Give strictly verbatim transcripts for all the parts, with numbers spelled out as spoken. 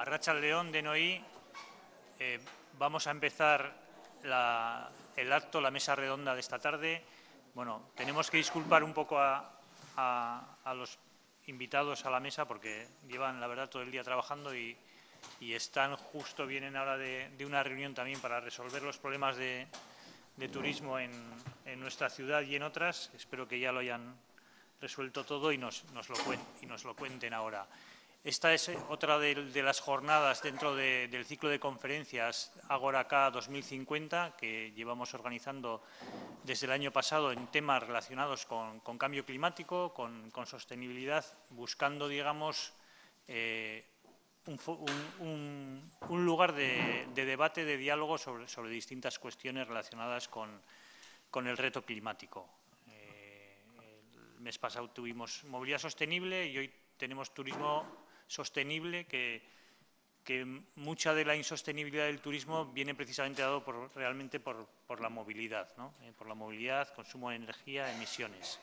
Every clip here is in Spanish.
Arratsaldeon denoi, eh, vamos a empezar la, el acto, la mesa redonda de esta tarde. Bueno, tenemos que disculpar un poco a, a, a los invitados a la mesa porque llevan, la verdad, todo el día trabajando y, y están justo, vienen ahora de, de una reunión también para resolver los problemas de, de turismo en, en nuestra ciudad y en otras. Espero que ya lo hayan resuelto todo y nos, nos, lo, y nos lo cuenten ahora. Esta es otra de, de las jornadas dentro de, del ciclo de conferencias Agora K dos mil cincuenta que llevamos organizando desde el año pasado en temas relacionados con, con cambio climático, con, con sostenibilidad, buscando, digamos, eh, un, un, un lugar de, de debate, de diálogo sobre, sobre distintas cuestiones relacionadas con, con el reto climático. Eh, el mes pasado tuvimos movilidad sostenible y hoy tenemos turismo sostenible, que, que mucha de la insostenibilidad del turismo viene precisamente dado por, realmente por, por la movilidad, ¿no? eh, por la movilidad, consumo de energía, emisiones.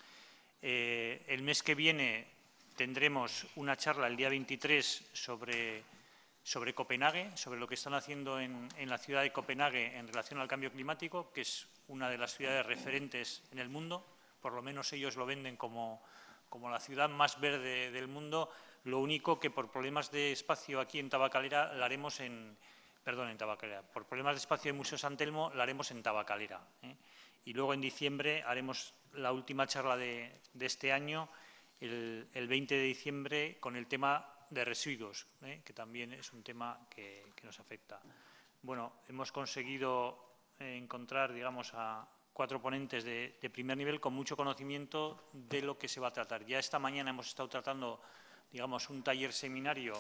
Eh, el mes que viene tendremos una charla el día veintitrés sobre, sobre Copenhague, sobre lo que están haciendo en, en la ciudad de Copenhague en relación al cambio climático, que es una de las ciudades referentes en el mundo, por lo menos ellos lo venden como, como la ciudad más verde del mundo. Lo único que por problemas de espacio aquí en Tabacalera la haremos en, perdón, en Tabacalera, por problemas de espacio de Museo San Telmo la haremos en Tabacalera. ¿eh? Y luego en diciembre haremos la última charla de, de este año, el, el veinte de diciembre, con el tema de residuos, ¿eh? que también es un tema que, que nos afecta. Bueno, hemos conseguido encontrar, digamos, a cuatro ponentes de, de primer nivel con mucho conocimiento de lo que se va a tratar. Ya esta mañana hemos estado tratando, digamos, un taller seminario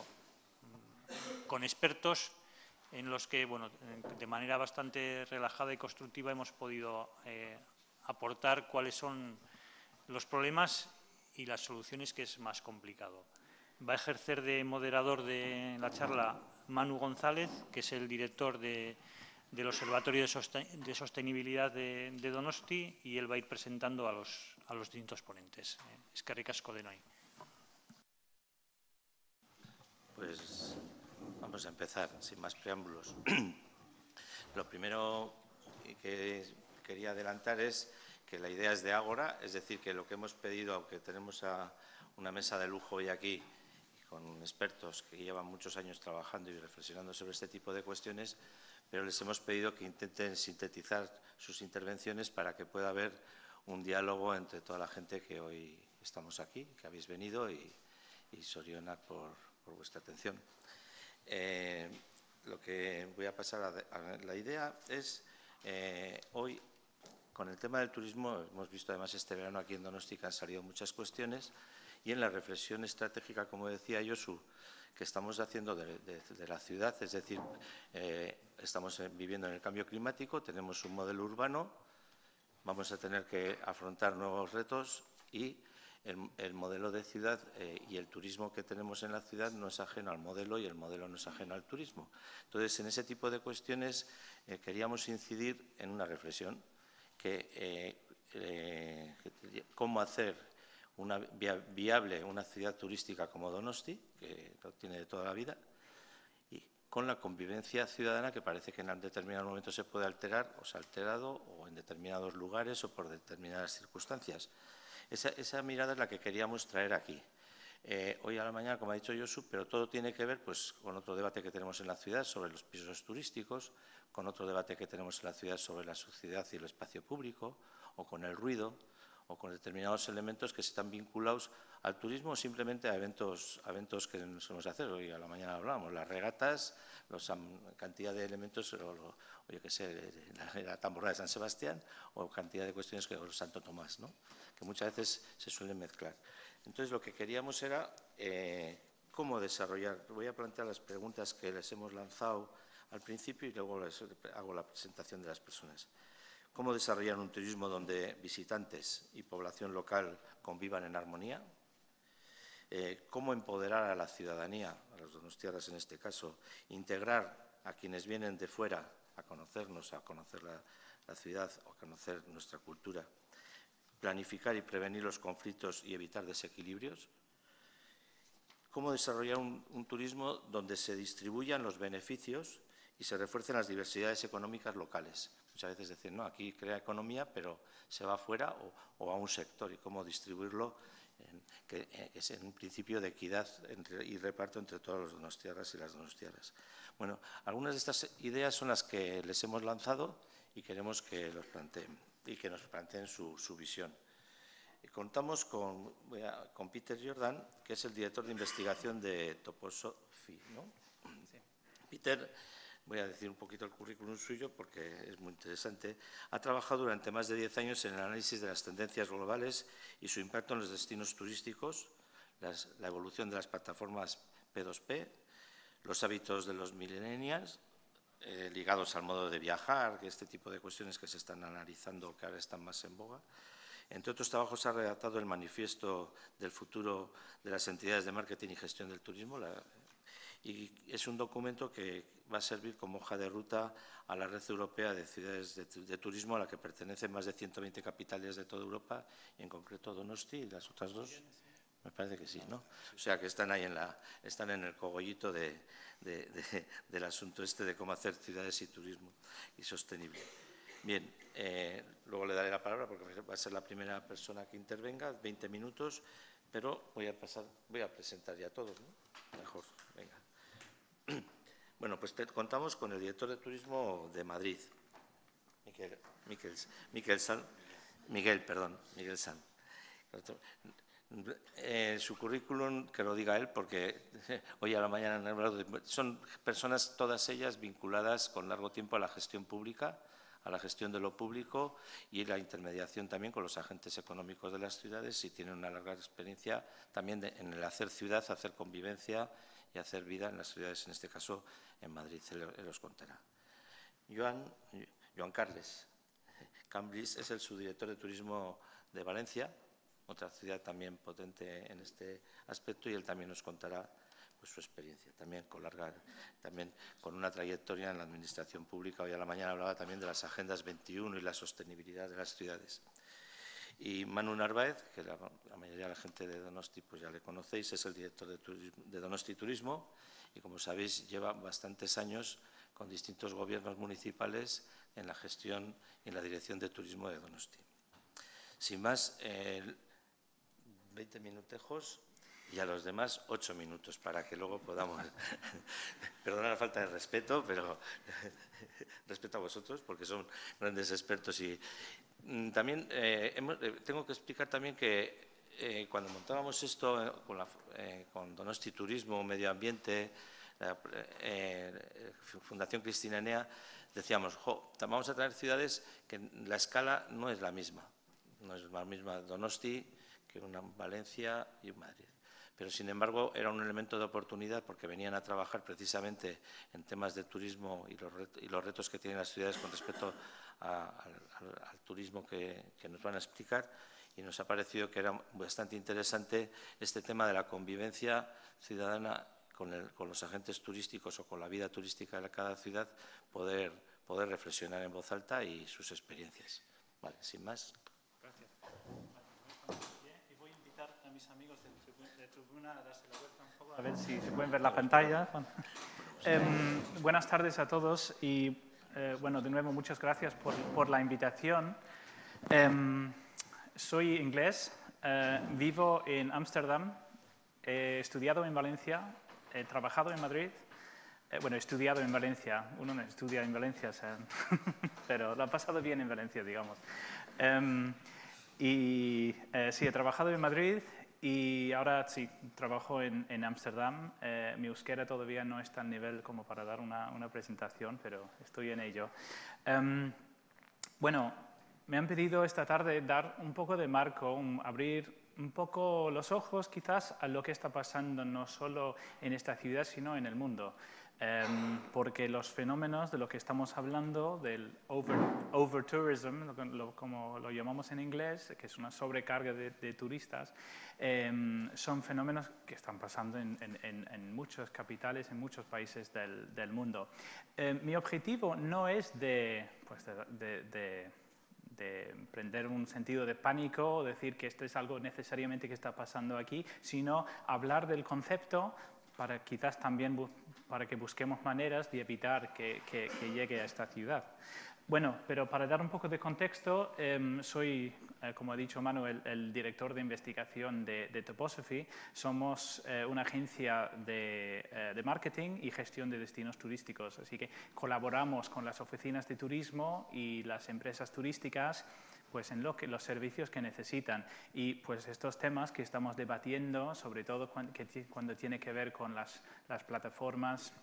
con expertos en los que, bueno, de manera bastante relajada y constructiva hemos podido eh, aportar cuáles son los problemas y las soluciones, que es más complicado. Va a ejercer de moderador de la charla Manu González, que es el director de, del Observatorio de, Sosten de Sostenibilidad de, de Donosti, y él va a ir presentando a los, a los distintos ponentes. Eh, Eskerrik asko denoi. Pues vamos a empezar, sin más preámbulos. Lo primero que quería adelantar es que la idea es de Ágora, es decir, que lo que hemos pedido, aunque tenemos a una mesa de lujo hoy aquí, con expertos que llevan muchos años trabajando y reflexionando sobre este tipo de cuestiones, pero les hemos pedido que intenten sintetizar sus intervenciones para que pueda haber un diálogo entre toda la gente que hoy estamos aquí, que habéis venido, y, y sorionar por, por vuestra atención. Eh, lo que voy a pasar a, a la idea es, eh, hoy, con el tema del turismo, hemos visto además este verano aquí en Donosti que han salido muchas cuestiones, y en la reflexión estratégica, como decía Josu, que estamos haciendo de, de, de la ciudad, es decir, eh, estamos viviendo en el cambio climático, tenemos un modelo urbano, vamos a tener que afrontar nuevos retos y el, el modelo de ciudad eh, y el turismo que tenemos en la ciudad no es ajeno al modelo y el modelo no es ajeno al turismo. Entonces, en ese tipo de cuestiones eh, queríamos incidir en una reflexión, que, eh, eh, que cómo hacer una viable una ciudad turística como Donosti, que lo tiene de toda la vida, y con la convivencia ciudadana que parece que en determinados momentos se puede alterar o se ha alterado, o en determinados lugares o por determinadas circunstancias. Esa, esa mirada es la que queríamos traer aquí. Eh, hoy a la mañana, como ha dicho Josu, pero todo tiene que ver pues, con otro debate que tenemos en la ciudad sobre los pisos turísticos, con otro debate que tenemos en la ciudad sobre la suciedad y el espacio público, o con el ruido, o con determinados elementos que están vinculados al turismo o simplemente a eventos, a eventos que solemos hacer. Hoy a la mañana hablábamos, las regatas, la cantidad de elementos, o, o yo qué sé, la, la tamborrada de San Sebastián, o cantidad de cuestiones que el Santo Tomás, ¿no? Que muchas veces se suelen mezclar. Entonces, lo que queríamos era eh, cómo desarrollar. Voy a plantear las preguntas que les hemos lanzado al principio y luego les hago la presentación de las personas. ¿Cómo desarrollar un turismo donde visitantes y población local convivan en armonía? Eh, ¿Cómo empoderar a la ciudadanía, a los donostiarras en este caso, integrar a quienes vienen de fuera a conocernos, a conocer la, la ciudad o a conocer nuestra cultura? Planificar y prevenir los conflictos y evitar desequilibrios. cómo desarrollar un, un turismo donde se distribuyan los beneficios y se refuercen las diversidades económicas locales. Muchas veces decir, no, aquí crea economía, pero se va fuera o, o a un sector, y cómo distribuirlo, en, que, que es en un principio de equidad entre, y reparto entre todos los donostiarras y las donostiarras. Bueno, algunas de estas ideas son las que les hemos lanzado y queremos que los planteen y que nos planteen su, su visión. Y contamos con, con Peter Jordan, que es el director de investigación de Toposophy, ¿no? Sí. Peter, voy a decir un poquito el currículum suyo porque es muy interesante. Ha trabajado durante más de diez años en el análisis de las tendencias globales y su impacto en los destinos turísticos, las, la evolución de las plataformas P dos P, los hábitos de los millennials, eh, ligados al modo de viajar, que este tipo de cuestiones que se están analizando, que ahora están más en boga. Entre otros trabajos ha redactado el Manifiesto del futuro de las entidades de marketing y gestión del turismo, la, y es un documento que va a servir como hoja de ruta a la red europea de ciudades de, de turismo, a la que pertenecen más de ciento veinte capitales de toda Europa, en concreto Donosti y las otras dos. Me parece que sí, ¿no? O sea, que están ahí en, la, están en el cogollito de, de, de, del asunto este de cómo hacer ciudades y turismo y sostenible. Bien, eh, luego le daré la palabra porque va a ser la primera persona que intervenga, veinte minutos, pero voy a pasar, voy a presentar ya todos, ¿no? Mejor, venga. Bueno, pues te, contamos con el director de turismo de Madrid, Miquel, Miquel, Miquel San, Miguel, perdón, Miguel San. Eh, su currículum, que lo diga él, porque hoy a la mañana han hablado de, son personas, todas ellas vinculadas con largo tiempo a la gestión pública, a la gestión de lo público y la intermediación también con los agentes económicos de las ciudades, y tienen una larga experiencia también de, en el hacer ciudad, hacer convivencia y hacer vida en las ciudades, en este caso en Madrid, él, él os contará. Joan, Joan Carles Cambris es el subdirector de turismo de Valencia, otra ciudad también potente en este aspecto, y él también nos contará pues, su experiencia, también con larga, también con una trayectoria en la administración pública. Hoy a la mañana hablaba también de las agendas veintiuno y la sostenibilidad de las ciudades. Y Manu Narváez, que la, la mayoría de la gente de Donosti pues ya le conocéis, es el director de, turismo, de Donosti Turismo, y como sabéis lleva bastantes años con distintos gobiernos municipales en la gestión y en la dirección de turismo de Donosti. Sin más, eh, veinte minutejos y a los demás ocho minutos para que luego podamos… Perdona la falta de respeto, pero respeto a vosotros porque son grandes expertos. Y mm, también eh, hemos, eh, tengo que explicar también que eh, cuando montábamos esto eh, con, la, eh, con Donosti Turismo, Medio Ambiente, la eh, Fundación Cristina Enea, decíamos, jo, vamos a traer ciudades que la escala no es la misma. No es la misma Donosti que una Valencia y un Madrid. Pero, sin embargo, era un elemento de oportunidad porque venían a trabajar precisamente en temas de turismo y los retos, y los retos que tienen las ciudades con respecto a, al, al turismo que, que nos van a explicar, y nos ha parecido que era bastante interesante este tema de la convivencia ciudadana con, el, con los agentes turísticos o con la vida turística de cada ciudad, poder, poder reflexionar en voz alta y sus experiencias. Vale, sin más. Y voy a invitar a mis amigos de, tribu de tribuna a darse la vuelta un poco, a ver si se pueden ver la pantalla. Bueno. Eh, buenas tardes a todos y, eh, bueno, de nuevo, muchas gracias por, por la invitación. Eh, soy inglés, eh, vivo en Ámsterdam, he estudiado en Valencia, he trabajado en Madrid. Eh, bueno, he estudiado en Valencia, uno no estudia en Valencia, o sea, pero lo ha pasado bien en Valencia, digamos. Eh, Y eh, sí, he trabajado en Madrid y ahora sí, trabajo en Ámsterdam. Eh, mi euskera todavía no está al nivel como para dar una, una presentación, pero estoy en ello. Um, bueno, me han pedido esta tarde dar un poco de marco, un, abrir un poco los ojos quizás a lo que está pasando no solo en esta ciudad, sino en el mundo. Um, porque los fenómenos de lo que estamos hablando, del over, over tourism, lo, lo, como lo llamamos en inglés, que es una sobrecarga de, de turistas, um, son fenómenos que están pasando en, en, en muchas capitales, en muchos países del, del mundo. Um, mi objetivo no es de, pues de, de, de de prender un sentido de pánico o decir que esto es algo necesariamente que está pasando aquí, sino hablar del concepto para quizás también para que busquemos maneras de evitar que, que, que llegue a esta ciudad. Bueno, pero para dar un poco de contexto, eh, soy, eh, como ha dicho Manu, el, el director de investigación de, de Toposophy. Somos eh, una agencia de, eh, de marketing y gestión de destinos turísticos, así que colaboramos con las oficinas de turismo y las empresas turísticas pues en lo que, los servicios que necesitan. Y pues estos temas que estamos debatiendo, sobre todo cuando, que, cuando tiene que ver con las, las plataformas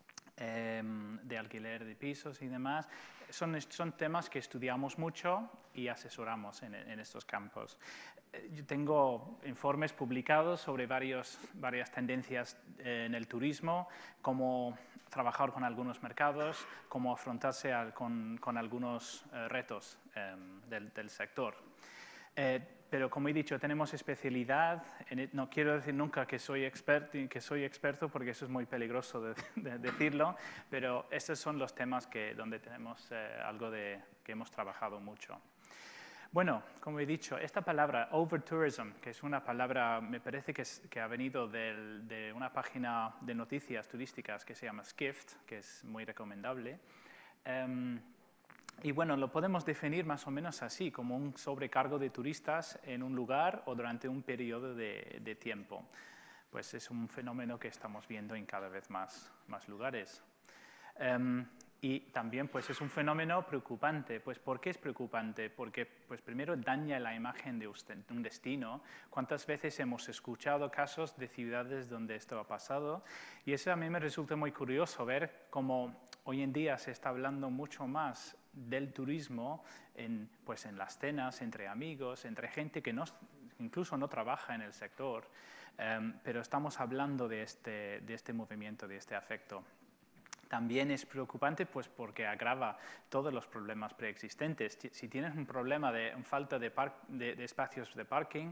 eh, de alquiler de pisos y demás, son, son temas que estudiamos mucho y asesoramos en, en estos campos. Yo tengo informes publicados sobre varios, varias tendencias en el turismo, cómo trabajar con algunos mercados, cómo afrontarse al, con, con algunos eh, retos eh, del, del sector. Eh, pero como he dicho, tenemos especialidad. En, no quiero decir nunca que soy, expert, que soy experto porque eso es muy peligroso de, de decirlo, pero estos son los temas que, donde tenemos eh, algo de, que hemos trabajado mucho. Bueno, como he dicho, esta palabra overtourism, que es una palabra, me parece que, es, que ha venido del, de una página de noticias turísticas que se llama Skift, que es muy recomendable. Um, y bueno, lo podemos definir más o menos así, como un sobrecargo de turistas en un lugar o durante un periodo de, de tiempo. Pues es un fenómeno que estamos viendo en cada vez más, más lugares. Um, Y también pues, es un fenómeno preocupante. Pues, ¿por qué es preocupante? Porque pues, primero daña la imagen de un destino. ¿Cuántas veces hemos escuchado casos de ciudades donde esto ha pasado? Y eso a mí me resulta muy curioso ver cómo hoy en día se está hablando mucho más del turismo en, pues, en las cenas, entre amigos, entre gente que no, incluso no trabaja en el sector, um, pero estamos hablando de este, de este movimiento, de este afecto. También es preocupante pues, porque agrava todos los problemas preexistentes. Si tienes un problema de falta de, de, de espacios de parking,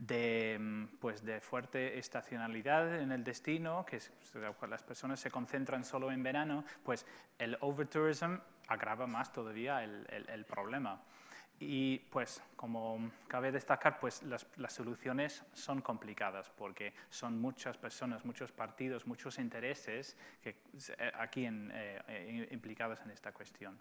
de, pues, de fuerte estacionalidad en el destino, que es, las personas se concentran solo en verano, pues el overtourism agrava más todavía el, el, el problema. Y pues, como cabe destacar, pues las, las soluciones son complicadas porque son muchas personas, muchos partidos, muchos intereses que, aquí en, eh, implicados en esta cuestión.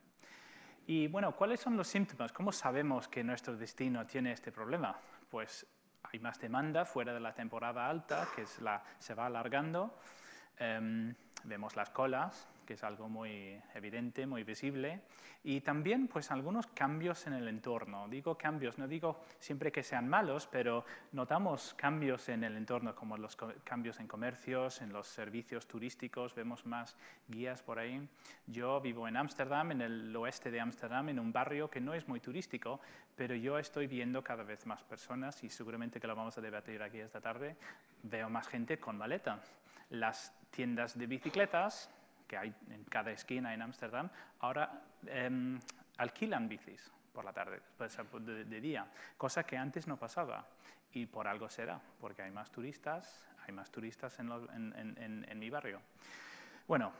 Y bueno, ¿cuáles son los síntomas? ¿Cómo sabemos que nuestro destino tiene este problema? Pues hay más demanda fuera de la temporada alta, que es la, se va alargando. Um, vemos las colas, que es algo muy evidente, muy visible, y también pues, algunos cambios en el entorno. Digo cambios, no digo siempre que sean malos, pero notamos cambios en el entorno, como los cambios en comercios, en los servicios turísticos, vemos más guías por ahí. Yo vivo en Ámsterdam, en el oeste de Ámsterdam, en un barrio que no es muy turístico, pero yo estoy viendo cada vez más personas, y seguramente que lo vamos a debatir aquí esta tarde, veo más gente con maletas. Las tiendas de bicicletas que hay en cada esquina en Ámsterdam, ahora eh, alquilan bicis por la tarde, pues, de, de día, cosa que antes no pasaba. Y por algo será, porque hay más turistas, hay más turistas en, lo, en, en, en mi barrio. Bueno,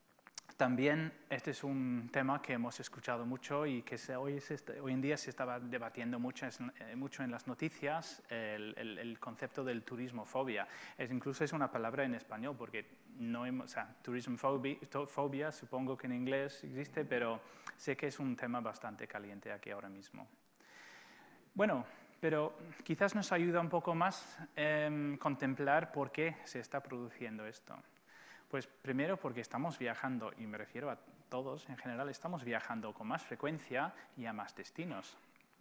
también este es un tema que hemos escuchado mucho y que se, hoy, se, hoy en día se estaba debatiendo mucho, eh, mucho en las noticias, el, el, el concepto del turismofobia. Es, incluso es una palabra en español, porque no hemos, o sea, turismofobia, supongo que en inglés existe, pero sé que es un tema bastante caliente aquí ahora mismo. Bueno, pero quizás nos ayuda un poco más eh, contemplar por qué se está produciendo esto. Pues primero porque estamos viajando, y me refiero a todos en general, estamos viajando con más frecuencia y a más destinos.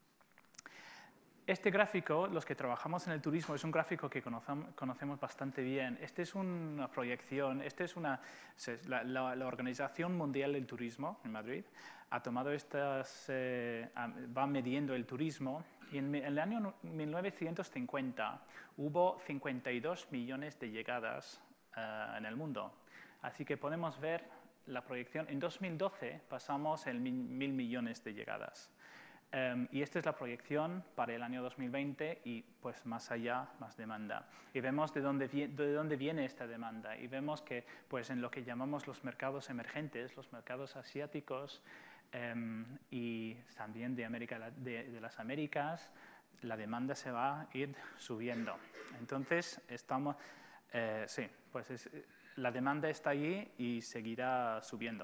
Este gráfico, los que trabajamos en el turismo, es un gráfico que conocemos bastante bien. Esta es una proyección, esta es una, la, la, la Organización Mundial del Turismo en Madrid ha tomado estas, eh, va midiendo el turismo, y en el año mil novecientos cincuenta hubo cincuenta y dos millones de llegadas uh, en el mundo. Así que podemos ver la proyección. En dos mil doce pasamos el mil, mil millones de llegadas. Um, y esta es la proyección para el año dos mil veinte y pues más allá, más demanda. Y vemos de dónde, de dónde viene esta demanda. Y vemos que pues, en lo que llamamos los mercados emergentes, los mercados asiáticos, eh, y también de, América, de, de las Américas, la demanda se va a ir subiendo. Entonces, estamos, eh, sí, pues es, la demanda está allí y seguirá subiendo.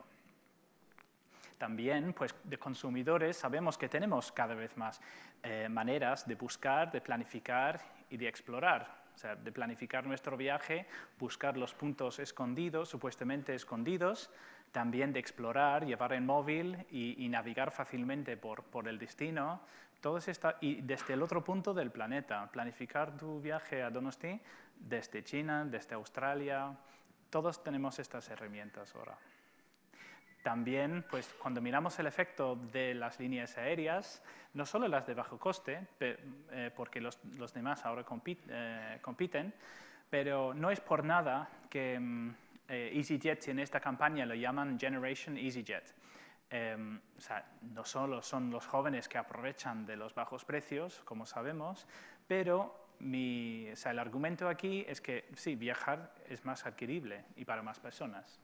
También, pues, de consumidores sabemos que tenemos cada vez más eh, maneras de buscar, de planificar y de explorar. O sea, de planificar nuestro viaje, buscar los puntos escondidos, supuestamente escondidos, también de explorar, llevar el móvil y, y navegar fácilmente por, por el destino. Todo está, y desde el otro punto del planeta, planificar tu viaje a Donosti desde China, desde Australia, todos tenemos estas herramientas ahora. También, pues, cuando miramos el efecto de las líneas aéreas, no solo las de bajo coste, eh, porque los, los demás ahora compit, eh, compiten, pero no es por nada que eh, EasyJet en esta campaña lo llaman Generation EasyJet. Eh, o sea, no solo son los jóvenes que aprovechan de los bajos precios, como sabemos, pero mi, o sea, el argumento aquí es que sí, viajar es más adquirible y para más personas.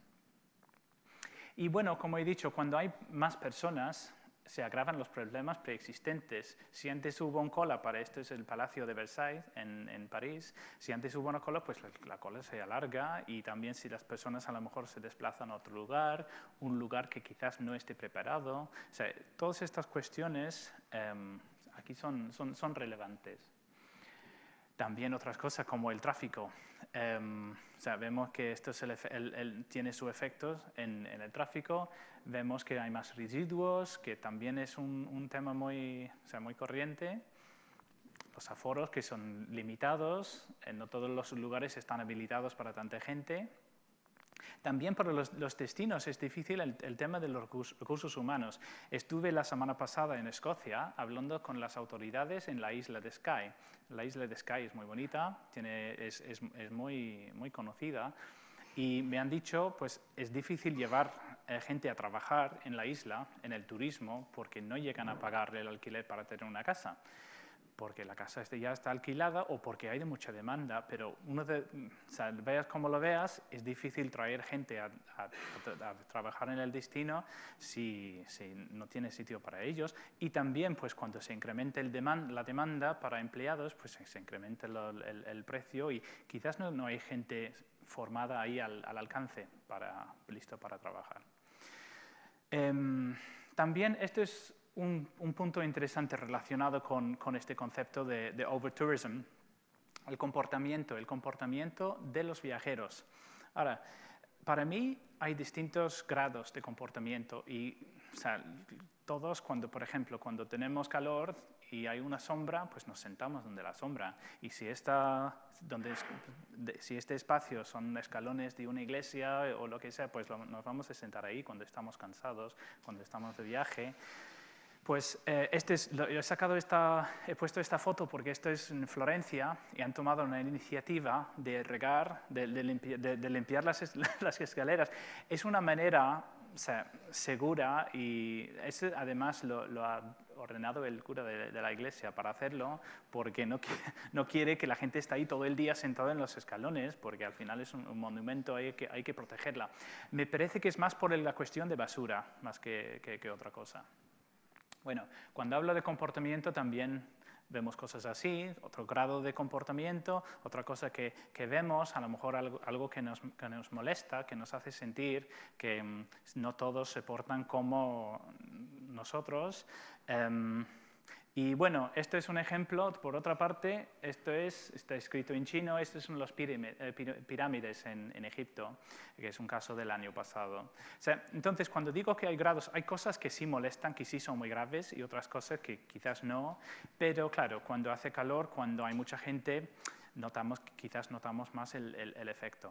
Y bueno, como he dicho, cuando hay más personas, se agravan los problemas preexistentes. Si antes hubo una cola para esto, es el Palacio de Versailles en, en París, si antes hubo una cola, pues la, la cola se alarga y también si las personas a lo mejor se desplazan a otro lugar, un lugar que quizás no esté preparado. O sea, todas estas cuestiones eh, aquí son, son, son relevantes. También otras cosas como el tráfico. Um, o sea, vemos que esto es el, el, el, tiene sus efectos en, en el tráfico. Vemos que hay más residuos, que también es un, un tema muy, o sea, muy corriente. Los aforos que son limitados, no todos los lugares están habilitados para tanta gente. También para los, los destinos es difícil el, el tema de los recursos humanos. Estuve la semana pasada en Escocia hablando con las autoridades en la isla de Skye. La isla de Skye es muy bonita, tiene, es, es, es muy, muy conocida y me han dicho pues es difícil llevar eh, gente a trabajar en la isla, en el turismo, porque no llegan a pagar el alquiler para tener una casa. Porque la casa ya está alquilada o porque hay de mucha demanda, pero uno de, o sea, veas como lo veas, es difícil traer gente a, a, a trabajar en el destino si, si no tiene sitio para ellos. Y también, pues, cuando se incrementa el demand, la demanda para empleados, pues se incrementa el, el, el precio y quizás no, no hay gente formada ahí al, al alcance, para, listo para trabajar. Eh, también esto es Un, un punto interesante relacionado con, con este concepto de, de overtourism, el comportamiento, el comportamiento de los viajeros. Ahora, para mí hay distintos grados de comportamiento y, o sea, todos cuando, por ejemplo, cuando tenemos calor y hay una sombra, pues nos sentamos donde la sombra. Y si, esta, donde es, de, si este espacio son escalones de una iglesia o lo que sea, pues lo, nos vamos a sentar ahí cuando estamos cansados, cuando estamos de viaje. Pues eh, este es, lo, he, sacado esta, he puesto esta foto porque esto es en Florencia y han tomado una iniciativa de regar, de, de, limpi, de, de limpiar las, es, las escaleras. Es una manera, o sea, segura y eso además lo, lo ha ordenado el cura de, de la iglesia para hacerlo porque no, no quiere que la gente esté ahí todo el día sentada en los escalones porque al final es un, un monumento, hay que, hay que protegerla. Me parece que es más por la cuestión de basura más que, que, que otra cosa. Bueno, cuando hablo de comportamiento también vemos cosas así, otro grado de comportamiento, otra cosa que, que vemos, a lo mejor algo, algo que, nos, que nos molesta, que nos hace sentir que um, no todos se portan como nosotros. Um, y bueno, esto es un ejemplo, por otra parte, esto es, está escrito en chino, estos son los pirámides en, en Egipto, que es un caso del año pasado. O sea, entonces, cuando digo que hay grados, hay cosas que sí molestan, que sí son muy graves, y otras cosas que quizás no, pero claro, cuando hace calor, cuando hay mucha gente, notamos, quizás notamos más el, el, el efecto.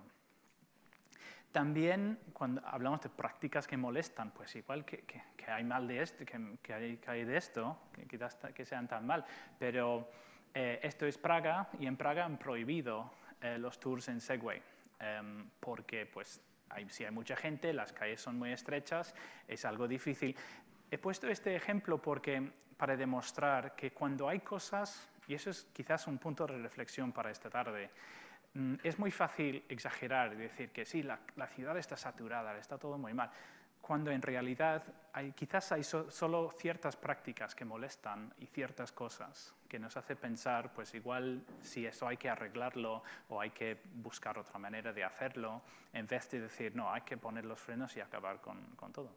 También, cuando hablamos de prácticas que molestan, pues igual que, que, que hay mal de esto, que, que, hay, que hay de esto, que quizás que sean tan mal, pero eh, esto es Praga, y en Praga han prohibido eh, los tours en Segway, eh, porque pues, hay, si hay mucha gente, las calles son muy estrechas, es algo difícil. He puesto este ejemplo porque, para demostrar que cuando hay cosas, y eso es quizás un punto de reflexión para esta tarde, es muy fácil exagerar y decir que sí, la, la ciudad está saturada, está todo muy mal. cuando en realidad hay, quizás hay so, solo ciertas prácticas que molestan y ciertas cosas que nos hace pensar, pues igual si eso hay que arreglarlo o hay que buscar otra manera de hacerlo, en vez de decir, no, hay que poner los frenos y acabar con, con todo.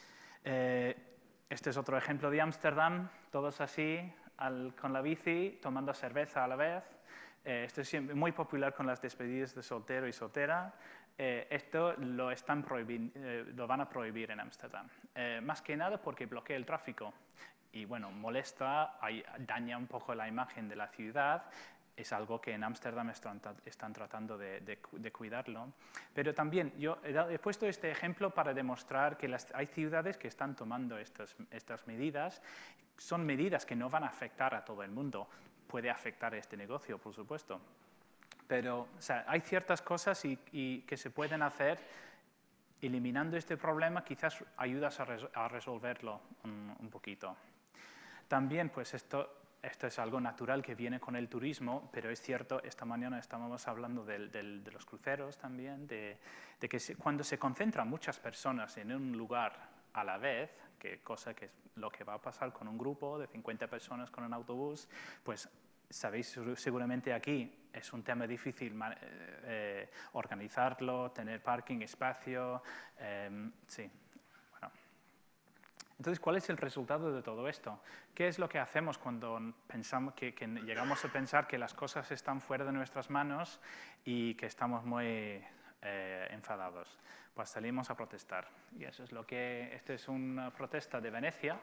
Eh, este es otro ejemplo de Ámsterdam, todos así, al, con la bici, tomando cerveza a la vez. Eh, esto es siempre muy popular con las despedidas de soltero y soltera. Eh, esto lo, están prohibi- eh, lo van a prohibir en Ámsterdam. Eh, más que nada porque bloquea el tráfico. Y bueno, molesta, hay, daña un poco la imagen de la ciudad. Es algo que en Ámsterdam están, están tratando de, de, de cuidarlo. Pero también yo he, dado, he puesto este ejemplo para demostrar que las, hay ciudades que están tomando estas, estas medidas. Son medidas que no van a afectar a todo el mundo. Puede afectar a este negocio, por supuesto. Pero o sea, hay ciertas cosas y, y que se pueden hacer eliminando este problema, quizás ayudas a, res, a resolverlo un, un poquito. También, pues esto, esto es algo natural que viene con el turismo, pero es cierto, esta mañana estábamos hablando del, del, de los cruceros también, de, de que se, cuando se concentran muchas personas en un lugar a la vez, que cosa que es lo que va a pasar con un grupo de cincuenta personas con un autobús, pues sabéis seguramente aquí es un tema difícil eh, organizarlo, tener parking, espacio, eh, sí. Bueno. Entonces, ¿cuál es el resultado de todo esto? ¿Qué es lo que hacemos cuando pensamos que, que llegamos a pensar que las cosas están fuera de nuestras manos y que estamos muy eh, enfadados? Pues salimos a protestar. Y eso es lo que, esta es una protesta de Venecia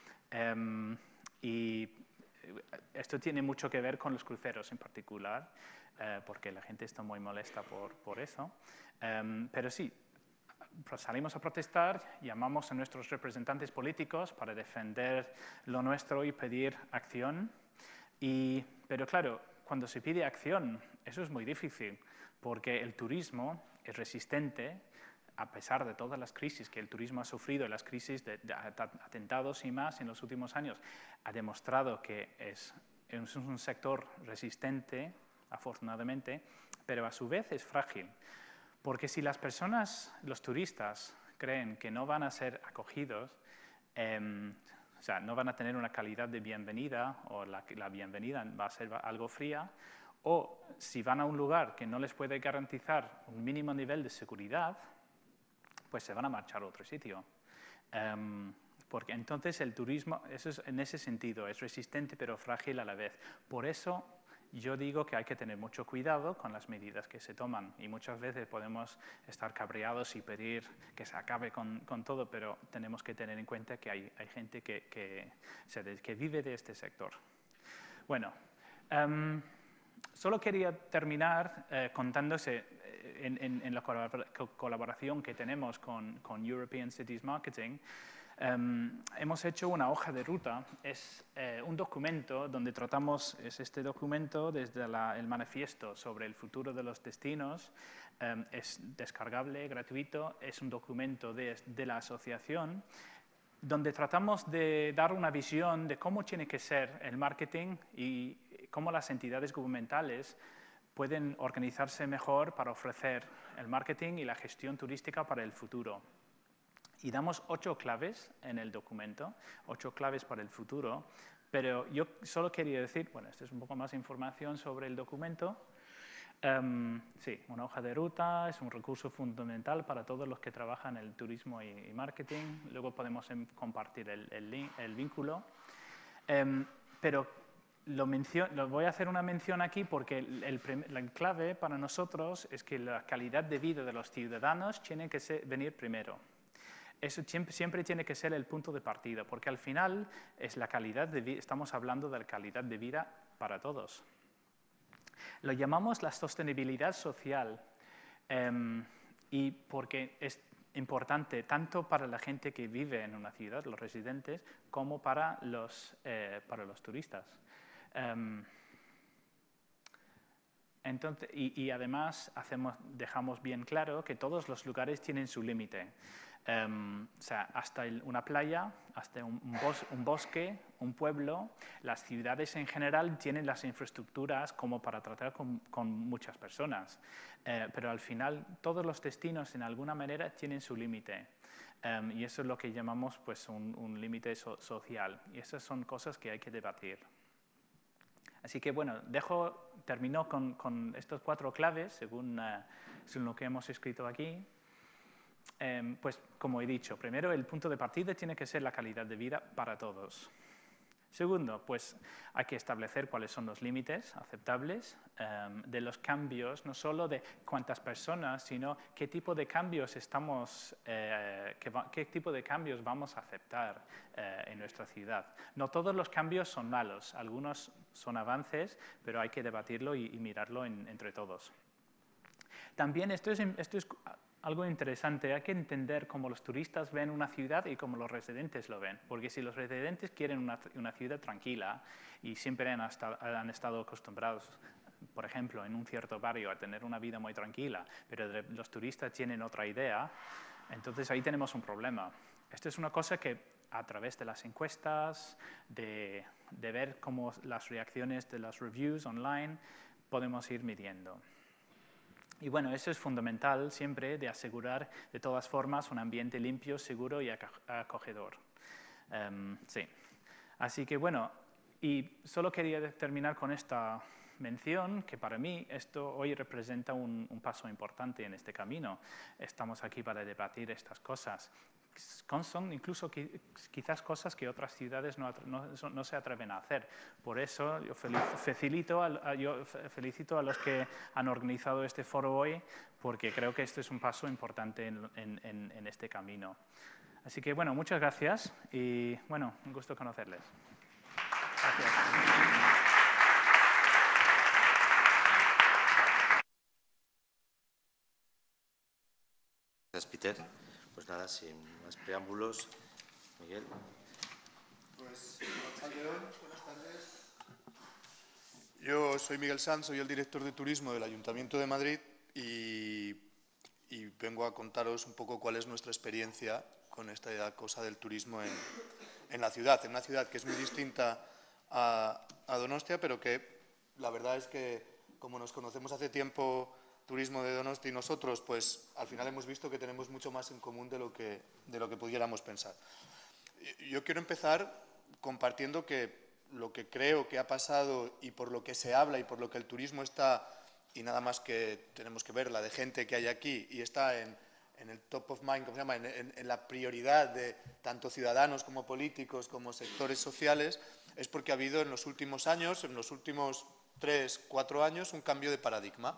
eh, y esto tiene mucho que ver con los cruceros en particular, eh, porque la gente está muy molesta por, por eso. Um, pero sí, salimos a protestar, llamamos a nuestros representantes políticos para defender lo nuestro y pedir acción. Y, pero claro, cuando se pide acción, eso es muy difícil, porque el turismo es resistente, a pesar de todas las crisis que el turismo ha sufrido, las crisis de, de atentados y más en los últimos años, ha demostrado que es, es un sector resistente, afortunadamente, pero a su vez es frágil. Porque si las personas, los turistas, creen que no van a ser acogidos, eh, o sea, no van a tener una calidad de bienvenida o la, la bienvenida va a ser algo fría, o si van a un lugar que no les puede garantizar un mínimo nivel de seguridad, pues se van a marchar a otro sitio. Um, porque entonces el turismo, eso es, en ese sentido, es resistente pero frágil a la vez. Por eso yo digo que hay que tener mucho cuidado con las medidas que se toman y muchas veces podemos estar cabreados y pedir que se acabe con, con todo, pero tenemos que tener en cuenta que hay, hay gente que, que, se, que vive de este sector. Bueno, um, solo quería terminar eh, contándose en, en, en la colaboración que tenemos con, con European Cities Marketing. Um, hemos hecho una hoja de ruta, es eh, un documento donde tratamos, es este documento desde la, el manifiesto sobre el futuro de los destinos, um, es descargable, gratuito, es un documento de, de la asociación, donde tratamos de dar una visión de cómo tiene que ser el marketing y cómo las entidades gubernamentales pueden organizarse mejor para ofrecer el marketing y la gestión turística para el futuro. Y damos ocho claves en el documento, ocho claves para el futuro, pero yo solo quería decir, bueno, esto es un poco más información sobre el documento. Um, sí, una hoja de ruta es un recurso fundamental para todos los que trabajan en el turismo y, y marketing. Luego podemos em, compartir el, el, link, el vínculo. Um, pero Lo, lo voy a hacer una mención aquí porque el, el, la clave para nosotros es que la calidad de vida de los ciudadanos tiene que ser, venir primero. Eso siempre, siempre tiene que ser el punto de partida, porque al final es la calidad de vida, estamos hablando de la calidad de vida para todos. Lo llamamos la sostenibilidad social eh, y porque es importante tanto para la gente que vive en una ciudad, los residentes, como para los, eh, para los turistas. Um, entonces, y, y además hacemos, dejamos bien claro que todos los lugares tienen su límite. Um, o sea, hasta el, una playa, hasta un, un, bos, un bosque, un pueblo, las ciudades en general tienen las infraestructuras como para tratar con, con muchas personas. Eh, pero al final todos los destinos en alguna manera tienen su límite. Um, y eso es lo que llamamos pues, un, un límite so social. Y esas son cosas que hay que debatir. Así que, bueno, dejo, termino con, con estos cuatro claves, según, uh, según lo que hemos escrito aquí. Um, pues, como he dicho, primero, el punto de partida tiene que ser la calidad de vida para todos. Segundo, pues hay que establecer cuáles son los límites aceptables um, de los cambios, no solo de cuántas personas, sino qué tipo de cambios estamos, eh, qué, va, qué tipo de cambios vamos a aceptar eh, en nuestra ciudad. No todos los cambios son malos, algunos son avances, pero hay que debatirlo y, y mirarlo en, entre todos. También esto es, esto es algo interesante, hay que entender cómo los turistas ven una ciudad y cómo los residentes lo ven, porque si los residentes quieren una, una ciudad tranquila y siempre han, hasta, han estado acostumbrados, por ejemplo, en un cierto barrio a tener una vida muy tranquila, pero de, los turistas tienen otra idea, entonces ahí tenemos un problema. Esto es una cosa que a través de las encuestas, de, de ver cómo las reacciones de las reviews online, podemos ir midiendo. Y bueno, eso es fundamental siempre de asegurar de todas formas un ambiente limpio, seguro y acogedor. Um, sí. Así que bueno, y solo quería terminar con esta mención, que para mí esto hoy representa un, un paso importante en este camino. Estamos aquí para debatir estas cosas. Son incluso quizás cosas que otras ciudades no, no, no se atreven a hacer. Por eso yo felicito a, yo felicito a los que han organizado este foro hoy, porque creo que este es un paso importante en, en, en este camino. Así que, bueno, muchas gracias y, bueno, un gusto conocerles. Gracias. Gracias, Peter. Pues nada, sin más preámbulos, Miguel. Pues, buenas tardes. Yo soy Miguel Sanz, soy el director de turismo del Ayuntamiento de Madrid y, y vengo a contaros un poco cuál es nuestra experiencia con esta cosa del turismo en, en la ciudad, en una ciudad que es muy distinta a, a Donostia, pero que la verdad es que, como nos conocemos hace tiempo, Turismo de Donosti y nosotros, pues al final hemos visto que tenemos mucho más en común de lo que, de lo que pudiéramos pensar. Yo quiero empezar compartiendo que lo que creo que ha pasado y por lo que se habla y por lo que el turismo está, y nada más que tenemos que ver la de gente que hay aquí y está en, en el top of mind, ¿cómo se llama?, en, en, en la prioridad de tanto ciudadanos como políticos como sectores sociales, es porque ha habido en los últimos años, en los últimos tres, cuatro años, un cambio de paradigma.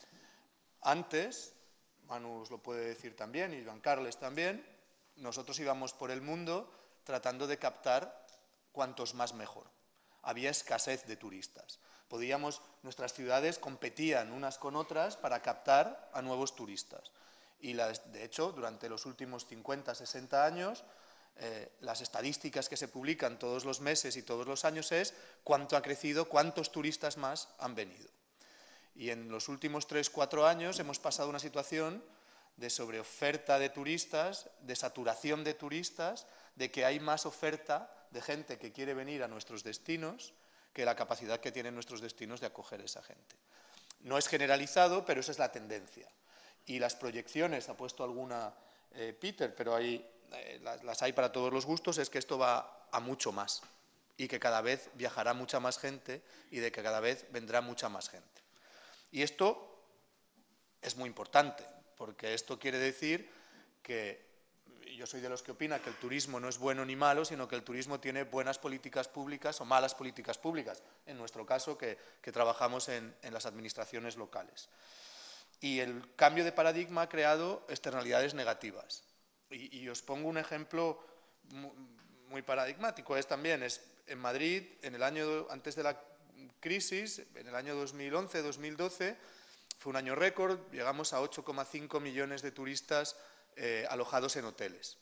Antes, Manu os lo puede decir también, y Joan Carles también, nosotros íbamos por el mundo tratando de captar cuantos más mejor. Había escasez de turistas. Podíamos, nuestras ciudades competían unas con otras para captar a nuevos turistas. Y las, de hecho, durante los últimos cincuenta, sesenta años, eh, las estadísticas que se publican todos los meses y todos los años es cuánto ha crecido, cuántos turistas más han venido. Y en los últimos tres, cuatro años hemos pasado una situación de sobreoferta de turistas, de saturación de turistas, de que hay más oferta de gente que quiere venir a nuestros destinos que la capacidad que tienen nuestros destinos de acoger a esa gente. No es generalizado, pero esa es la tendencia. Y las proyecciones, ha puesto alguna eh, Peter, pero hay, eh, las, las hay para todos los gustos, es que esto va a mucho más y que cada vez viajará mucha más gente y de que cada vez vendrá mucha más gente. Y esto es muy importante, porque esto quiere decir que yo soy de los que opina que el turismo no es bueno ni malo, sino que el turismo tiene buenas políticas públicas o malas políticas públicas, en nuestro caso que, que trabajamos en, en las administraciones locales. Y el cambio de paradigma ha creado externalidades negativas. Y, y os pongo un ejemplo muy, muy paradigmático, es también, es en Madrid, en el año antes de la crisis, en el año dos mil once, dos mil doce, fue un año récord, llegamos a ocho coma cinco millones de turistas eh, alojados en hoteles.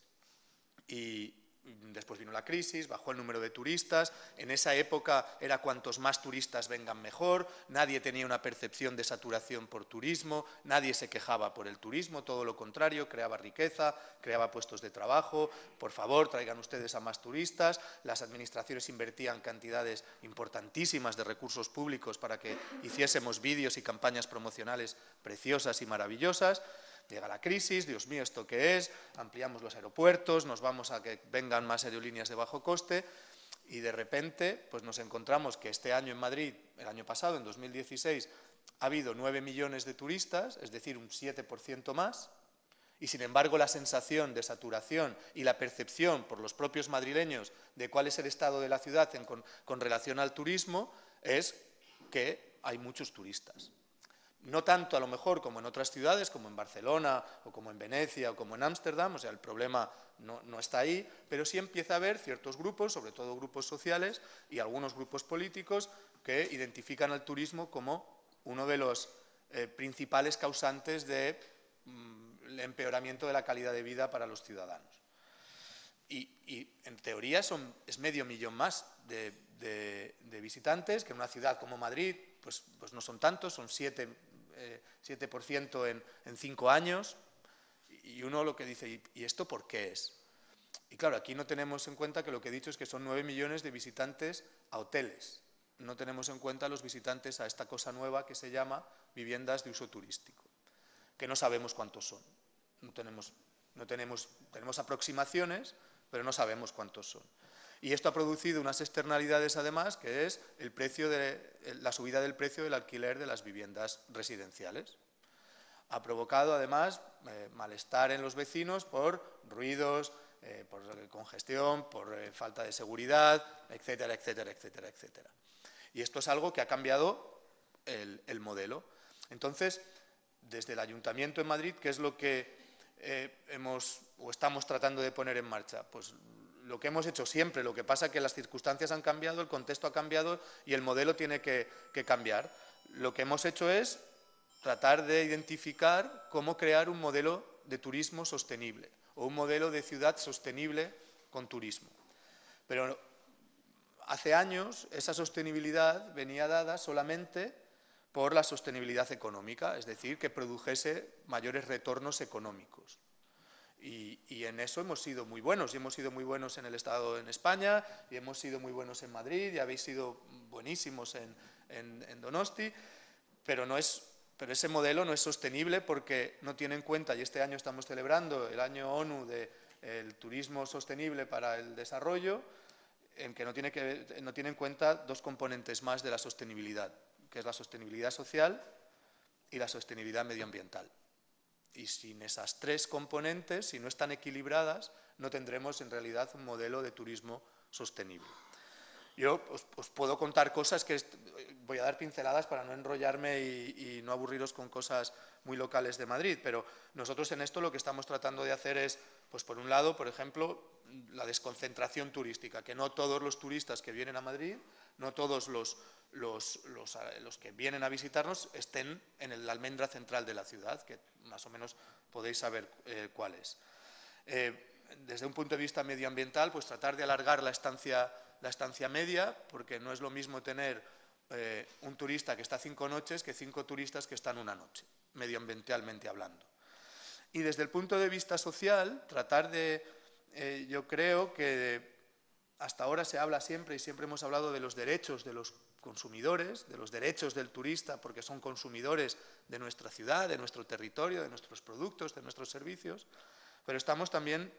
Y después vino la crisis, bajó el número de turistas, en esa época era cuantos más turistas vengan mejor, nadie tenía una percepción de saturación por turismo, nadie se quejaba por el turismo, todo lo contrario, creaba riqueza, creaba puestos de trabajo, por favor traigan ustedes a más turistas, las administraciones invertían cantidades importantísimas de recursos públicos para que hiciésemos vídeos y campañas promocionales preciosas y maravillosas. llega la crisis, Dios mío, ¿esto qué es? Ampliamos los aeropuertos, nos vamos a que vengan más aerolíneas de bajo coste y de repente pues nos encontramos que este año en Madrid, el año pasado, en dos mil dieciséis, ha habido nueve millones de turistas, es decir, un siete por ciento más, y sin embargo la sensación de saturación y la percepción por los propios madrileños de cuál es el estado de la ciudad en, con, con relación al turismo es que hay muchos turistas. No tanto a lo mejor como en otras ciudades, como en Barcelona o como en Venecia o como en Ámsterdam, o sea, el problema no, no está ahí, pero sí empieza a haber ciertos grupos, sobre todo grupos sociales y algunos grupos políticos que identifican al turismo como uno de los eh, principales causantes del mm, empeoramiento de la calidad de vida para los ciudadanos. Y, y en teoría son, es medio millón más de, de, de visitantes, que en una ciudad como Madrid pues, pues no son tantos, son siete por ciento en, en cinco años, y uno lo que dice, ¿y, ¿y esto por qué es? Y claro, aquí no tenemos en cuenta que lo que he dicho es que son nueve millones de visitantes a hoteles, no tenemos en cuenta los visitantes a esta cosa nueva que se llama viviendas de uso turístico, que no sabemos cuántos son, no tenemos, no tenemos, tenemos aproximaciones, pero no sabemos cuántos son. Y esto ha producido unas externalidades, además, que es el precio de, la subida del precio del alquiler de las viviendas residenciales. Ha provocado, además, eh, malestar en los vecinos por ruidos, eh, por congestión, por eh, falta de seguridad, etcétera, etcétera, etcétera, etcétera. Y esto es algo que ha cambiado el, el modelo. Entonces, desde el Ayuntamiento en Madrid, ¿qué es lo que eh, hemos o estamos tratando de poner en marcha? Pues lo que hemos hecho siempre, lo que pasa es que las circunstancias han cambiado, el contexto ha cambiado y el modelo tiene que, que cambiar. Lo que hemos hecho es tratar de identificar cómo crear un modelo de turismo sostenible o un modelo de ciudad sostenible con turismo. Pero hace años esa sostenibilidad venía dada solamente por la sostenibilidad económica, es decir, que produjese mayores retornos económicos. Y, y en eso hemos sido muy buenos, y hemos sido muy buenos en el Estado en España, y hemos sido muy buenos en Madrid, y habéis sido buenísimos en, en, en Donosti, pero, no es, pero ese modelo no es sostenible porque no tiene en cuenta, y este año estamos celebrando el año ONU del turismo sostenible para el desarrollo, en que no tiene, que no tiene en cuenta dos componentes más de la sostenibilidad, que es la sostenibilidad social y la sostenibilidad medioambiental. Y sin esas tres componentes, si no están equilibradas, no tendremos en realidad un modelo de turismo sostenible. Yo os, os puedo contar cosas que voy a dar pinceladas para no enrollarme y, y no aburriros con cosas muy locales de Madrid, pero nosotros en esto lo que estamos tratando de hacer es, pues por un lado, por ejemplo, la desconcentración turística, que no todos los turistas que vienen a Madrid, no todos los, los, los, los que vienen a visitarnos estén en la almendra central de la ciudad, que más o menos podéis saber eh, cuál es. Eh, desde un punto de vista medioambiental, pues tratar de alargar la estancia, la estancia media, porque no es lo mismo tener eh, un turista que está cinco noches que cinco turistas que están una noche, medioambientalmente hablando. Y desde el punto de vista social, tratar de, eh, yo creo que hasta ahora se habla siempre y siempre hemos hablado de los derechos de los consumidores, de los derechos del turista, porque son consumidores de nuestra ciudad, de nuestro territorio, de nuestros productos, de nuestros servicios, pero estamos también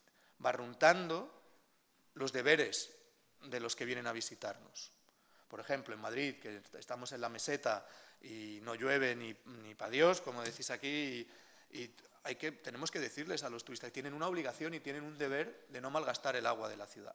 barruntando los deberes de los que vienen a visitarnos. Por ejemplo, en Madrid, que estamos en la meseta y no llueve ni, ni para Dios, como decís aquí, y, y hay que, tenemos que decirles a los turistas que tienen una obligación y tienen un deber de no malgastar el agua de la ciudad.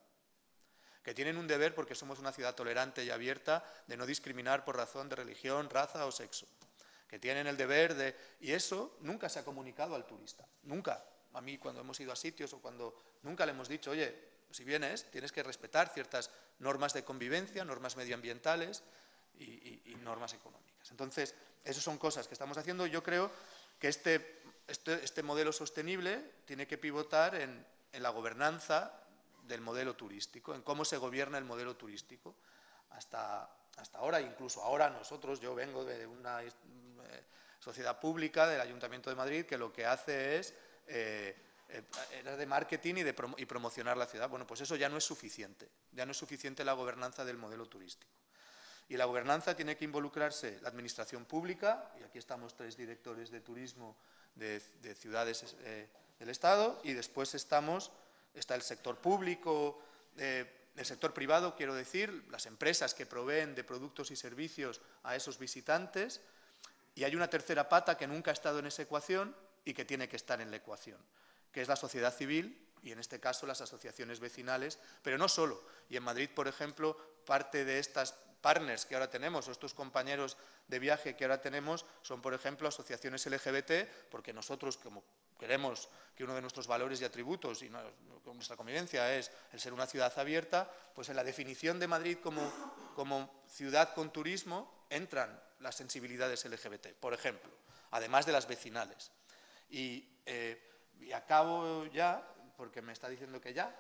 Que tienen un deber, porque somos una ciudad tolerante y abierta, de no discriminar por razón de religión, raza o sexo. Que tienen el deber de... Y eso nunca se ha comunicado al turista, nunca. A mí, cuando hemos ido a sitios o cuando nunca le hemos dicho, oye, si vienes, tienes que respetar ciertas normas de convivencia, normas medioambientales y, y, y normas económicas. Entonces, esas son cosas que estamos haciendo. Yo creo que este, este, este modelo sostenible tiene que pivotar en, en la gobernanza del modelo turístico, en cómo se gobierna el modelo turístico. Hasta, hasta ahora, incluso ahora nosotros, yo vengo de una eh, sociedad pública del Ayuntamiento de Madrid que lo que hace es eh, eh, de marketing y, de prom y promocionar la ciudad. Bueno, pues eso ya no es suficiente, ya no es suficiente la gobernanza del modelo turístico. Y la gobernanza tiene que involucrarse la administración pública, y aquí estamos tres directores de turismo de, de ciudades eh, del Estado, y después estamos, está el sector público, eh, el sector privado, quiero decir, las empresas que proveen de productos y servicios a esos visitantes, y hay una tercera pata que nunca ha estado en esa ecuación y que tiene que estar en la ecuación, que es la sociedad civil, y en este caso las asociaciones vecinales, pero no solo. Y en Madrid, por ejemplo, parte de estas partners que ahora tenemos, o estos compañeros de viaje que ahora tenemos, son, por ejemplo, asociaciones L G B T, porque nosotros, como queremos que uno de nuestros valores y atributos y nuestra convivencia es el ser una ciudad abierta, pues en la definición de Madrid como, como ciudad con turismo entran las sensibilidades L G B T, por ejemplo, además de las vecinales. Y, eh, y acabo ya, porque me está diciendo que ya,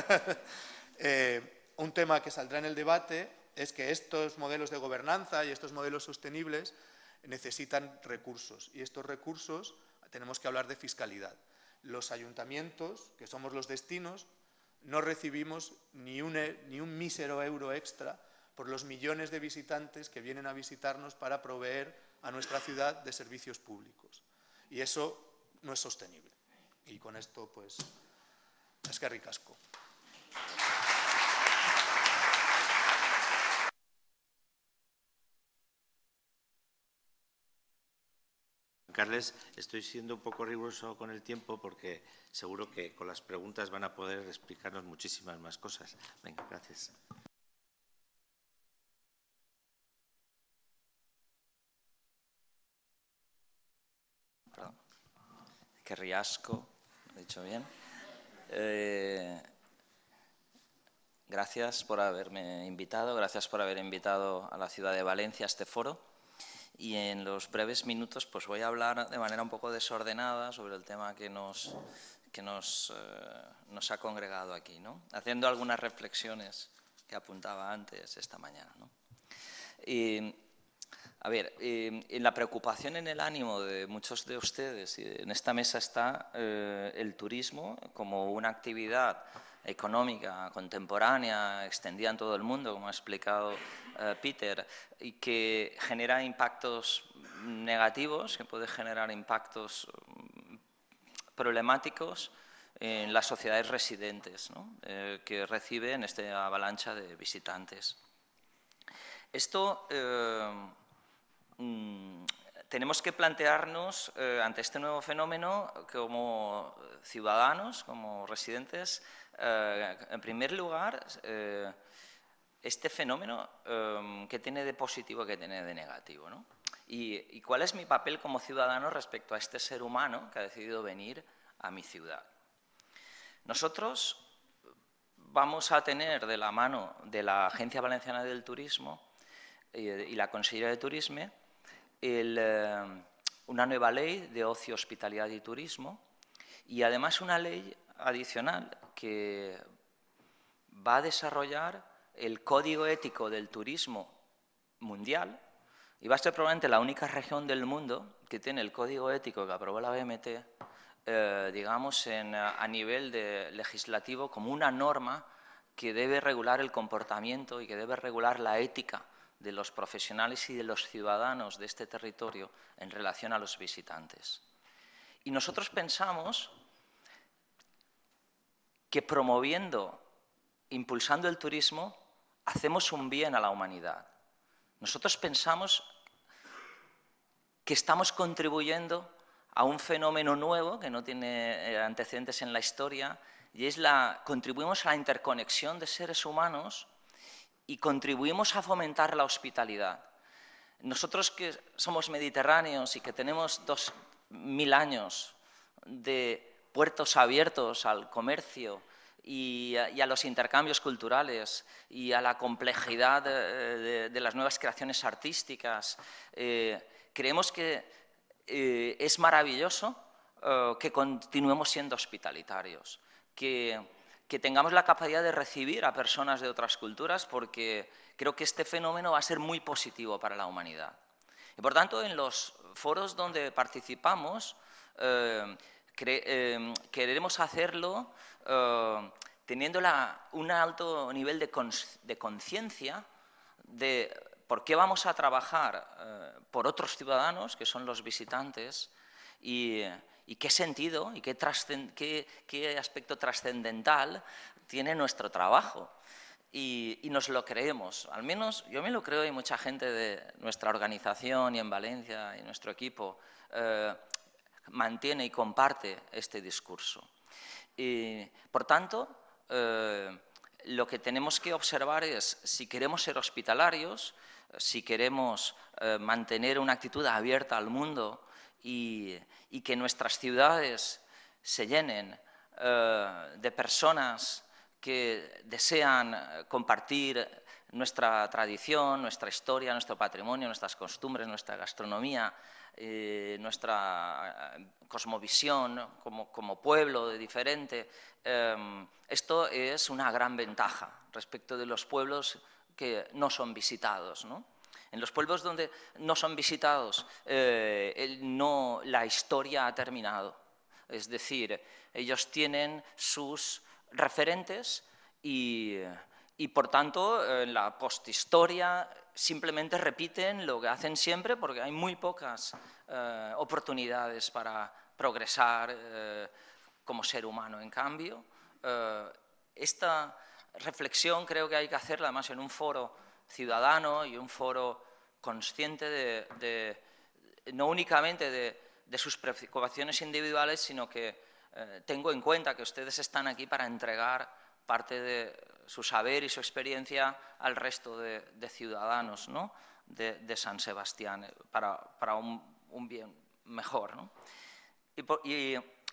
eh, un tema que saldrá en el debate es que estos modelos de gobernanza y estos modelos sostenibles necesitan recursos, y estos recursos tenemos que hablar de fiscalidad. Los ayuntamientos, que somos los destinos, no recibimos ni un, ni un mísero euro extra por los millones de visitantes que vienen a visitarnos para proveer a nuestra ciudad de servicios públicos. Y eso no es sostenible. Y con esto, pues, es que ricasco. Carles, estoy siendo un poco riguroso con el tiempo porque seguro que con las preguntas van a poder explicarnos muchísimas más cosas. Venga, gracias. Perdón. Que riasco, lo he dicho bien. Eh, gracias por haberme invitado, gracias por haber invitado a la ciudad de Valencia a este foro. Y en los breves minutos pues voy a hablar de manera un poco desordenada sobre el tema que nos, que nos, eh, nos ha congregado aquí, ¿no? Haciendo algunas reflexiones que apuntaba antes esta mañana, ¿no? Y, a ver, eh, en la preocupación en el ánimo de muchos de ustedes, y en esta mesa está eh, el turismo como una actividad económica contemporánea, extendida en todo el mundo, como ha explicado eh, Peter, y que genera impactos negativos, que puede generar impactos problemáticos en las sociedades residentes, ¿no? eh, que reciben esta avalancha de visitantes. Esto eh, mm, tenemos que plantearnos eh, ante este nuevo fenómeno como ciudadanos, como residentes, eh, en primer lugar, eh, este fenómeno eh, ¿qué tiene de positivo, qué tiene de negativo, ¿no? Y, y cuál es mi papel como ciudadano respecto a este ser humano que ha decidido venir a mi ciudad. Nosotros vamos a tener de la mano de la Agencia Valenciana del Turismo y, y la Consellería de Turisme el, eh, una nueva ley de ocio, hospitalidad y turismo, y además una ley adicional que va a desarrollar el Código Ético del Turismo Mundial, y va a ser probablemente la única región del mundo que tiene el Código Ético que aprobó la B M T, eh, digamos, en, a nivel de legislativo, como una norma que debe regular el comportamiento y que debe regular la ética de los profesionales y de los ciudadanos de este territorio en relación a los visitantes. Y nosotros pensamos que promoviendo, impulsando el turismo, hacemos un bien a la humanidad. Nosotros pensamos que estamos contribuyendo a un fenómeno nuevo que no tiene antecedentes en la historia, y es la, contribuimos a la interconexión de seres humanos y contribuimos a fomentar la hospitalidad. Nosotros que somos mediterráneos y que tenemos dos mil años de puertos abiertos al comercio y a, y a los intercambios culturales y a la complejidad de, de, de las nuevas creaciones artísticas, eh, creemos que eh, es maravilloso eh, que continuemos siendo hospitalitarios, que, que tengamos la capacidad de recibir a personas de otras culturas, porque creo que este fenómeno va a ser muy positivo para la humanidad. Y por tanto, en los foros donde participamos, eh, cre eh, queremos hacerlo eh, teniendo la, un alto nivel de, de conciencia de por qué vamos a trabajar eh, por otros ciudadanos, que son los visitantes, y, y qué sentido y qué, qué, qué aspecto trascendental tiene nuestro trabajo. Y, y nos lo creemos, al menos yo me lo creo y mucha gente de nuestra organización y en Valencia y nuestro equipo eh, mantiene y comparte este discurso. Y, por tanto, eh, lo que tenemos que observar es si queremos ser hospitalarios, si queremos eh, mantener una actitud abierta al mundo y, y que nuestras ciudades se llenen eh, de personas que desean compartir nuestra tradición, nuestra historia, nuestro patrimonio, nuestras costumbres, nuestra gastronomía, eh, nuestra cosmovisión como, como pueblo diferente. Eh, esto es una gran ventaja respecto de los pueblos que no son visitados, ¿no? En los pueblos donde no son visitados, eh, el, no, la historia ha terminado. Es decir, ellos tienen sus referentes y, y por tanto, en la posthistoria simplemente repiten lo que hacen siempre porque hay muy pocas eh, oportunidades para progresar eh, como ser humano. En cambio, eh, esta reflexión creo que hay que hacerla además en un foro ciudadano y un foro consciente de, de no únicamente de, de sus preocupaciones individuales, sino que eh, tengo en cuenta que ustedes están aquí para entregar parte de su saber y su experiencia al resto de, de ciudadanos, ¿no? de, de San Sebastián, para, para un, un bien mejor, ¿no? Y, por, y,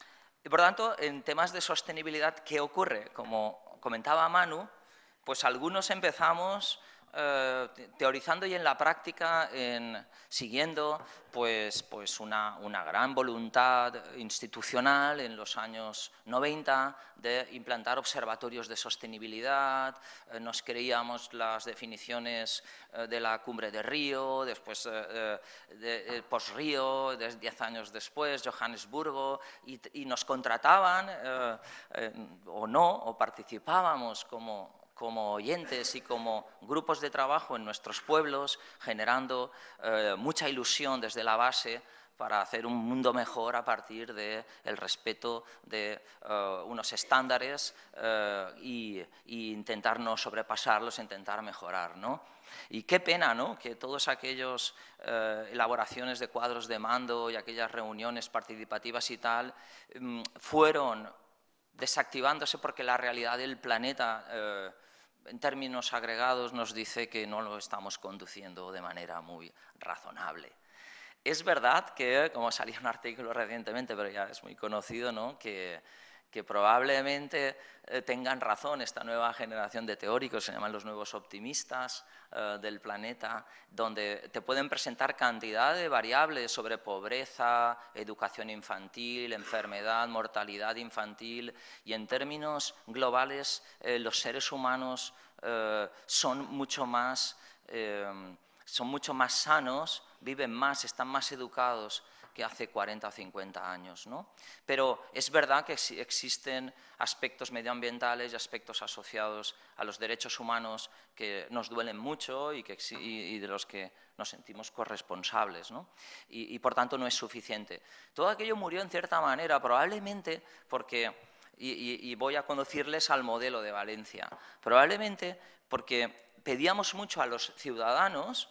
y por tanto, en temas de sostenibilidad, ¿qué ocurre? Como comentaba Manu, pues algunos empezamos eh, teorizando y en la práctica en, siguiendo pues, pues una, una gran voluntad institucional en los años noventa de implantar observatorios de sostenibilidad. Eh, nos creíamos las definiciones eh, de la Cumbre de Río, después eh, de, eh, post-Río, diez años después, Johannesburgo, y, y nos contrataban eh, eh, o no, o participábamos como como oyentes y como grupos de trabajo en nuestros pueblos, generando eh, mucha ilusión desde la base para hacer un mundo mejor a partir del respeto de uh, unos estándares uh, y, y intentar no sobrepasarlos, intentar mejorar, ¿no? Y qué pena, ¿no?, que todas aquellas uh, elaboraciones de cuadros de mando y aquellas reuniones participativas y tal um, fueron desactivándose porque la realidad del planeta uh, en términos agregados nos dice que no lo estamos conduciendo de manera muy razonable. Es verdad que, como salió un artículo recientemente, pero ya es muy conocido, ¿no?, que, que probablemente eh, tengan razón esta nueva generación de teóricos, se llaman los nuevos optimistas eh, del planeta, donde te pueden presentar cantidad de variables sobre pobreza, educación infantil, enfermedad, mortalidad infantil, y en términos globales eh, los seres humanos eh, son mucho más... Eh, son mucho más sanos, viven más, están más educados que hace cuarenta o cincuenta años, ¿no? Pero es verdad que existen aspectos medioambientales y aspectos asociados a los derechos humanos que nos duelen mucho y, que, y, y de los que nos sentimos corresponsables, ¿no? Y, y por tanto no es suficiente. Todo aquello murió en cierta manera, probablemente porque, y, y, y voy a conducirles al modelo de Valencia, probablemente porque pedíamos mucho a los ciudadanos.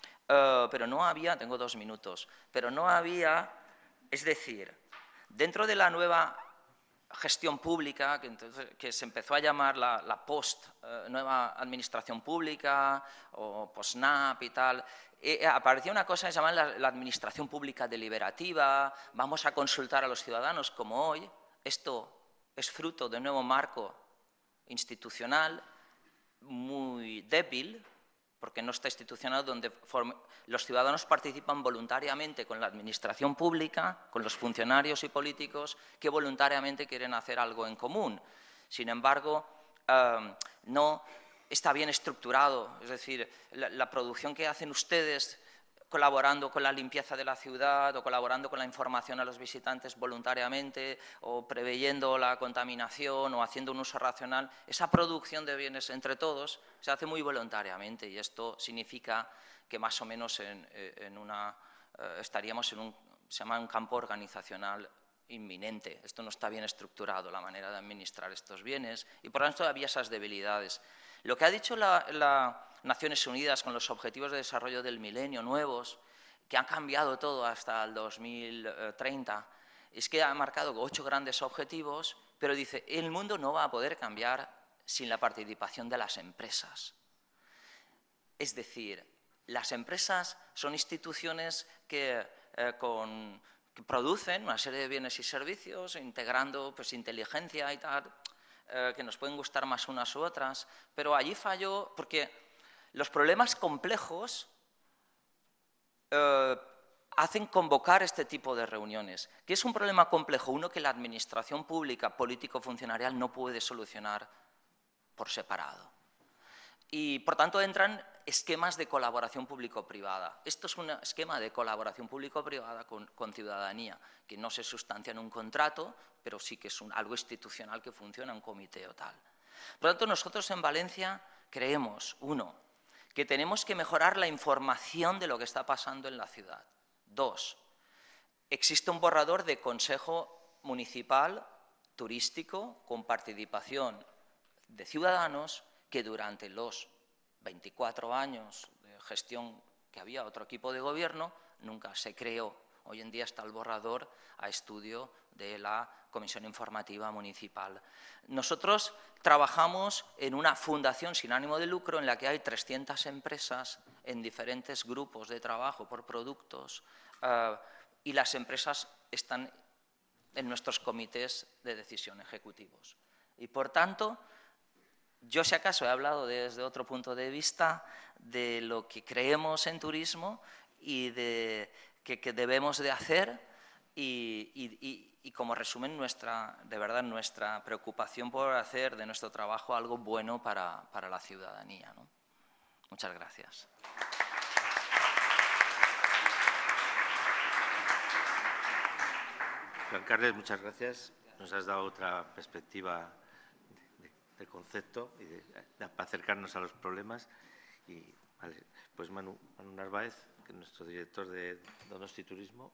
Uh, pero no había, tengo dos minutos, pero no había, es decir, dentro de la nueva gestión pública, que, entonces, que se empezó a llamar la, la post, uh, nueva administración pública, o post-NAP y tal, eh, aparecía una cosa que se llama la, la administración pública deliberativa, vamos a consultar a los ciudadanos como hoy. Esto es fruto de un nuevo marco institucional muy débil, porque no está institucionado, donde los ciudadanos participan voluntariamente con la administración pública, con los funcionarios y políticos que voluntariamente quieren hacer algo en común. Sin embargo, eh, no está bien estructurado, es decir, la, la producción que hacen ustedes colaborando con la limpieza de la ciudad o colaborando con la información a los visitantes voluntariamente o preveyendo la contaminación o haciendo un uso racional, esa producción de bienes entre todos se hace muy voluntariamente y esto significa que más o menos en, en una, eh, estaríamos en un se llama un campo organizacional inminente. Esto no está bien estructurado, la manera de administrar estos bienes, y por lo tanto había esas debilidades. Lo que ha dicho la, la Naciones Unidas con los Objetivos de Desarrollo del Milenio nuevos, que han cambiado todo hasta el dos mil treinta, es que ha marcado ocho grandes objetivos, pero dice, el mundo no va a poder cambiar sin la participación de las empresas. Es decir, las empresas son instituciones que, eh, con, que producen una serie de bienes y servicios, integrando pues, inteligencia y tal, eh, que nos pueden gustar más unas u otras, pero allí falló porque los problemas complejos eh, hacen convocar este tipo de reuniones. ¿Qué es un problema complejo? Uno que la administración pública, político-funcionarial, no puede solucionar por separado. Y, por tanto, entran esquemas de colaboración público-privada. Esto es un esquema de colaboración público-privada con, con ciudadanía, que no se sustancia en un contrato, pero sí que es un, algo institucional que funciona, un comité o tal. Por lo tanto, nosotros en Valencia creemos, uno, que tenemos que mejorar la información de lo que está pasando en la ciudad. Dos, existe un borrador de Consejo Municipal Turístico con participación de ciudadanos que durante los veinticuatro años de gestión que había otro equipo de gobierno nunca se creó. Hoy en día está el borrador a estudio de la Comisión Informativa Municipal. Nosotros trabajamos en una fundación sin ánimo de lucro en la que hay trescientas empresas en diferentes grupos de trabajo por productos uh, y las empresas están en nuestros comités de decisión ejecutivos. Y, por tanto, yo, si acaso, he hablado desde otro punto de vista de lo que creemos en turismo y de que, que debemos de hacer y, y, y, y, como resumen, nuestra, de verdad, nuestra preocupación por hacer de nuestro trabajo algo bueno para, para la ciudadanía, ¿no? Muchas gracias. Juan Carles, muchas gracias. Nos has dado otra perspectiva de concepto y de, de acercarnos a los problemas. Y, vale, pues Manu, Manu Narváez, que es nuestro director de Donosti Turismo.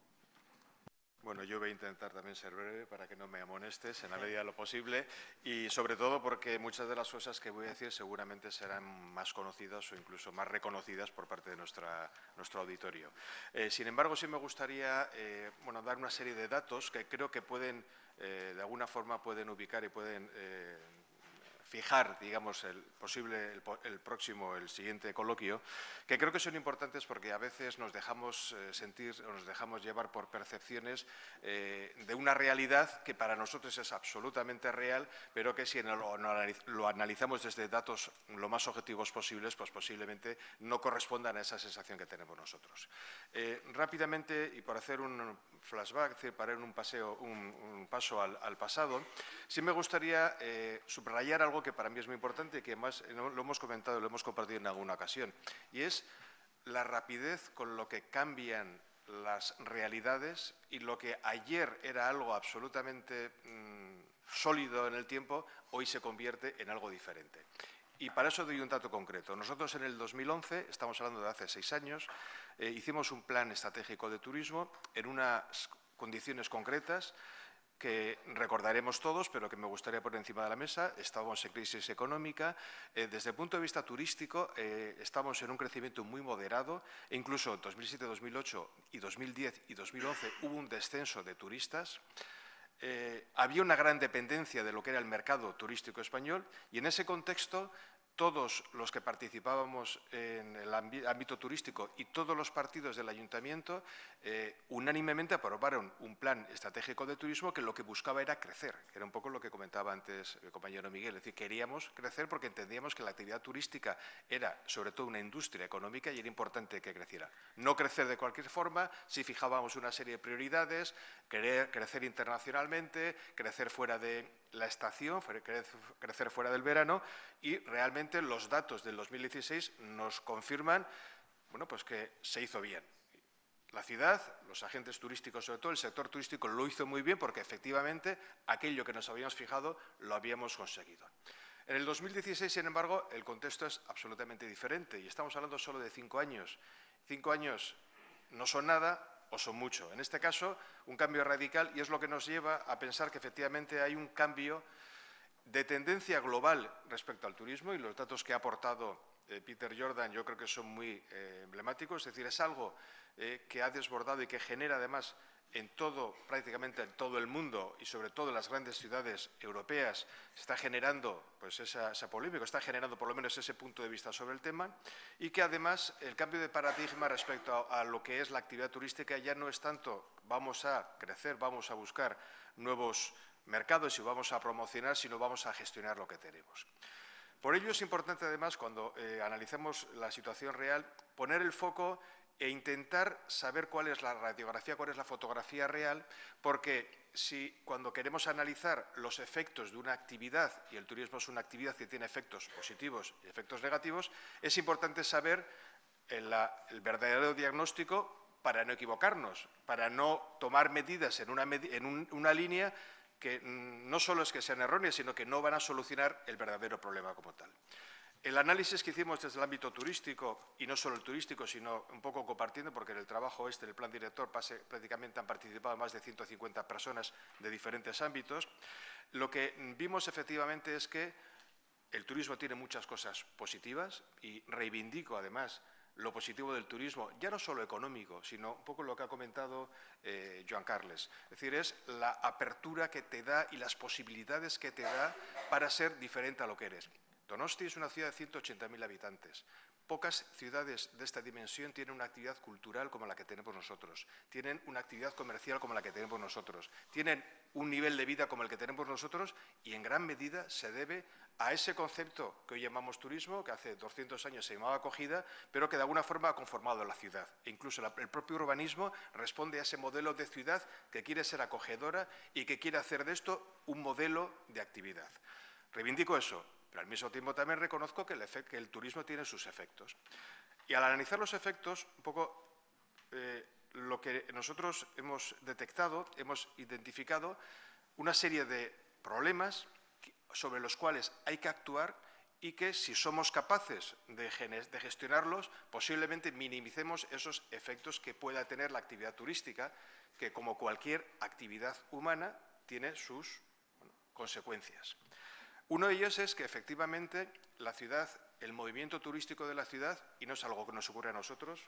Bueno, yo voy a intentar también ser breve para que no me amonestes en la medida de lo posible y sobre todo porque muchas de las cosas que voy a decir seguramente serán más conocidas o incluso más reconocidas por parte de nuestra, nuestro auditorio. Eh, sin embargo, sí me gustaría eh, bueno, dar una serie de datos que creo que pueden, eh, de alguna forma, pueden ubicar y pueden eh, fijar, digamos, el posible, el, el próximo, el siguiente coloquio, que creo que son importantes porque a veces nos dejamos eh, sentir o nos dejamos llevar por percepciones eh, de una realidad que para nosotros es absolutamente real, pero que si lo, lo analizamos desde datos lo más objetivos posibles, pues posiblemente no correspondan a esa sensación que tenemos nosotros. Eh, rápidamente, y por hacer un flashback, es decir, para ir un, paseo, un, un paso al, al pasado, sí me gustaría eh, subrayar algo que para mí es muy importante y que además lo hemos comentado y lo hemos compartido en alguna ocasión, y es la rapidez con lo que cambian las realidades y lo que ayer era algo absolutamente mmm, sólido en el tiempo, hoy se convierte en algo diferente. Y para eso doy un dato concreto. Nosotros en el dos mil once, estamos hablando de hace seis años, eh, hicimos un plan estratégico de turismo en unas condiciones concretas que recordaremos todos, pero que me gustaría poner encima de la mesa. Estábamos en crisis económica. Eh, desde el punto de vista turístico, eh, estamos en un crecimiento muy moderado. E incluso en dos mil siete, dos mil ocho, y dos mil diez y dos mil once hubo un descenso de turistas. Eh, había una gran dependencia de lo que era el mercado turístico español y en ese contexto todos los que participábamos en el ámbito turístico y todos los partidos del ayuntamiento eh, unánimemente aprobaron un plan estratégico de turismo que lo que buscaba era crecer, que era un poco lo que comentaba antes el compañero Miguel, es decir, queríamos crecer porque entendíamos que la actividad turística era sobre todo una industria económica y era importante que creciera. No crecer de cualquier forma, si fijábamos una serie de prioridades, querer crecer internacionalmente, crecer fuera de la estación, crecer fuera del verano, y realmente los datos del dos mil dieciséis nos confirman, bueno, pues que se hizo bien. La ciudad, los agentes turísticos, sobre todo el sector turístico, lo hizo muy bien porque efectivamente aquello que nos habíamos fijado lo habíamos conseguido. En el dos mil dieciséis, sin embargo, el contexto es absolutamente diferente y estamos hablando solo de cinco años. Cinco años no son nada, o son mucho. En este caso, un cambio radical, y es lo que nos lleva a pensar que efectivamente hay un cambio de tendencia global respecto al turismo, y los datos que ha aportado eh, Peter Jordan yo creo que son muy eh, emblemáticos. Es decir, es algo eh, que ha desbordado y que genera además en todo, prácticamente en todo el mundo y sobre todo en las grandes ciudades europeas, está generando pues, esa, esa polémica, está generando por lo menos ese punto de vista sobre el tema, y que además el cambio de paradigma respecto a, a lo que es la actividad turística ya no es tanto vamos a crecer, vamos a buscar nuevos mercados y vamos a promocionar, sino vamos a gestionar lo que tenemos. Por ello es importante además, cuando eh, analicemos la situación real, poner el foco e intentar saber cuál es la radiografía, cuál es la fotografía real, porque si cuando queremos analizar los efectos de una actividad, y el turismo es una actividad que tiene efectos positivos y efectos negativos, es importante saber el, la, el verdadero diagnóstico para no equivocarnos, para no tomar medidas en una, en un, una línea que no solo es que sean erróneas, sino que no van a solucionar el verdadero problema como tal. El análisis que hicimos desde el ámbito turístico, y no solo el turístico, sino un poco compartiendo, porque en el trabajo este, el plan director, pase, prácticamente han participado más de ciento cincuenta personas de diferentes ámbitos, lo que vimos efectivamente es que el turismo tiene muchas cosas positivas, y reivindico además lo positivo del turismo, ya no solo económico, sino un poco lo que ha comentado eh, Joan Carles. Es decir, es la apertura que te da y las posibilidades que te da para ser diferente a lo que eres. Donosti es una ciudad de ciento ochenta mil habitantes. Pocas ciudades de esta dimensión tienen una actividad cultural como la que tenemos nosotros, tienen una actividad comercial como la que tenemos nosotros, tienen un nivel de vida como el que tenemos nosotros, y en gran medida se debe a ese concepto que hoy llamamos turismo, que hace doscientos años se llamaba acogida, pero que de alguna forma ha conformado la ciudad. E incluso la, el propio urbanismo responde a ese modelo de ciudad que quiere ser acogedora y que quiere hacer de esto un modelo de actividad. Reivindico eso, pero al mismo tiempo también reconozco que el, que el turismo tiene sus efectos. Y al analizar los efectos, un poco eh, lo que nosotros hemos detectado, hemos identificado una serie de problemas sobre los cuales hay que actuar, y que si somos capaces de, de gestionarlos, posiblemente minimicemos esos efectos que pueda tener la actividad turística, que como cualquier actividad humana tiene sus bueno, consecuencias. Uno de ellos es que efectivamente la ciudad, el movimiento turístico de la ciudad, y no es algo que nos ocurre a nosotros,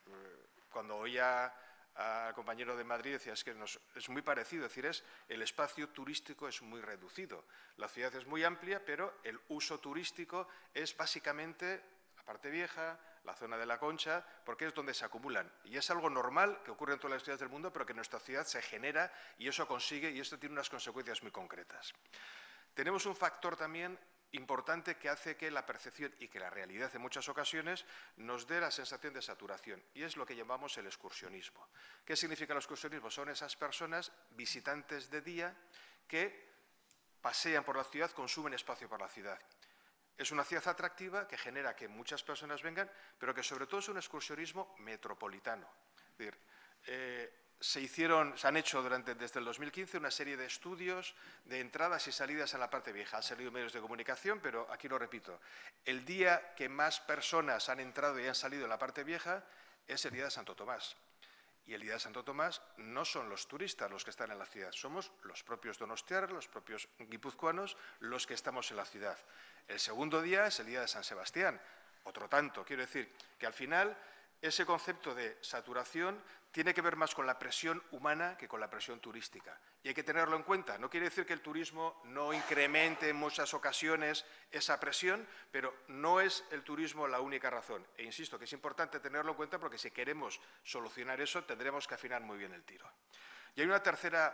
cuando oía al compañero de Madrid decía es que nos, es muy parecido, es decir, es, el espacio turístico es muy reducido. La ciudad es muy amplia, pero el uso turístico es básicamente la parte vieja, la zona de la Concha, porque es donde se acumulan. Y es algo normal que ocurre en todas las ciudades del mundo, pero que en nuestra ciudad se genera y eso consigue, y esto tiene unas consecuencias muy concretas. Tenemos un factor también importante que hace que la percepción y que la realidad en muchas ocasiones nos dé la sensación de saturación, y es lo que llamamos el excursionismo. ¿Qué significa el excursionismo? Son esas personas visitantes de día que pasean por la ciudad, consumen espacio por la ciudad. Es una ciudad atractiva que genera que muchas personas vengan, pero que sobre todo es un excursionismo metropolitano. Es decir, eh, Se, hicieron, se han hecho durante, desde el dos mil quince una serie de estudios de entradas y salidas en la parte vieja. Han salido medios de comunicación, pero aquí lo repito. El día que más personas han entrado y han salido en la parte vieja es el día de Santo Tomás. Y el día de Santo Tomás no son los turistas los que están en la ciudad, somos los propios donostiarras, los propios guipuzcoanos, los que estamos en la ciudad. El segundo día es el día de San Sebastián, otro tanto. Quiero decir que al final ese concepto de saturación tiene que ver más con la presión humana que con la presión turística. Y hay que tenerlo en cuenta. No quiere decir que el turismo no incremente en muchas ocasiones esa presión, pero no es el turismo la única razón. E insisto que es importante tenerlo en cuenta porque si queremos solucionar eso tendremos que afinar muy bien el tiro. Y hay una tercera,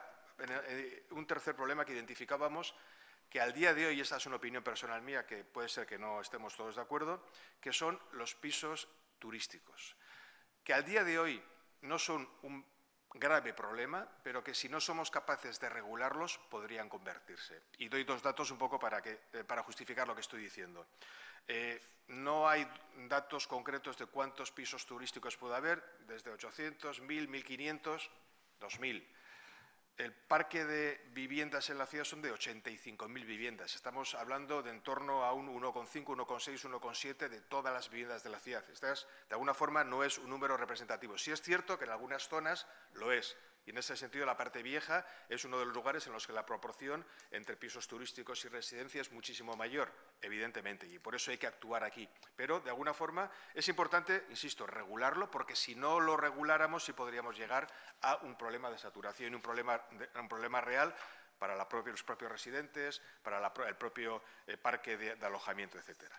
un tercer problema que identificábamos, que al día de hoy, y esta es una opinión personal mía, que puede ser que no estemos todos de acuerdo, que son los pisos turísticos, que al día de hoy no son un grave problema, pero que si no somos capaces de regularlos podrían convertirse. Y doy dos datos un poco para, que, eh, para justificar lo que estoy diciendo. Eh, no hay datos concretos de cuántos pisos turísticos puede haber, desde ochocientos, mil, mil quinientos, dos mil. el parque de viviendas en la ciudad son de ochenta y cinco mil viviendas. Estamos hablando de en torno a un uno coma cinco, uno coma seis, uno coma siete de todas las viviendas de la ciudad. Esta es, de alguna forma no es un número representativo. Sí es cierto que en algunas zonas lo es. Y en ese sentido la parte vieja es uno de los lugares en los que la proporción entre pisos turísticos y residencias es muchísimo mayor, evidentemente, y por eso hay que actuar aquí. Pero, de alguna forma, es importante, insisto, regularlo, porque si no lo reguláramos sí podríamos llegar a un problema de saturación y un problema, de, un problema real para la propia, los propios residentes, para la, el propio eh, parque de, de alojamiento, etcétera.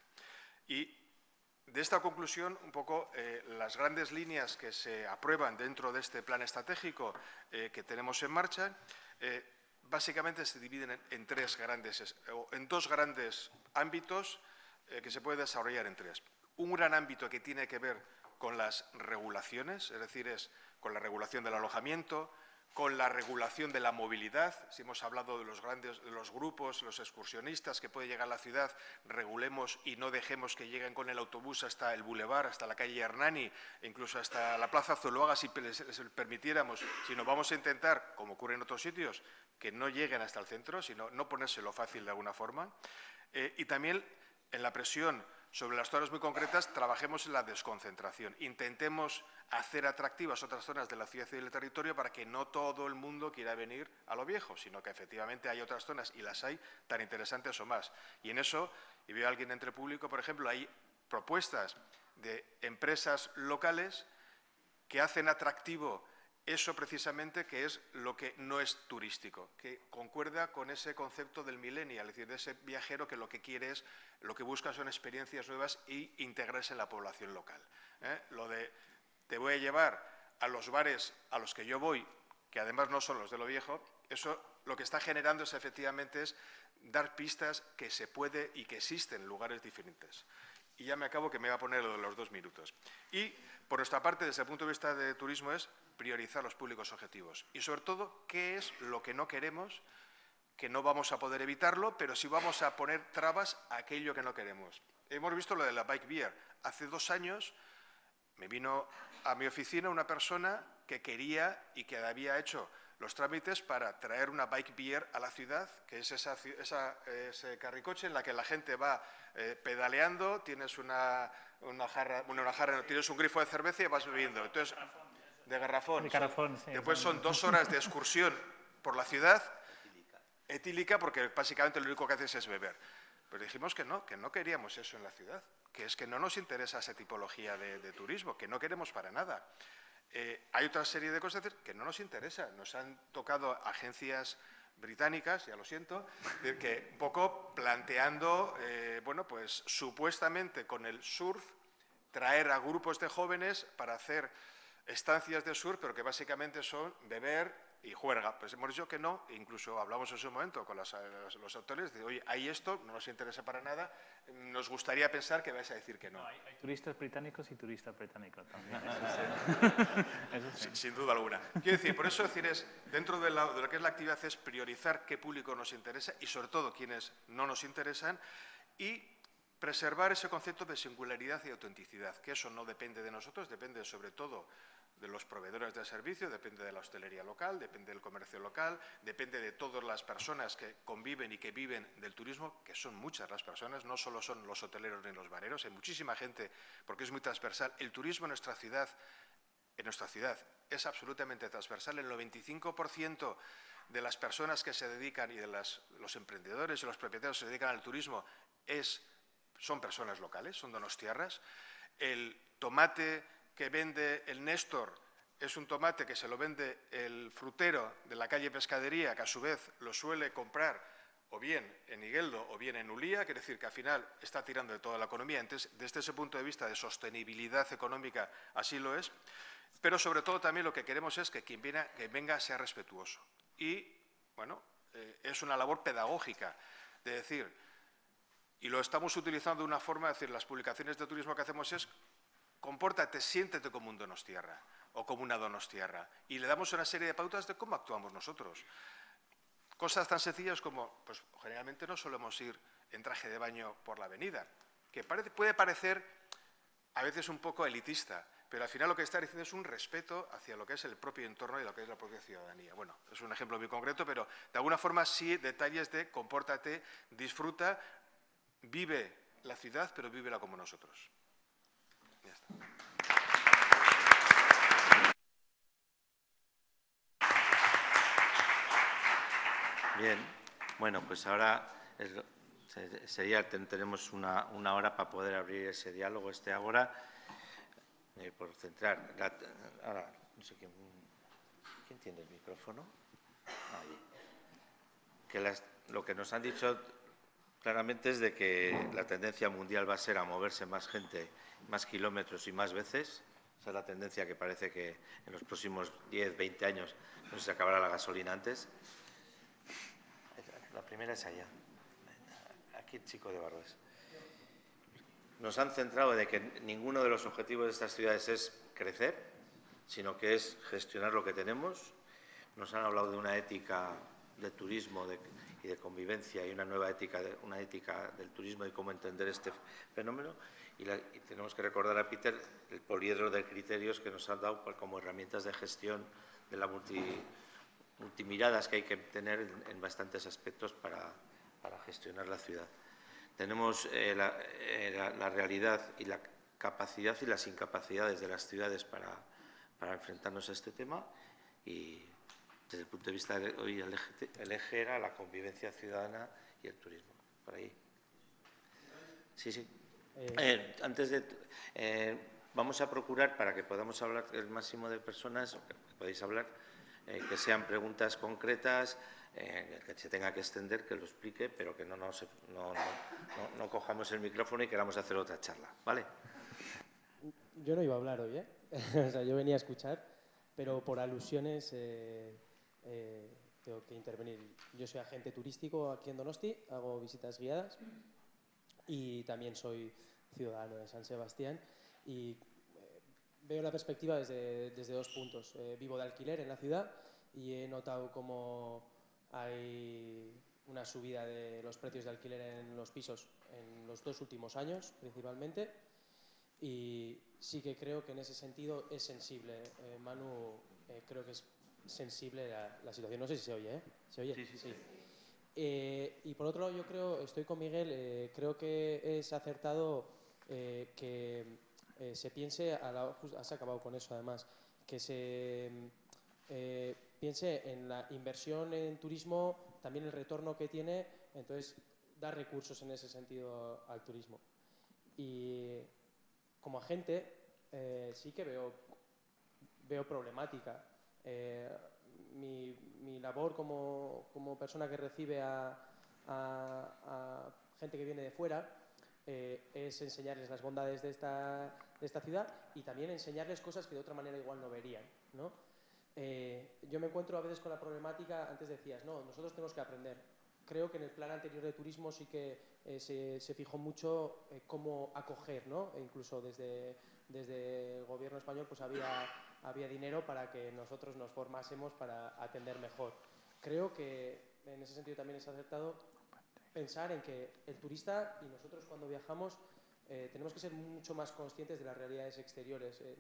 Y de esta conclusión, un poco eh, las grandes líneas que se aprueban dentro de este plan estratégico eh, que tenemos en marcha, eh, básicamente se dividen en, en tres grandes, o en dos grandes ámbitos eh, que se puede desarrollar en tres. Un gran ámbito que tiene que ver con las regulaciones, es decir, es con la regulación del alojamiento, con la regulación de la movilidad. Si hemos hablado de los grandes de los grupos, los excursionistas que pueden llegar a la ciudad, regulemos y no dejemos que lleguen con el autobús hasta el bulevar, hasta la calle Hernani, e incluso hasta la Plaza Zuloaga, si les permitiéramos, sino vamos a intentar, como ocurre en otros sitios, que no lleguen hasta el centro, sino no ponérselo fácil de alguna forma. Eh, y también en la presión sobre las zonas muy concretas, trabajemos en la desconcentración. Intentemos hacer atractivas otras zonas de la ciudad y del territorio para que no todo el mundo quiera venir a lo viejo, sino que efectivamente hay otras zonas, y las hay, tan interesantes o más. Y en eso, y veo a alguien entre público, por ejemplo, hay propuestas de empresas locales que hacen atractivo eso precisamente que es lo que no es turístico, que concuerda con ese concepto del millennial, es decir, de ese viajero que lo que quiere es, lo que busca son experiencias nuevas e integrarse en la población local. ¿eh? Lo de te voy a llevar a los bares a los que yo voy, que además no son los de lo viejo, eso lo que está generando es efectivamente es dar pistas que se puede y que existen lugares diferentes. Y ya me acabo, que me va a poner lo de los dos minutos. Y, por nuestra parte, desde el punto de vista de turismo, es priorizar los públicos objetivos. Y, sobre todo, qué es lo que no queremos, que no vamos a poder evitarlo, pero sí vamos a poner trabas a aquello que no queremos. Hemos visto lo de la bike beer. Hace dos años me vino a mi oficina una persona que quería y que había hecho los trámites para traer una bike beer a la ciudad, que es esa, esa, ese carricoche en la que la gente va eh, pedaleando, tienes una, una jarra, bueno, una jarra, tienes un grifo de cerveza y vas bebiendo. Entonces, de garrafón. De garrafón, sí. Después son dos horas de excursión por la ciudad, etílica, porque básicamente lo único que haces es beber. Pero dijimos que no, que no queríamos eso en la ciudad, que es que no nos interesa esa tipología de, de turismo, que no queremos para nada. Eh, hay otra serie de cosas que no nos interesa. Nos han tocado agencias británicas, ya lo siento, que un poco planteando, eh, bueno, pues supuestamente con el surf, traer a grupos de jóvenes para hacer estancias de surf, pero que básicamente son beber y juerga. Pues hemos dicho que no, incluso hablamos en su momento con las, los, los autores de, oye, hay esto, no nos interesa para nada, nos gustaría pensar que vais a decir que no. no hay, hay turistas británicos y turistas británicos también. Eso sí. Eso sí. Sin, sin duda alguna. Quiero decir, por eso decir es, dentro de, la, de lo que es la actividad es priorizar qué público nos interesa y sobre todo quienes no nos interesan y preservar ese concepto de singularidad y autenticidad, que eso no depende de nosotros, depende sobre todo de los proveedores de servicio, depende de la hostelería local, depende del comercio local, depende de todas las personas que conviven y que viven del turismo, que son muchas las personas, no solo son los hoteleros ni los bareros, hay muchísima gente, porque es muy transversal. El turismo en nuestra ciudad, en nuestra ciudad es absolutamente transversal. El noventa y cinco por ciento de las personas que se dedican y de las, los emprendedores y los propietarios que se dedican al turismo es, son personas locales, son donostiarras. El tomate que vende el Néstor es un tomate que se lo vende el frutero de la calle Pescadería, que a su vez lo suele comprar o bien en Igueldo o bien en Ulía, quiere decir que al final está tirando de toda la economía. Entonces, desde ese punto de vista de sostenibilidad económica, así lo es. Pero sobre todo también lo que queremos es que quien venga, que venga sea respetuoso. Y, bueno, eh, es una labor pedagógica de decir, y lo estamos utilizando de una forma, es decir, las publicaciones de turismo que hacemos es compórtate, siéntete como un donostiarra o como una donostiarra. Y le damos una serie de pautas de cómo actuamos nosotros. Cosas tan sencillas como, pues generalmente no solemos ir en traje de baño por la avenida, que parece, puede parecer a veces un poco elitista, pero al final lo que está diciendo es un respeto hacia lo que es el propio entorno y lo que es la propia ciudadanía. Bueno, es un ejemplo muy concreto, pero de alguna forma sí detalles de compórtate, disfruta, vive la ciudad, pero vívela como nosotros. Ya está. Bien, bueno, pues ahora es, sería, tenemos una, una hora para poder abrir ese diálogo, este ágora, eh, por centrar. La, ahora, no sé quién, ¿quién tiene el micrófono? Ahí. Que las, lo que nos han dicho claramente es de que la tendencia mundial va a ser a moverse más gente, más kilómetros y más veces. Esa es la tendencia que parece que en los próximos diez, veinte años no se acabará la gasolina antes. La primera es allá. Aquí el chico de Barbas. Nos han centrado de que ninguno de los objetivos de estas ciudades es crecer, sino que es gestionar lo que tenemos. Nos han hablado de una ética de turismo de, y de convivencia y una nueva ética, de, una ética del turismo y cómo entender este fenómeno. Y, la, y tenemos que recordar a Peter el poliedro de criterios que nos han dado como herramientas de gestión de la multi multimiradas que hay que tener en, en bastantes aspectos para, para gestionar la ciudad. Tenemos eh, la, eh, la, la realidad y la capacidad y las incapacidades de las ciudades para, para enfrentarnos a este tema y desde el punto de vista de hoy el eje, el eje era la convivencia ciudadana y el turismo. Por ahí. Sí, sí. Eh, eh, antes de... Eh, vamos a procurar para que podamos hablar el máximo de personas, que podéis hablar, Eh, que sean preguntas concretas, eh, que se tenga que extender, que lo explique, pero que no, no, no, no, no cojamos el micrófono y queramos hacer otra charla, ¿vale? Yo no iba a hablar hoy, ¿eh? O sea, yo venía a escuchar, pero por alusiones eh, eh, tengo que intervenir. Yo soy agente turístico aquí en Donosti, hago visitas guiadas y también soy ciudadano de San Sebastián y veo la perspectiva desde, desde dos puntos. Eh, vivo de alquiler en la ciudad y he notado cómo hay una subida de los precios de alquiler en los pisos en los dos últimos años, principalmente. Y sí que creo que en ese sentido es sensible. Eh, Manu, eh, creo que es sensible la, la situación. No sé si se oye, ¿eh? ¿Se oye? Sí, sí, sí. sí. Eh, y por otro lado, yo creo, estoy con Miguel, eh, creo que es acertado eh, que... Eh, se piense, a la, has acabado con eso además, que se eh, piense en la inversión en turismo, también el retorno que tiene, entonces dar recursos en ese sentido al turismo. Y como agente eh, sí que veo, veo problemática. Eh, mi, mi labor como, como persona que recibe a, a, a gente que viene de fuera Eh, es enseñarles las bondades de esta, de esta ciudad y también enseñarles cosas que de otra manera igual no verían, ¿no? Eh, yo me encuentro a veces con la problemática, antes decías, no, nosotros tenemos que aprender. Creo que en el plan anterior de turismo sí que eh, se, se fijó mucho eh, cómo acoger, ¿no? E incluso desde, desde el gobierno español pues había, había dinero para que nosotros nos formásemos para atender mejor. Creo que en ese sentido también es acertado pensar en que el turista y nosotros cuando viajamos eh, tenemos que ser mucho más conscientes de las realidades exteriores. Eh,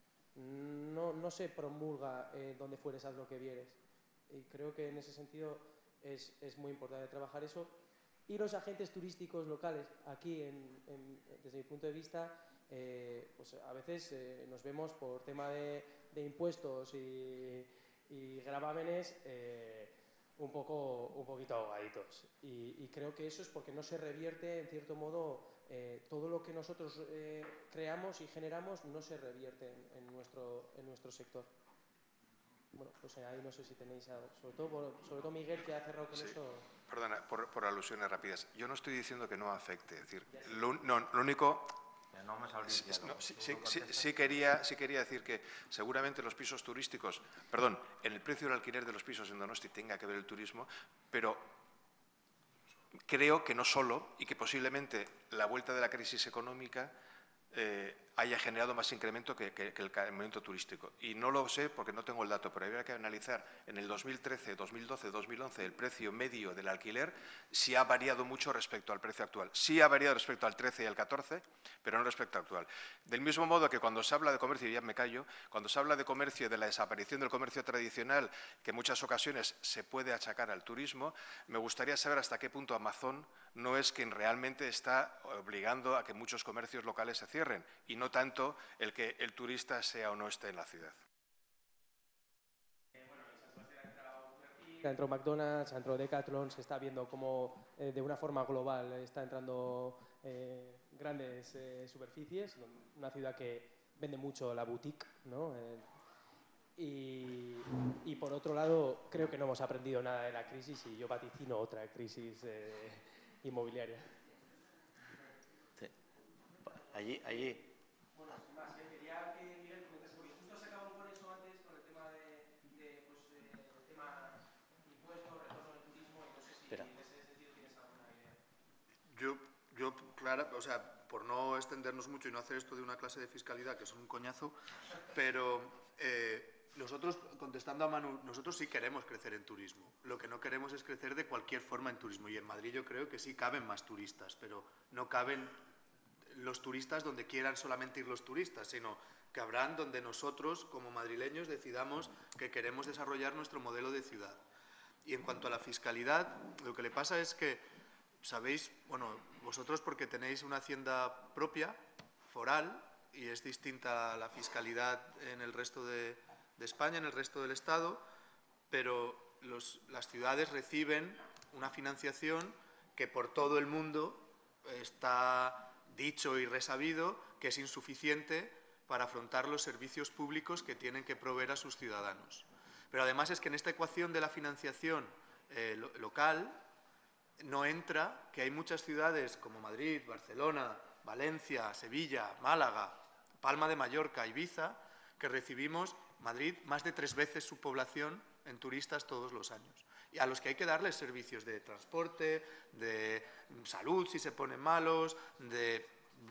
no, no se promulga eh, donde fueres haz lo que vieres. Y creo que en ese sentido es, es muy importante trabajar eso. Y los agentes turísticos locales, aquí en, en, desde mi punto de vista, eh, pues a veces eh, nos vemos por tema de, de impuestos y, y gravámenes eh, un poco, un poquito ahogaditos. Y, y creo que eso es porque no se revierte, en cierto modo, eh, todo lo que nosotros eh, creamos y generamos no se revierte en, en, nuestro, en nuestro sector. Bueno, pues ahí no sé si tenéis algo. Sobre todo, sobre todo Miguel, que ha cerrado con sí. esto. Perdona, por, por alusiones rápidas. Yo no estoy diciendo que no afecte. Es decir, lo, no, lo único... No vamos a abrir sí, diálogo. no, sí, sí, sí, sí, quería, sí quería decir que seguramente los pisos turísticos, perdón, en el precio del alquiler de los pisos en Donosti tenga que ver el turismo, pero creo que no solo y que posiblemente la vuelta de la crisis económica eh, haya generado más incremento que, que, que el movimiento turístico. Y no lo sé porque no tengo el dato, pero habría que analizar en el dos mil trece, dos mil doce, dos mil once el precio medio del alquiler, si ha variado mucho respecto al precio actual. Sí ha variado respecto al trece y al catorce, pero no respecto al actual. Del mismo modo que cuando se habla de comercio, y ya me callo, cuando se habla de comercio y de la desaparición del comercio tradicional, que en muchas ocasiones se puede achacar al turismo, me gustaría saber hasta qué punto Amazon no es quien realmente está obligando a que muchos comercios locales se cierren y no tanto el que el turista sea o no esté en la ciudad. Ha entrado McDonald's, ha entrado Decathlon, se está viendo cómo eh, de una forma global está entrando eh, grandes eh, superficies, una ciudad que vende mucho la boutique, ¿no? Eh, y, y por otro lado, creo que no hemos aprendido nada de la crisis y yo vaticino otra crisis eh, inmobiliaria. Sí. Allí, allí. Bueno, sin más, eh, quería que Miguel comentase, porque justo has acabado con eso antes, con el tema de, de pues, eh, el tema impuestos, retorno del turismo, y no sé si Espera. en ese sentido tienes alguna idea. Yo, yo clara, o sea, por no extendernos mucho y no hacer esto de una clase de fiscalidad, que son un coñazo, pero eh, nosotros, contestando a Manu, nosotros sí queremos crecer en turismo. Lo que no queremos es crecer de cualquier forma en turismo. Y en Madrid yo creo que sí caben más turistas, pero no caben los turistas donde quieran solamente ir los turistas, sino que habrán donde nosotros, como madrileños, decidamos que queremos desarrollar nuestro modelo de ciudad. Y en cuanto a la fiscalidad, lo que le pasa es que, sabéis, bueno, vosotros porque tenéis una hacienda propia, foral, y es distinta a la fiscalidad en el resto de, de España, en el resto del Estado, pero los, las ciudades reciben una financiación que por todo el mundo está dicho y resabido que es insuficiente para afrontar los servicios públicos que tienen que proveer a sus ciudadanos. Pero además es que en esta ecuación de la financiación eh, lo, local no entra que hay muchas ciudades como Madrid, Barcelona, Valencia, Sevilla, Málaga, Palma de Mallorca, Ibiza, que recibimos, Madrid, más de tres veces su población en turistas todos los años. Y a los que hay que darles servicios de transporte, de salud si se ponen malos, de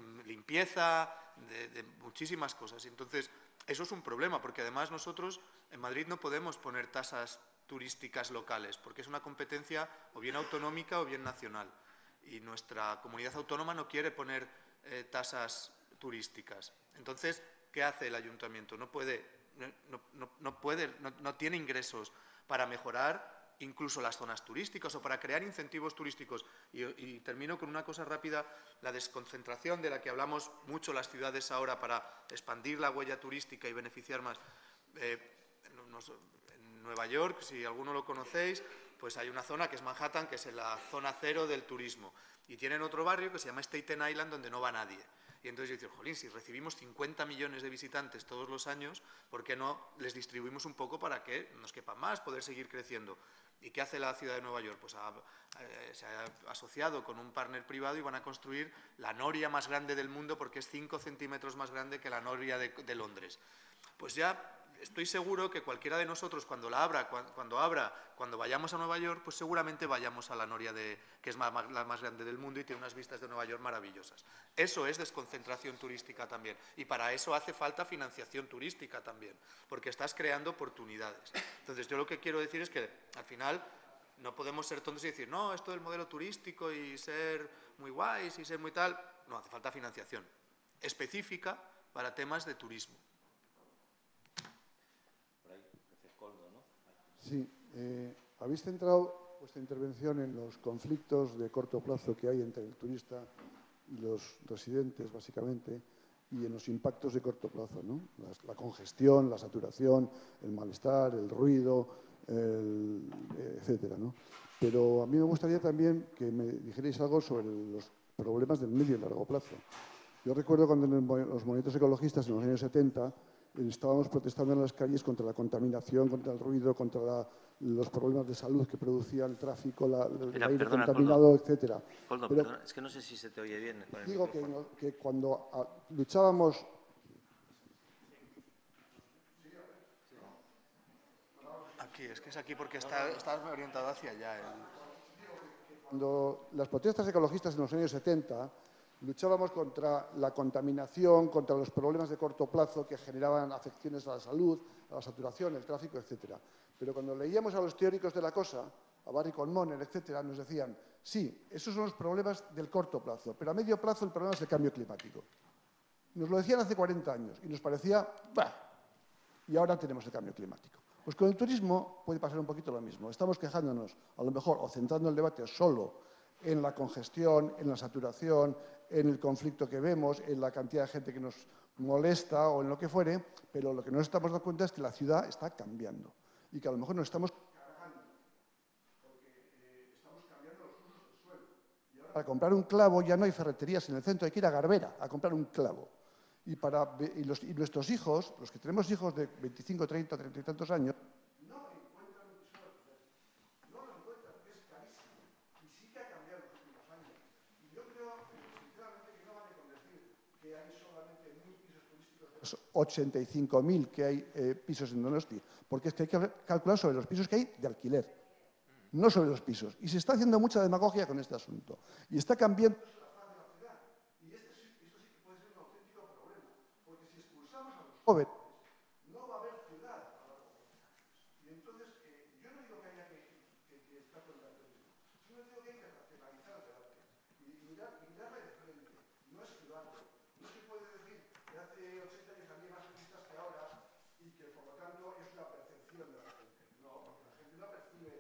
limpieza, de, de muchísimas cosas. Entonces, eso es un problema, porque además nosotros en Madrid no podemos poner tasas turísticas locales, porque es una competencia o bien autonómica o bien nacional. Y nuestra comunidad autónoma no quiere poner eh, tasas turísticas. Entonces, ¿qué hace el ayuntamiento? No puede, no, no, no, puede, no, no tiene ingresos para mejorar incluso las zonas turísticas o para crear incentivos turísticos. Y, y termino con una cosa rápida, la desconcentración de la que hablamos mucho las ciudades ahora para expandir la huella turística y beneficiar más. Eh, nos, en Nueva York, si alguno lo conocéis, pues hay una zona que es Manhattan, que es la zona cero del turismo. Y tienen otro barrio que se llama Staten Island, donde no va nadie. Y entonces yo digo, jolín, si recibimos cincuenta millones de visitantes todos los años, ¿por qué no les distribuimos un poco para que nos quepan más, poder seguir creciendo? ¿Y qué hace la ciudad de Nueva York? Pues ha, eh, se ha asociado con un partner privado y van a construir la noria más grande del mundo porque es cinco centímetros más grande que la noria de, de Londres. Pues ya estoy seguro que cualquiera de nosotros cuando la abra, cuando, cuando abra, cuando vayamos a Nueva York, pues seguramente vayamos a la noria de, que es más, más, la más grande del mundo y tiene unas vistas de Nueva York maravillosas. Eso es desconcentración turística también. Y para eso hace falta financiación turística también, porque estás creando oportunidades. Entonces yo lo que quiero decir es que al final no podemos ser tontos y decir, no, esto del modelo turístico y ser muy guays y ser muy tal. No, hace falta financiación específica para temas de turismo. Sí, eh, habéis centrado vuestra intervención en los conflictos de corto plazo que hay entre el turista y los residentes, básicamente, y en los impactos de corto plazo, ¿no? La, la congestión, la saturación, el malestar, el ruido, el, etcétera, ¿no? Pero a mí me gustaría también que me dijerais algo sobre los problemas del medio y largo plazo. Yo recuerdo cuando en los movimientos ecologistas en los años setenta estábamos protestando en las calles contra la contaminación, contra el ruido, contra la, los problemas de salud que producía el tráfico, la, el Espera, aire perdona, contaminado, Coldo. etcétera. Coldo, Pero perdona, es que no sé si se te oye bien con el digo que, micrófono. que cuando a, luchábamos... Aquí, es que es aquí porque está, estás orientado hacia allá. El... Cuando las protestas ecologistas en los años setenta Luchábamos contra la contaminación, contra los problemas de corto plazo que generaban afecciones a la salud, a la saturación, el tráfico, etcétera. Pero cuando leíamos a los teóricos de la cosa, a Barry Commoner, etcétera, nos decían, sí, esos son los problemas del corto plazo, pero a medio plazo el problema es el cambio climático. Nos lo decían hace cuarenta años y nos parecía, bah, y ahora tenemos el cambio climático. Pues con el turismo puede pasar un poquito lo mismo. Estamos quejándonos, a lo mejor, o centrando el debate solo en la congestión, en la saturación, en el conflicto que vemos, en la cantidad de gente que nos molesta o en lo que fuere, pero lo que no nos estamos dando cuenta es que la ciudad está cambiando y que a lo mejor nos estamos cargando, porque eh, estamos cambiando los usos del suelo. Y ahora, para comprar un clavo ya no hay ferreterías en el centro, hay que ir a Garbera a comprar un clavo. Y, para, y, los, y nuestros hijos, los que tenemos hijos de veinticinco, treinta, treinta y tantos años, no encuentran un piso de alquiler. No lo encuentran, porque es carísimo. Y sí que ha cambiado en los últimos años. Y yo creo, sinceramente, que no vale con decir que hay solamente mil pisos turísticos de los ochenta y cinco mil que hay eh, pisos en Donosti, porque es que hay que calcular sobre los pisos que hay de alquiler, no sobre los pisos. Y se está haciendo mucha demagogia con este asunto. Y está cambiando jóvenes, no va a haber ciudad a largo plazo. Y entonces, eh, yo no digo que haya que, que, que estar contra el turismo, sino digo que hay que racionalizar el debate y mirar, y mirarle de frente, no esquivarlo. No se puede decir que hace ochenta años había más turistas que ahora y que, por lo tanto, es una percepción de la gente. No, porque la gente no percibe...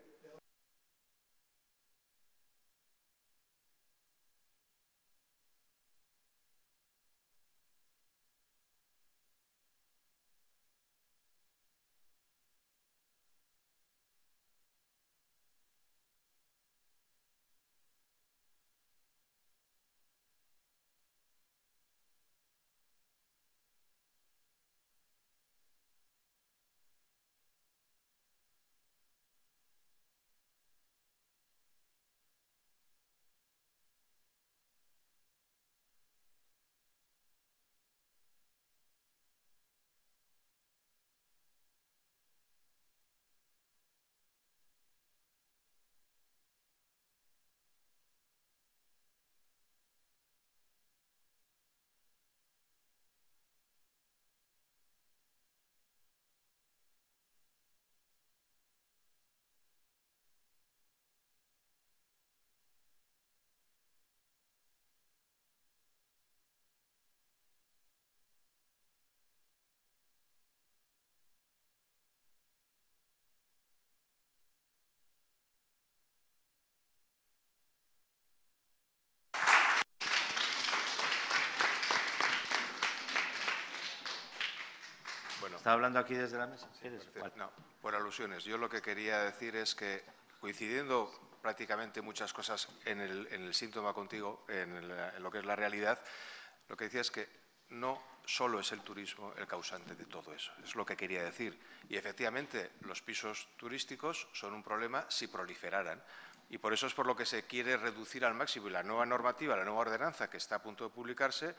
¿Está hablando aquí desde la mesa? Sí, no, por alusiones. Yo lo que quería decir es que, coincidiendo prácticamente muchas cosas en el, en el síntoma contigo, en, el, en lo que es la realidad, lo que decía es que no solo es el turismo el causante de todo eso, es lo que quería decir. Y efectivamente, los pisos turísticos son un problema si proliferaran. Y por eso es por lo que se quiere reducir al máximo. Y la nueva normativa, la nueva ordenanza que está a punto de publicarse,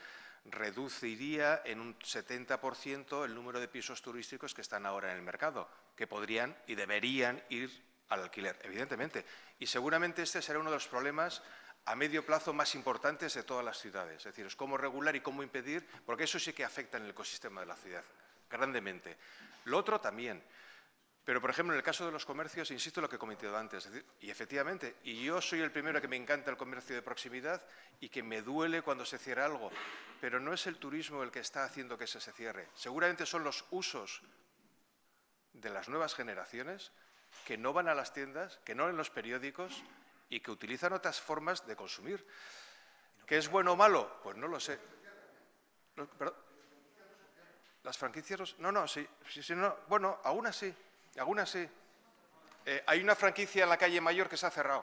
reduciría en un setenta por ciento el número de pisos turísticos que están ahora en el mercado, que podrían y deberían ir al alquiler, evidentemente. Y seguramente este será uno de los problemas a medio plazo más importantes de todas las ciudades. Es decir, es cómo regular y cómo impedir, porque eso sí que afecta en el ecosistema de la ciudad, grandemente. Lo otro también. Pero, por ejemplo, en el caso de los comercios, insisto en lo que he comentado antes, es decir, y efectivamente, y yo soy el primero que me encanta el comercio de proximidad y que me duele cuando se cierra algo, pero no es el turismo el que está haciendo que se, se cierre. Seguramente son los usos de las nuevas generaciones que no van a las tiendas, que no leen los periódicos y que utilizan otras formas de consumir. ¿Qué es bueno o malo? Pues no lo sé. No, perdón. ¿Las franquicias? No, no, sí, sí, sí, no. Bueno, aún así. Algunas sí. Eh, hay una franquicia en la calle Mayor que se ha cerrado.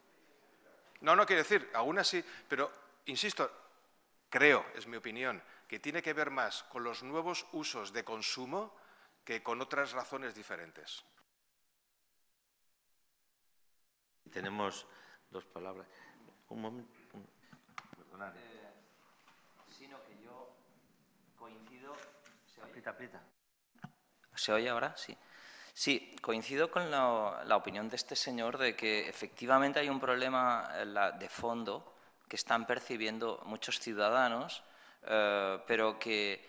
No, no quiero decir, algunas sí, pero insisto, creo, es mi opinión, que tiene que ver más con los nuevos usos de consumo que con otras razones diferentes. Tenemos dos palabras. Un momento. Un... Perdonad. Eh, sino que yo coincido... ¿Se oye? Aprieta, aprieta. ¿Se oye ahora? Sí. Sí, coincido con la, la opinión de este señor de que efectivamente hay un problema de fondo que están percibiendo muchos ciudadanos, eh, pero que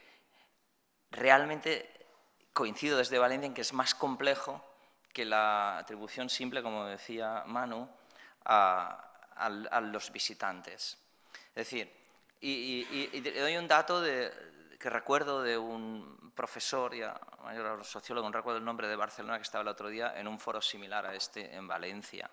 realmente coincido desde Valencia en que es más complejo que la atribución simple, como decía Manu, a, a, a los visitantes. Es decir, y, y, y doy un dato de, que recuerdo de un profesor, ya mayor sociólogo, no recuerdo el nombre, de Barcelona, que estaba el otro día en un foro similar a este en Valencia.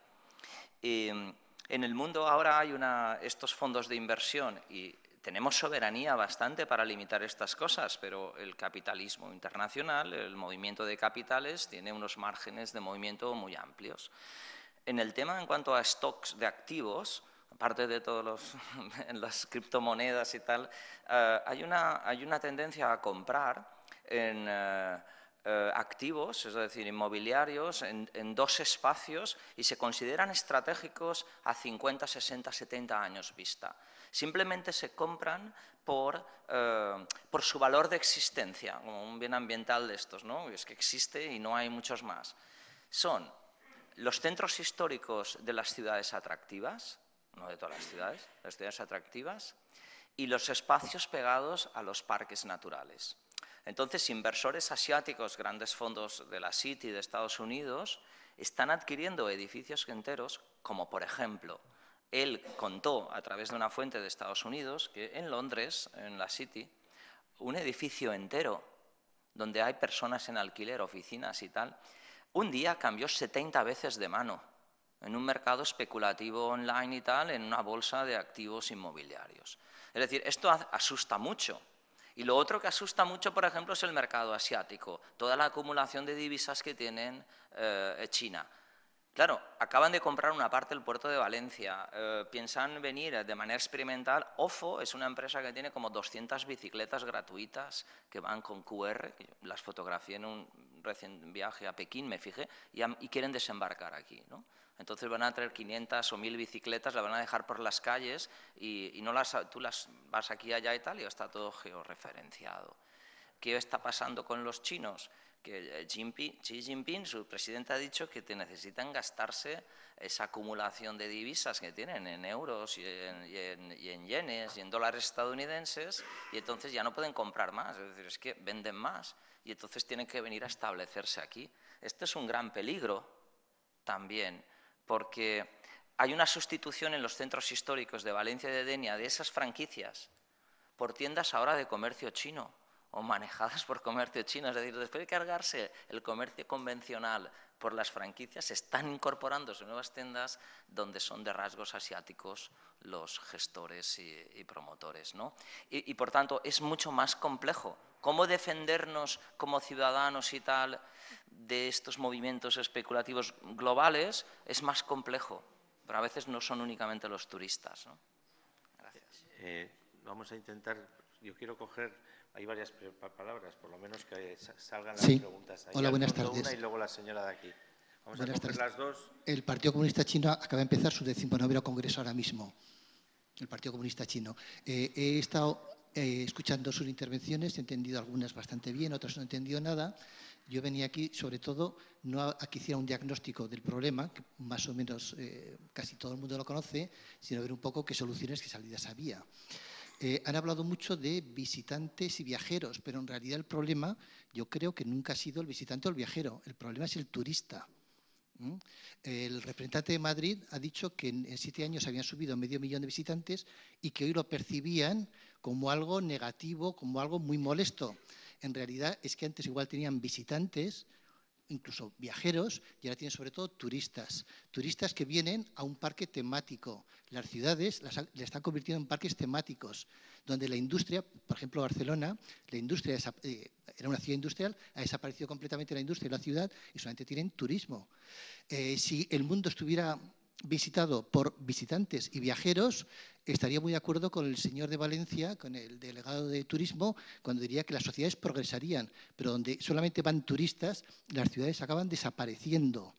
Y en el mundo ahora hay una, estos fondos de inversión y tenemos soberanía bastante para limitar estas cosas, pero el capitalismo internacional, el movimiento de capitales, tiene unos márgenes de movimiento muy amplios. En el tema en cuanto a stocks de activos, aparte de todos los, las criptomonedas y tal, eh, hay, una, hay una tendencia a comprar en eh, eh, activos, es decir, inmobiliarios, en, en dos espacios y se consideran estratégicos a cincuenta, sesenta, setenta años vista. Simplemente se compran por, eh, por su valor de existencia, como un bien ambiental de estos, ¿no? Es que existe y no hay muchos más. Son los centros históricos de las ciudades atractivas, no de todas las ciudades, las ciudades atractivas, y los espacios pegados a los parques naturales. Entonces, inversores asiáticos, grandes fondos de la City de Estados Unidos, están adquiriendo edificios enteros, como por ejemplo, él contó a través de una fuente de Estados Unidos que en Londres, en la City, un edificio entero donde hay personas en alquiler, oficinas y tal, un día cambió setenta veces de mano en un mercado especulativo online y tal, en una bolsa de activos inmobiliarios. Es decir, esto asusta mucho. Y lo otro que asusta mucho, por ejemplo, es el mercado asiático, toda la acumulación de divisas que tienen eh, China. Claro, acaban de comprar una parte del puerto de Valencia, eh, piensan venir de manera experimental. Ofo es una empresa que tiene como doscientas bicicletas gratuitas que van con Q R, que las fotografié en un recién viaje a Pekín, me fijé, y, y quieren desembarcar aquí, ¿no? Entonces van a traer quinientas o mil bicicletas, las van a dejar por las calles y, y no las, tú las vas aquí, allá y tal, y está todo georreferenciado. ¿Qué está pasando con los chinos? Que Xi Jinping, su presidente, ha dicho que te necesitan gastarse esa acumulación de divisas que tienen en euros y en, y, en, y en yenes y en dólares estadounidenses, y entonces ya no pueden comprar más, es decir, es que venden más y entonces tienen que venir a establecerse aquí. Este es un gran peligro también, porque hay una sustitución en los centros históricos de Valencia y de Denia de esas franquicias por tiendas ahora de comercio chino, o manejadas por comercio chino. Es decir, después de cargarse el comercio convencional por las franquicias, se están incorporándose nuevas tiendas donde son de rasgos asiáticos los gestores y, y promotores, ¿no? Y, y, por tanto, es mucho más complejo. ¿Cómo defendernos como ciudadanos y tal de estos movimientos especulativos globales? Es más complejo, pero a veces no son únicamente los turistas, ¿no? Gracias. Eh, vamos a intentar, yo quiero coger... Hay varias palabras, por lo menos que salgan las sí. preguntas. Ahí Hola, buenas tardes. Una y luego la señora de aquí. Vamos buenas a coger tardes. las dos. El Partido Comunista Chino acaba de empezar su decimonoveno congreso ahora mismo. El Partido Comunista Chino. Eh, he estado eh, escuchando sus intervenciones, he entendido algunas bastante bien, otras no he entendido nada. Yo venía aquí, sobre todo, no a, a que hiciera un diagnóstico del problema, que más o menos eh, casi todo el mundo lo conoce, sino a ver un poco qué soluciones, qué salidas había. Eh, han hablado mucho de visitantes y viajeros, pero en realidad el problema yo creo que nunca ha sido el visitante o el viajero, el problema es el turista. ¿Mm? El representante de Madrid ha dicho que en, en siete años habían subido medio millón de visitantes y que hoy lo percibían como algo negativo, como algo muy molesto. En realidad es que antes igual tenían visitantes, incluso viajeros, y ahora tienen sobre todo turistas. Turistas que vienen a un parque temático. Las ciudades las, las están convirtiendo en parques temáticos, donde la industria, por ejemplo Barcelona, la industria eh, era una ciudad industrial, ha desaparecido completamente la industria de la ciudad y solamente tienen turismo. Eh, si el mundo estuviera visitado por visitantes y viajeros, estaría muy de acuerdo con el señor de Valencia, con el delegado de turismo, cuando diría que las sociedades progresarían, pero donde solamente van turistas, las ciudades acaban desapareciendo.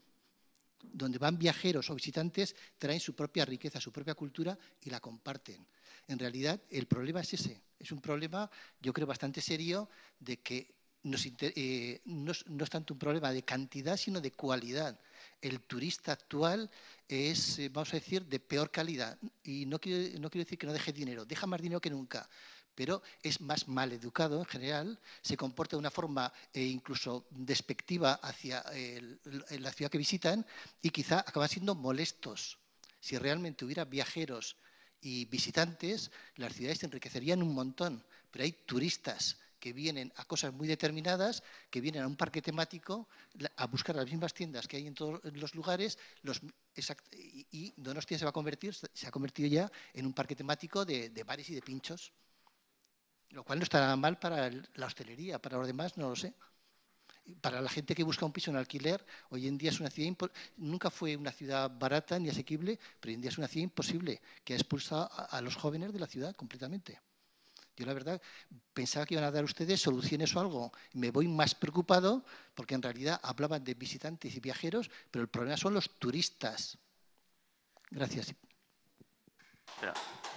Donde van viajeros o visitantes, traen su propia riqueza, su propia cultura y la comparten. En realidad, el problema es ese. Es un problema, yo creo, bastante serio de que nos, eh, no, es, no es tanto un problema de cantidad, sino de cualidad. El turista actual es, eh, vamos a decir, de peor calidad. Y no quiero, no quiero decir que no deje dinero, deja más dinero que nunca, pero es más mal educado en general, se comporta de una forma eh, incluso despectiva hacia el, la ciudad que visitan y quizá acaban siendo molestos. Si realmente hubiera viajeros y visitantes, las ciudades se enriquecerían un montón, pero hay turistas que vienen a cosas muy determinadas, que vienen a un parque temático a buscar las mismas tiendas que hay en todos los lugares, los, exact, y, y Donostia se va a convertir, se ha convertido ya en un parque temático de, de bares y de pinchos, lo cual no está mal para el, la hostelería, para los demás no lo sé. Para la gente que busca un piso en alquiler, hoy en día es una ciudad, nunca fue una ciudad barata ni asequible, pero hoy en día es una ciudad imposible, que ha expulsado a, a los jóvenes de la ciudad completamente. Yo, la verdad, pensaba que iban a dar ustedes soluciones o algo. Me voy más preocupado porque en realidad hablaban de visitantes y viajeros, pero el problema son los turistas. Gracias. Espera.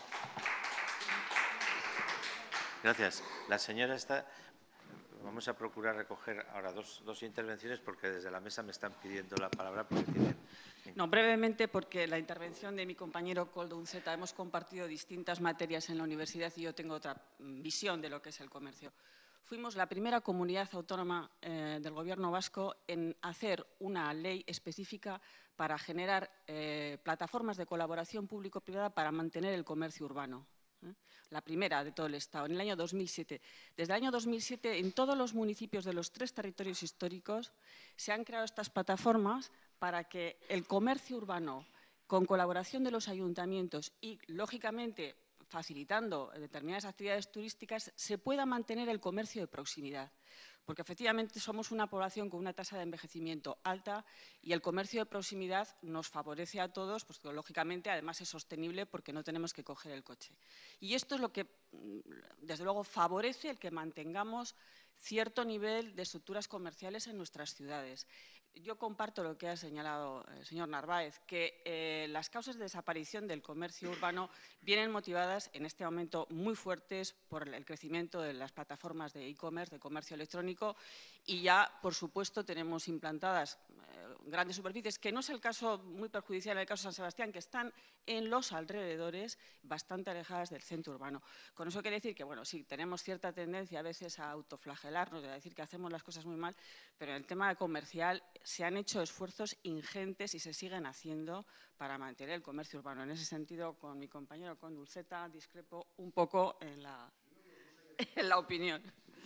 Gracias. La señora está... Vamos a procurar recoger ahora dos, dos intervenciones porque desde la mesa me están pidiendo la palabra porque tienen... No, brevemente, porque la intervención de mi compañero Koldo Unceta, hemos compartido distintas materias en la universidad y yo tengo otra visión de lo que es el comercio. Fuimos la primera comunidad autónoma eh, del Gobierno vasco en hacer una ley específica para generar eh, plataformas de colaboración público-privada para mantener el comercio urbano. ¿eh? La primera de todo el Estado, en el año dos mil siete. Desde el año dos mil siete, en todos los municipios de los tres territorios históricos se han creado estas plataformas para que el comercio urbano, con colaboración de los ayuntamientos y, lógicamente, facilitando determinadas actividades turísticas, se pueda mantener el comercio de proximidad. Porque, efectivamente, somos una población con una tasa de envejecimiento alta y el comercio de proximidad nos favorece a todos, pues que, lógicamente, además es sostenible porque no tenemos que coger el coche. Y esto es lo que, desde luego, favorece el que mantengamos cierto nivel de estructuras comerciales en nuestras ciudades. Yo comparto lo que ha señalado el señor Narváez, que eh, las causas de desaparición del comercio urbano vienen motivadas en este momento muy fuertes por el crecimiento de las plataformas de e-commerce, de comercio electrónico, y ya, por supuesto, tenemos implantadas eh, grandes superficies, que no es el caso muy perjudicial en el caso de San Sebastián, que están en los alrededores, bastante alejadas del centro urbano. Con eso quiere decir que, bueno, sí, tenemos cierta tendencia a veces a autoflagelarnos, a decir que hacemos las cosas muy mal, pero en el tema comercial se han hecho esfuerzos ingentes y se siguen haciendo para mantener el comercio urbano. En ese sentido, con mi compañero, con Dulceta, discrepo un poco en la, en la opinión.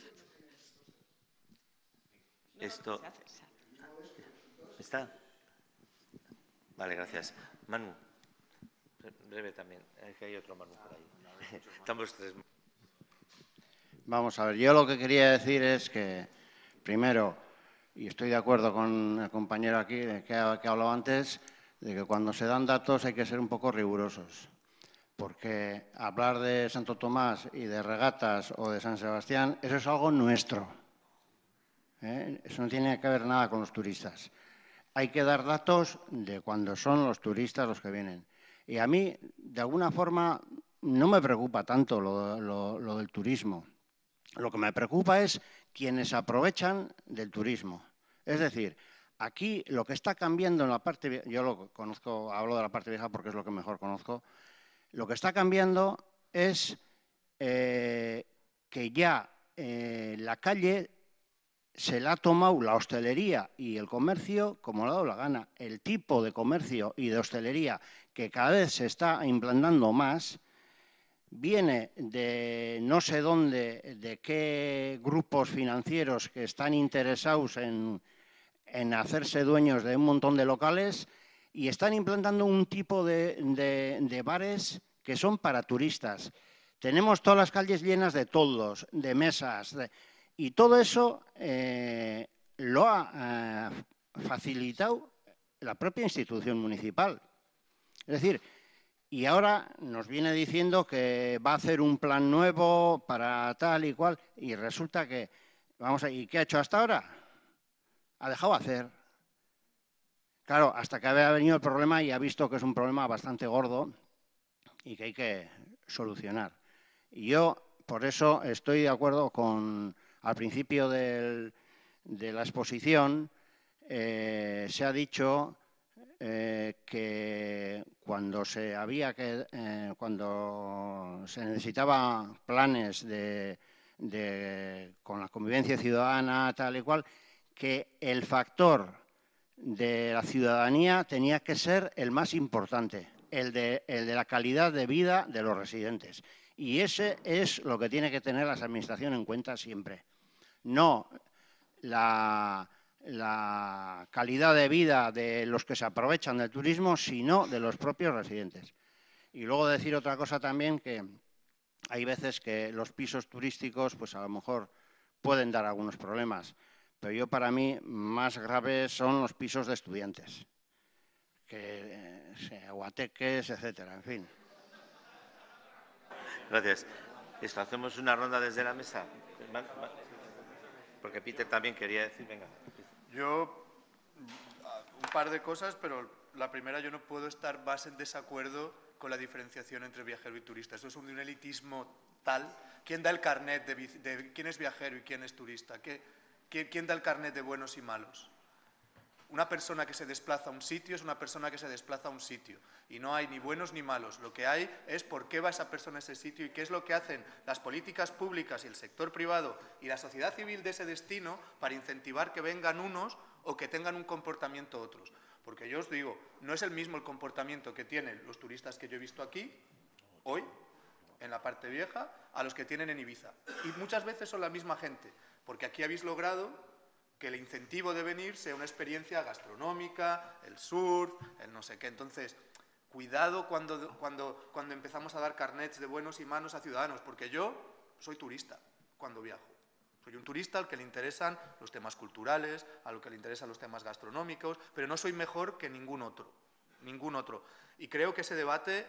Esto... ¿Está? Vale, gracias. Manu, breve también, es que hay otro Manu por ahí. Estamos tres. Vamos a ver, yo lo que quería decir es que, primero, y estoy de acuerdo con el compañero aquí que ha, que ha hablado antes, de que cuando se dan datos hay que ser un poco rigurosos, porque hablar de Santo Tomás y de regatas o de San Sebastián, eso es algo nuestro. ¿eh? Eso no tiene que ver nada con los turistas. Hay que dar datos de cuando son los turistas los que vienen. Y a mí, de alguna forma, no me preocupa tanto lo, lo, lo del turismo. Lo que me preocupa es quienes aprovechan del turismo. Es decir, aquí lo que está cambiando en la parte, yo lo conozco, hablo de la parte vieja porque es lo que mejor conozco, lo que está cambiando es eh, que ya eh, la calle se la ha tomado la hostelería y el comercio como le ha dado la gana. El tipo de comercio y de hostelería que cada vez se está implantando más viene de no sé dónde, de qué grupos financieros que están interesados en, en hacerse dueños de un montón de locales y están implantando un tipo de, de, de bares que son para turistas. Tenemos todas las calles llenas de toldos, de mesas, de, y todo eso eh, lo ha eh, facilitado la propia institución municipal. Es decir, y ahora nos viene diciendo que va a hacer un plan nuevo para tal y cual, y resulta que, vamos a, ¿y qué ha hecho hasta ahora? Ha dejado hacer. Claro, hasta que había venido el problema y ha visto que es un problema bastante gordo y que hay que solucionar. Y yo, por eso, estoy de acuerdo con, al principio del, de la exposición eh, se ha dicho eh, que cuando se había que eh, cuando se necesitaba planes de, de con la convivencia ciudadana tal y cual, que el factor de la ciudadanía tenía que ser el más importante, el de, el de la calidad de vida de los residentes. Y ese es lo que tiene que tener las administraciones en cuenta siempre. No la, la calidad de vida de los que se aprovechan del turismo, sino de los propios residentes. Y luego decir otra cosa también, que hay veces que los pisos turísticos, pues a lo mejor pueden dar algunos problemas. Pero yo, para mí, más graves son los pisos de estudiantes, que eh, guateques, etcétera, en fin. Gracias. Esto, hacemos una ronda desde la mesa. Porque Peter también quería decir, venga. Yo, un par de cosas, pero la primera, yo no puedo estar más en desacuerdo con la diferenciación entre viajero y turista. Esto es un elitismo tal. ¿Quién da el carnet de, de quién es viajero y quién es turista? ¿Qué, quién, ¿Quién da el carnet de buenos y malos? Una persona que se desplaza a un sitio es una persona que se desplaza a un sitio. Y no hay ni buenos ni malos. Lo que hay es por qué va esa persona a ese sitio y qué es lo que hacen las políticas públicas y el sector privado y la sociedad civil de ese destino para incentivar que vengan unos o que tengan un comportamiento otros. Porque yo os digo, no es el mismo el comportamiento que tienen los turistas que yo he visto aquí, hoy, en la parte vieja, a los que tienen en Ibiza. Y muchas veces son la misma gente, porque aquí habéis logrado que el incentivo de venir sea una experiencia gastronómica, el surf, el no sé qué. Entonces, cuidado cuando, cuando, cuando empezamos a dar carnets de buenos y malos a ciudadanos, porque yo soy turista cuando viajo. Soy un turista al que le interesan los temas culturales, a lo que le interesan los temas gastronómicos, pero no soy mejor que ningún otro, ningún otro. Y creo que ese debate,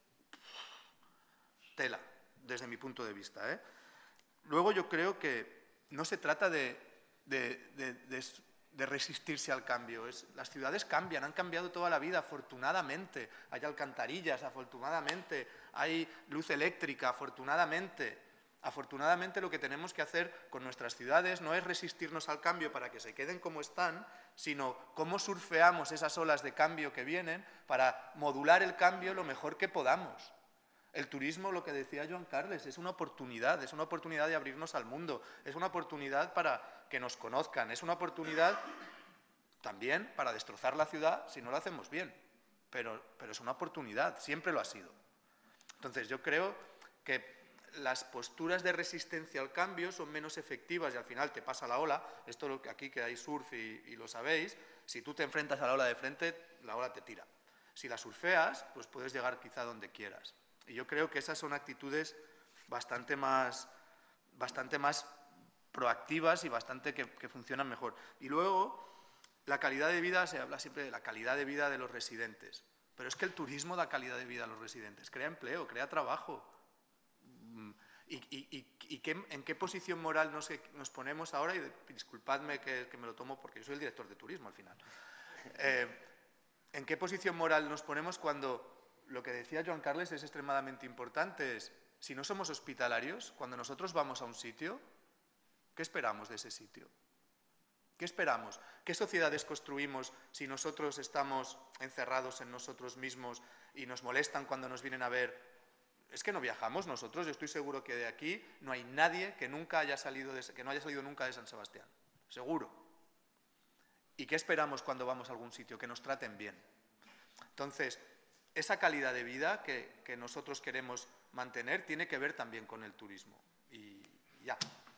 tela, desde mi punto de vista, ¿eh? Luego yo creo que no se trata de... De, de, de, de resistirse al cambio. Es, las ciudades cambian, han cambiado toda la vida, afortunadamente. Hay alcantarillas, afortunadamente. Hay luz eléctrica, afortunadamente. Afortunadamente lo que tenemos que hacer con nuestras ciudades no es resistirnos al cambio para que se queden como están, sino cómo surfeamos esas olas de cambio que vienen para modular el cambio lo mejor que podamos. El turismo, lo que decía Joan Carles, es una oportunidad, es una oportunidad de abrirnos al mundo, es una oportunidad para que nos conozcan, es una oportunidad también para destrozar la ciudad si no lo hacemos bien, pero, pero es una oportunidad, siempre lo ha sido. Entonces yo creo que las posturas de resistencia al cambio son menos efectivas y al final te pasa la ola, esto lo que aquí que hay surf y, y lo sabéis, si tú te enfrentas a la ola de frente, la ola te tira. Si la surfeas, pues puedes llegar quizá donde quieras. Y yo creo que esas son actitudes bastante más, bastante más proactivas y bastante que, que funcionan mejor. Y luego, la calidad de vida, se habla siempre de la calidad de vida de los residentes. Pero es que el turismo da calidad de vida a los residentes, crea empleo, crea trabajo. ¿Y, y, y, y qué, en qué posición moral nos, nos ponemos ahora? Y de, disculpadme que, que me lo tomo porque yo soy el director de turismo al final. Eh, ¿En qué posición moral nos ponemos cuando... Lo que decía Joan Carles es extremadamente importante, es, si no somos hospitalarios, cuando nosotros vamos a un sitio, ¿qué esperamos de ese sitio? ¿Qué esperamos? ¿Qué sociedades construimos si nosotros estamos encerrados en nosotros mismos y nos molestan cuando nos vienen a ver? Es que no viajamos nosotros, yo estoy seguro que de aquí no hay nadie que, nunca haya salido de, que no haya salido nunca de San Sebastián, seguro. ¿Y qué esperamos cuando vamos a algún sitio? Que nos traten bien. Entonces, esa calidad de vida que, que nosotros queremos mantener tiene que ver también con el turismo. Y ya.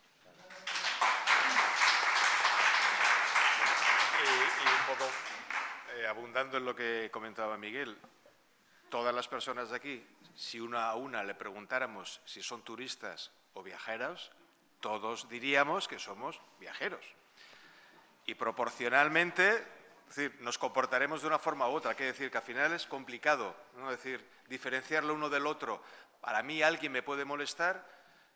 Y, y un poco eh, abundando en lo que comentaba Miguel, todas las personas de aquí, si una a una le preguntáramos si son turistas o viajeros, todos diríamos que somos viajeros. Y proporcionalmente... Es decir, nos comportaremos de una forma u otra. Quiere decir que al final es complicado, ¿no? Es decir, diferenciarlo uno del otro. Para mí alguien me puede molestar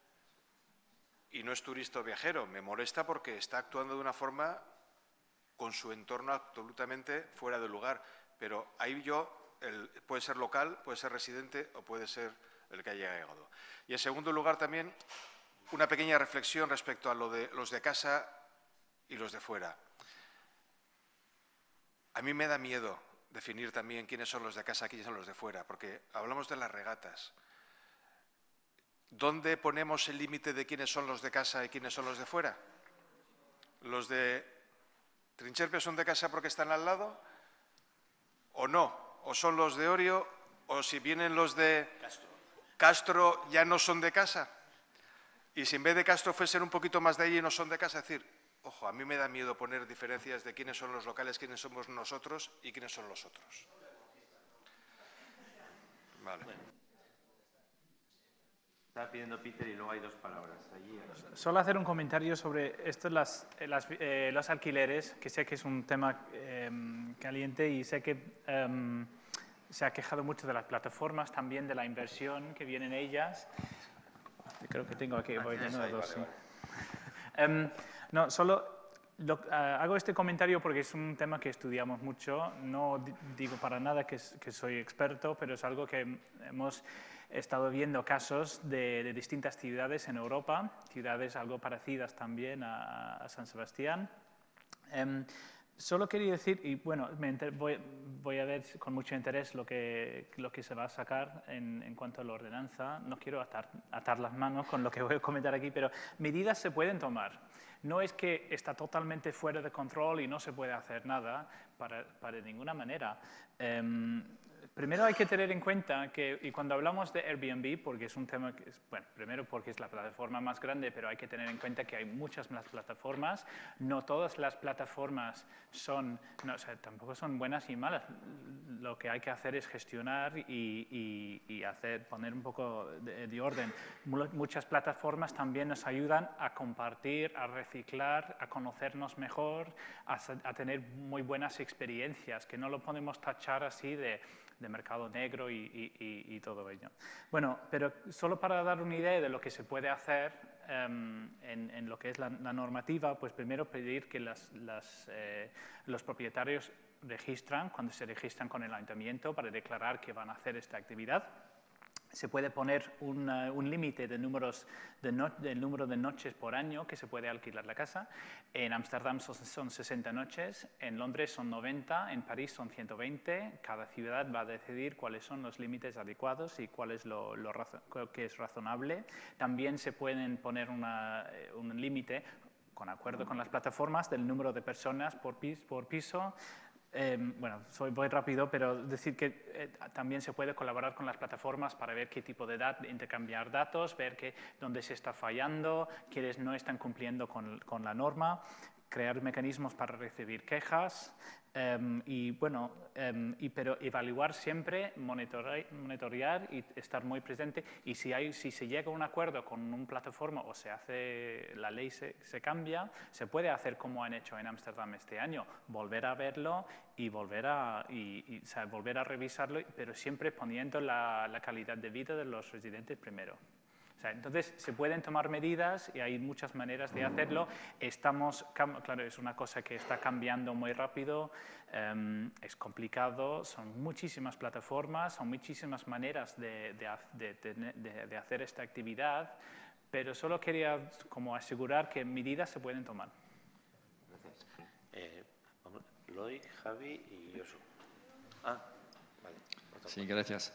y no es turista o viajero. Me molesta porque está actuando de una forma con su entorno absolutamente fuera de lugar. Pero ahí yo, el, puede ser local, puede ser residente o puede ser el que haya llegado. Y en segundo lugar también, una pequeña reflexión respecto a lo de los de casa y los de fuera. A mí me da miedo definir también quiénes son los de casa y quiénes son los de fuera, porque hablamos de las regatas. ¿Dónde ponemos el límite de quiénes son los de casa y quiénes son los de fuera? ¿Los de Trincherpe son de casa porque están al lado? ¿O no? ¿O son los de Orio? ¿O si vienen los de Castro, Castro ya no son de casa? Y si en vez de Castro fuesen un poquito más de allí y no son de casa, es decir, ojo, a mí me da miedo poner diferencias de quiénes son los locales, quiénes somos nosotros y quiénes son los otros. Vale. Estaba pidiendo Peter y luego hay dos palabras. Allí. Solo hacer un comentario sobre esto, las, las, eh, los alquileres, que sé que es un tema eh, caliente y sé que eh, se ha quejado mucho de las plataformas, también de la inversión que viene en ellas. Creo que tengo aquí, voy de nuevo. Vale, sí. vale. um, no, solo lo, uh, hago este comentario porque es un tema que estudiamos mucho. No digo para nada que, que soy experto, pero es algo que hemos estado viendo casos de, de distintas ciudades en Europa, ciudades algo parecidas también a, a San Sebastián. Um, Solo quería decir, y bueno, me voy, voy a ver con mucho interés lo que, lo que se va a sacar en, en cuanto a la ordenanza. No quiero atar, atar las manos con lo que voy a comentar aquí, pero medidas se pueden tomar. No es que está totalmente fuera de control y no se puede hacer nada, para, para ninguna manera. Um, Primero hay que tener en cuenta que, y cuando hablamos de Airbnb, porque es un tema que es, bueno, primero porque es la plataforma más grande, pero hay que tener en cuenta que hay muchas más plataformas. No todas las plataformas son, no, o sea, tampoco son buenas y malas. Lo que hay que hacer es gestionar y, y, y hacer, poner un poco de, de orden. Muchas plataformas también nos ayudan a compartir, a reciclar, a conocernos mejor, a, a tener muy buenas experiencias, que no lo podemos tachar así de de mercado negro y, y, y todo ello. Bueno, pero solo para dar una idea de lo que se puede hacer um, en, en lo que es la, la normativa, pues primero pedir que las, las, eh, los propietarios registran, cuando se registran con el ayuntamiento para declarar que van a hacer esta actividad. Se puede poner un, uh, un límite de números de no, del número de noches por año que se puede alquilar la casa. En Ámsterdam son, son sesenta noches, en Londres son noventa, en París son ciento veinte. Cada ciudad va a decidir cuáles son los límites adecuados y cuál es lo, lo que es razonable. También se pueden poner una, un límite, con acuerdo con las plataformas, del número de personas por, pis, por piso. Eh, bueno, soy, voy rápido, pero decir que eh, también se puede colaborar con las plataformas para ver qué tipo de datos, intercambiar datos, ver que, dónde se está fallando, quiénes no están cumpliendo con, con la norma, crear mecanismos para recibir quejas um, y, bueno, um, y, pero evaluar siempre, monitorear, monitorear y estar muy presente. Y si, hay, si se llega a un acuerdo con una plataforma o se hace, la ley se, se cambia, se puede hacer como han hecho en Ámsterdam este año, volver a verlo y volver a, y, y, o sea, volver a revisarlo, pero siempre poniendo la, la calidad de vida de los residentes primero. O sea, entonces, se pueden tomar medidas y hay muchas maneras de hacerlo. Estamos, claro, es una cosa que está cambiando muy rápido, um, es complicado, son muchísimas plataformas, son muchísimas maneras de, de, de, de, de hacer esta actividad, pero solo quería como asegurar que medidas se pueden tomar. Gracias. Eh, Loy, Javi y Josu. Ah, vale. Sí, gracias.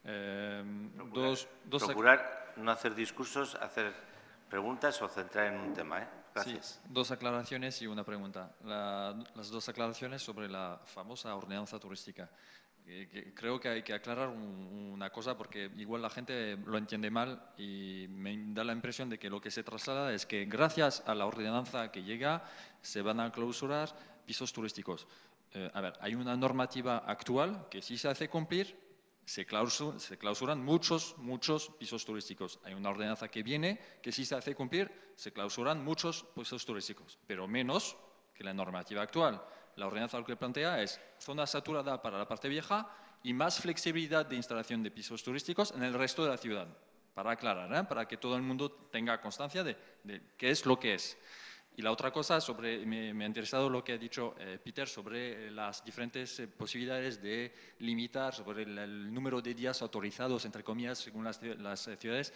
Eh, procurar, dos, dos procurar no hacer discursos, hacer preguntas o centrar en un tema. ¿eh? Gracias. Sí, dos aclaraciones y una pregunta. La, las dos aclaraciones sobre la famosa ordenanza turística. Eh, que creo que hay que aclarar un, una cosa porque igual la gente lo entiende mal y me da la impresión de que lo que se traslada es que gracias a la ordenanza que llega se van a clausurar pisos turísticos. Eh, a ver, hay una normativa actual que sí se hace cumplir. Se, clausur, se clausuran muchos, muchos pisos turísticos. Hay una ordenanza que viene que si se hace cumplir, se clausuran muchos pisos turísticos, pero menos que la normativa actual. La ordenanza lo que plantea es zona saturada para la parte vieja y más flexibilidad de instalación de pisos turísticos en el resto de la ciudad. Para aclarar, ¿eh? Para que todo el mundo tenga constancia de, de qué es lo que es. Y la otra cosa, sobre, me, me ha interesado lo que ha dicho eh, Peter sobre eh, las diferentes eh, posibilidades de limitar sobre el, el número de días autorizados, entre comillas, según las, las ciudades.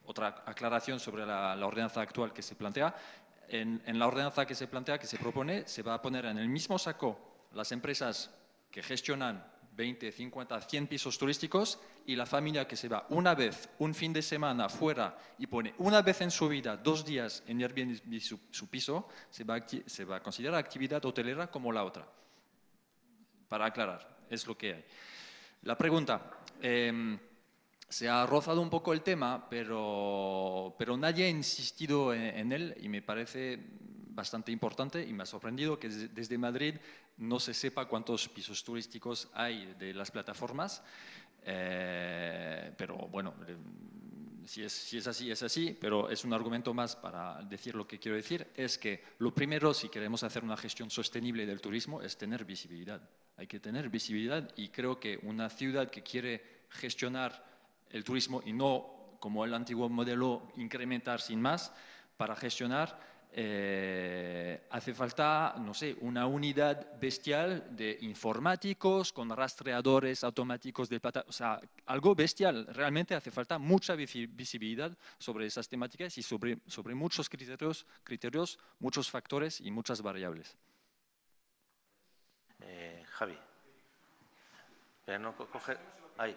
otra aclaración sobre la, la ordenanza actual que se plantea. En, en la ordenanza que se plantea, que se propone, se va a poner en el mismo saco las empresas que gestionan veinte, cincuenta, cien pisos turísticos y la familia que se va una vez, un fin de semana fuera y pone una vez en su vida, dos días en Airbnb su, su piso, se va, a, se va a considerar actividad hotelera como la otra. Para aclarar, es lo que hay. La pregunta, eh, se ha rozado un poco el tema, pero, pero nadie ha insistido en, en él y me parece bastante importante y me ha sorprendido que desde, desde Madrid no se sepa cuántos pisos turísticos hay de las plataformas, eh, pero bueno, eh, si, es, si es así, es así, pero es un argumento más para decir lo que quiero decir, es que lo primero, si queremos hacer una gestión sostenible del turismo, es tener visibilidad. Hay que tener visibilidad y creo que una ciudad que quiere gestionar el turismo y no, como el antiguo modelo, incrementar sin más, para gestionar eh, hace falta, no sé, una unidad bestial de informáticos con rastreadores automáticos de plata, o sea, algo bestial. Realmente hace falta mucha visibilidad sobre esas temáticas y sobre, sobre muchos criterios, criterios, muchos factores y muchas variables. Eh, Javi. Pero no coge... Ahí.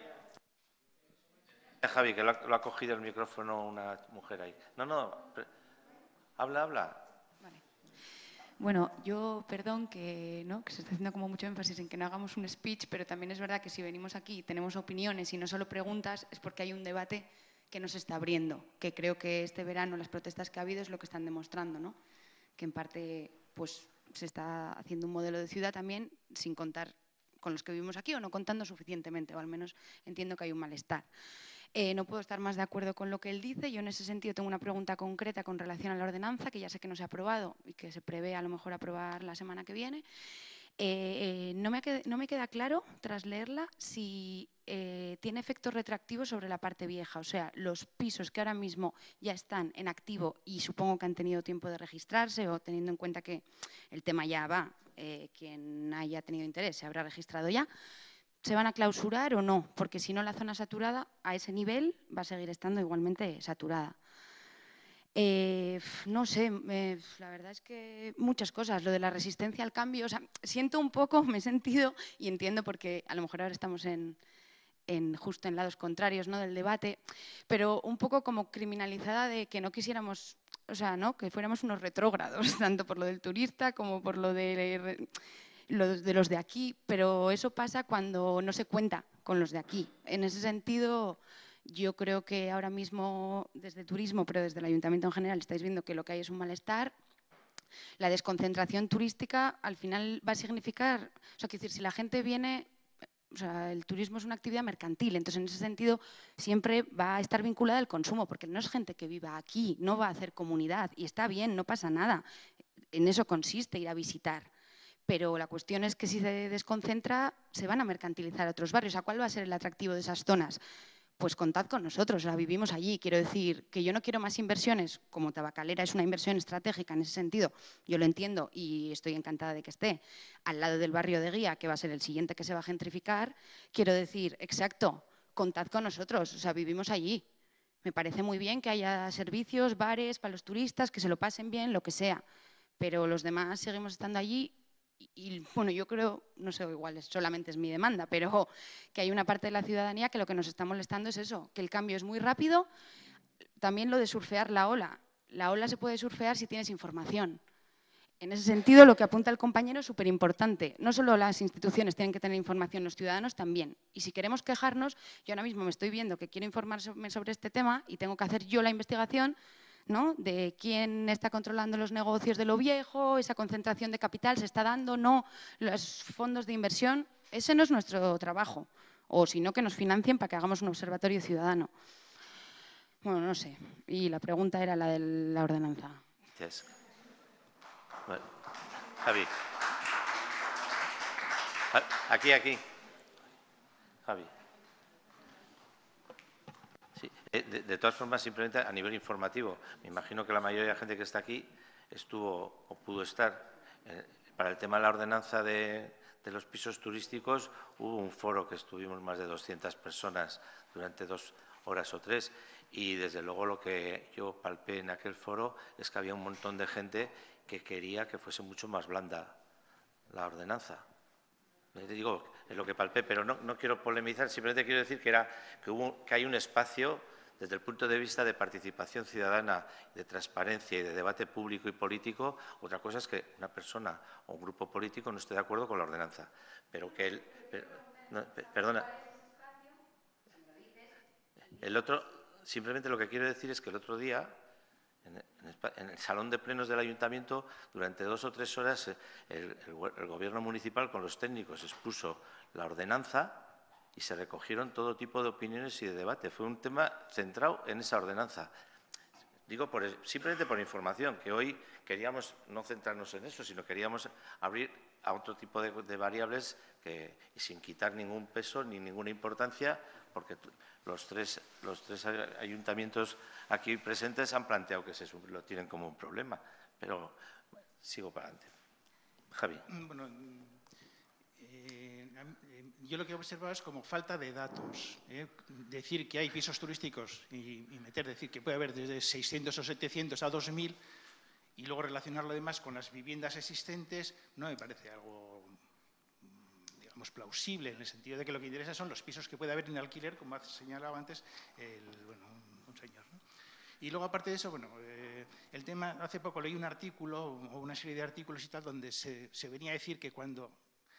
Javi, que lo ha, lo ha cogido el micrófono una mujer ahí. No, no, habla, habla. Vale. Bueno, yo, perdón, que, ¿no? que se está haciendo como mucho énfasis en que no hagamos un speech, pero también es verdad que si venimos aquí y tenemos opiniones y no solo preguntas, es porque hay un debate que nos está abriendo, que creo que este verano las protestas que ha habido es lo que están demostrando, ¿no? Que en parte pues, se está haciendo un modelo de ciudad también sin contar con los que vivimos aquí o no contando suficientemente, o al menos entiendo que hay un malestar. Eh, no puedo estar más de acuerdo con lo que él dice. Yo en ese sentido tengo una pregunta concreta con relación a la ordenanza, que ya sé que no se ha aprobado y que se prevé a lo mejor aprobar la semana que viene. Eh, eh, no, me qued, no me queda claro, tras leerla, si eh, tiene efectos retroactivos sobre la parte vieja. O sea, los pisos que ahora mismo ya están en activo y supongo que han tenido tiempo de registrarse o teniendo en cuenta que el tema ya va, eh, quien haya tenido interés se habrá registrado ya, ¿se van a clausurar o no? Porque si no, la zona saturada a ese nivel va a seguir estando igualmente saturada. Eh, no sé, eh, la verdad es que muchas cosas. Lo de la resistencia al cambio, o sea, siento un poco, me he sentido, y entiendo porque a lo mejor ahora estamos en, en justo en lados contrarios, ¿no? del debate, pero un poco como criminalizada de que no quisiéramos, o sea, ¿no? que fuéramos unos retrógrados, tanto por lo del turista como por lo de... Los de los de aquí, pero eso pasa cuando no se cuenta con los de aquí. En ese sentido, yo creo que ahora mismo desde turismo, pero desde el ayuntamiento en general, estáis viendo que lo que hay es un malestar. La desconcentración turística al final va a significar, o sea, quiero decir, si la gente viene, o sea, el turismo es una actividad mercantil, entonces en ese sentido siempre va a estar vinculada al consumo, porque no es gente que viva aquí, no va a hacer comunidad y está bien, no pasa nada. En eso consiste ir a visitar. Pero la cuestión es que si se desconcentra, se van a mercantilizar otros barrios. ¿A cuál va a ser el atractivo de esas zonas? Pues contad con nosotros, la vivimos allí. Quiero decir que yo no quiero más inversiones, como Tabacalera es una inversión estratégica en ese sentido, yo lo entiendo y estoy encantada de que esté al lado del barrio de Guía, que va a ser el siguiente que se va a gentrificar. Quiero decir, exacto, contad con nosotros, o sea, vivimos allí. Me parece muy bien que haya servicios, bares para los turistas, que se lo pasen bien, lo que sea, pero los demás seguimos estando allí. Y bueno, yo creo, no sé, igual solamente es mi demanda, pero que hay una parte de la ciudadanía que lo que nos está molestando es eso, que el cambio es muy rápido. También lo de surfear la ola. La ola se puede surfear si tienes información. En ese sentido, lo que apunta el compañero es súper importante. No solo las instituciones tienen que tener información, los ciudadanos también. Y si queremos quejarnos, yo ahora mismo me estoy viendo que quiero informarme sobre este tema y tengo que hacer yo la investigación, ¿no? De quién está controlando los negocios de lo viejo, esa concentración de capital se está dando, no, los fondos de inversión, ese no es nuestro trabajo, o si no que nos financien para que hagamos un observatorio ciudadano. Bueno, no sé, y la pregunta era la de la ordenanza. Yes. Bueno, Javi. Aquí, aquí. Javi. Sí, de, de todas formas, simplemente a nivel informativo, me imagino que la mayoría de la gente que está aquí estuvo o pudo estar. Eh, para el tema de la ordenanza de, de los pisos turísticos, hubo un foro que estuvimos más de doscientas personas durante dos horas o tres Y desde luego lo que yo palpé en aquel foro es que había un montón de gente que quería que fuese mucho más blanda la ordenanza. Digo, es lo que palpé, pero no, no quiero polemizar, simplemente quiero decir que, era, que, hubo, que hay un espacio desde el punto de vista de participación ciudadana, de transparencia y de debate público y político. Otra cosa es que una persona o un grupo político no esté de acuerdo con la ordenanza, pero que él… Per, no, per, perdona. El otro, simplemente lo que quiero decir es que el otro día, en, en, en el salón de plenos del Ayuntamiento, durante dos o tres horas, el, el, el Gobierno municipal con los técnicos expuso la ordenanza y se recogieron todo tipo de opiniones y de debate. Fue un tema centrado en esa ordenanza. Digo por, simplemente por información, que hoy queríamos no centrarnos en eso, sino queríamos abrir a otro tipo de, de variables que, y sin quitar ningún peso ni ninguna importancia, porque los tres, los tres ayuntamientos aquí presentes han planteado que se lo tienen como un problema. Pero sigo para adelante. Javi. Bueno, eh, yo lo que he observado es como falta de datos. ¿eh? Decir que hay pisos turísticos y, y meter, decir que puede haber desde seiscientos o setecientos a dos mil y luego relacionar lo demás con las viviendas existentes, no me parece algo, digamos, plausible, en el sentido de que lo que interesa son los pisos que puede haber en alquiler, como ha señalado antes el, bueno, un, un señor, ¿no? Y luego, aparte de eso, bueno, eh, el tema, hace poco leí un artículo o una serie de artículos y tal, donde se, se venía a decir que cuando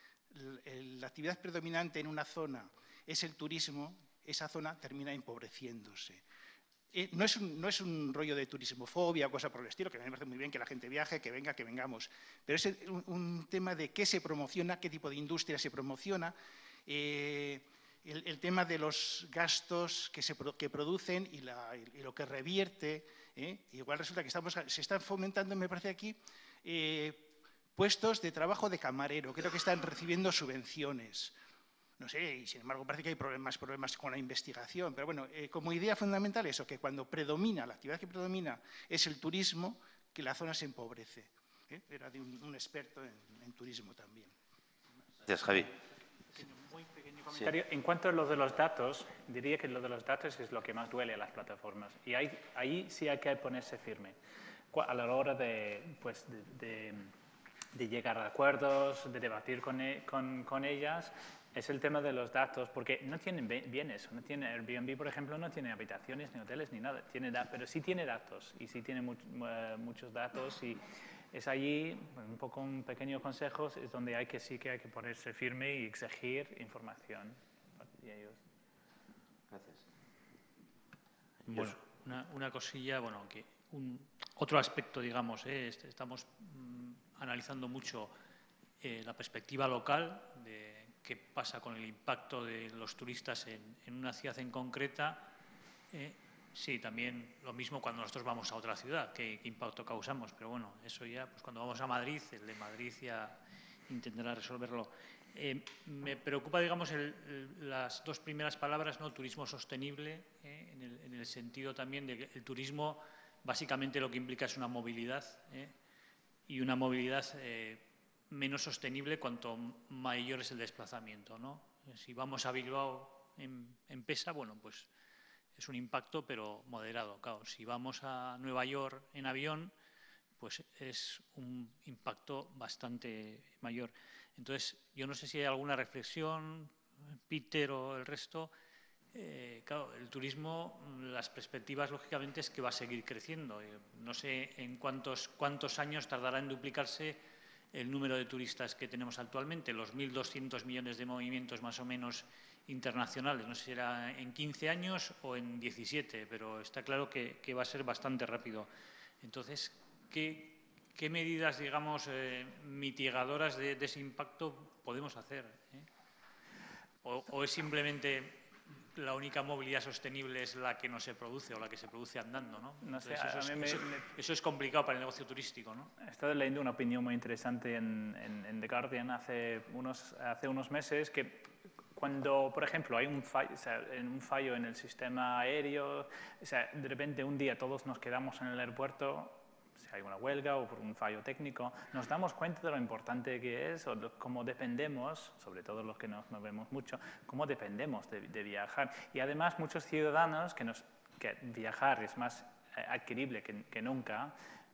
la actividad predominante en una zona es el turismo, esa zona termina empobreciéndose. Eh, no, es un, no es un rollo de turismofobia o cosa por el estilo, que a mí me parece muy bien que la gente viaje, que venga, que vengamos, pero es un, un tema de qué se promociona, qué tipo de industria se promociona, eh, el, el tema de los gastos que se que producen y, la, y lo que revierte. ¿eh? Igual resulta que estamos, se están fomentando, me parece aquí, eh, puestos de trabajo de camarero, creo que están recibiendo subvenciones. No sé, y sin embargo parece que hay problemas, problemas con la investigación. Pero bueno, eh, como idea fundamental eso, que cuando predomina, la actividad que predomina es el turismo, que la zona se empobrece. ¿eh? Era de un, un experto en, en turismo también. Gracias, Javi. Muy pequeño comentario. Sí. En cuanto a lo de los datos, diría que lo de los datos es lo que más duele a las plataformas. Y ahí, ahí sí hay que ponerse firme a la hora de, pues, de, de, de llegar a acuerdos, de debatir con, con, con ellas. Es el tema de los datos, porque no tienen bienes, no tiene Airbnb, por ejemplo, no tiene habitaciones, ni hoteles, ni nada, tiene pero sí tiene datos, y sí tiene much, uh, muchos datos, y es allí, un poco un pequeño consejo, es donde hay que sí que hay que ponerse firme y exigir información de ellos. Gracias. Bueno, una, una cosilla, bueno, que un, otro aspecto, digamos, eh, estamos mm, analizando mucho eh, la perspectiva local de qué pasa con el impacto de los turistas en, en una ciudad en concreta. Eh, sí, también lo mismo cuando nosotros vamos a otra ciudad, qué, qué impacto causamos, pero bueno, eso ya, pues cuando vamos a Madrid, el de Madrid ya intentará resolverlo. Eh, me preocupa, digamos, el, el, las dos primeras palabras, ¿no? Turismo sostenible, eh, en, el, en el sentido también de que el turismo básicamente lo que implica es una movilidad, eh, y una movilidad eh, menos sostenible cuanto mayor es el desplazamiento, ¿no? Si vamos a Bilbao en, en Pesa, bueno, pues es un impacto, pero moderado. Claro, si vamos a Nueva York en avión, pues es un impacto bastante mayor. Entonces, yo no sé si hay alguna reflexión, Peter o el resto. Eh, claro, el turismo, las perspectivas, lógicamente, es que va a seguir creciendo. Eh, no sé en cuántos, cuántos años tardará en duplicarse el número de turistas que tenemos actualmente, los mil doscientos millones de movimientos más o menos internacionales. No sé si será en quince años o en diecisiete, pero está claro que, que va a ser bastante rápido. Entonces, ¿qué, qué medidas, digamos, eh, mitigadoras de, de ese impacto podemos hacer? ¿eh? O, ¿O es simplemente la única movilidad sostenible es la que no se produce o la que se produce andando, ¿no? No sé, Entonces, eso, a es, mí me, eso, me... eso es complicado para el negocio turístico, ¿no? He estado leyendo una opinión muy interesante en, en, en The Guardian hace unos, hace unos meses que cuando, por ejemplo, hay un fallo, o sea, un fallo en el sistema aéreo, o sea, de repente un día todos nos quedamos en el aeropuerto, si hay una huelga o por un fallo técnico, nos damos cuenta de lo importante que es o de cómo dependemos, sobre todo los que nos movemos mucho, cómo dependemos de, de viajar. Y además muchos ciudadanos que nos que viajar es más eh, adquirible que, que nunca.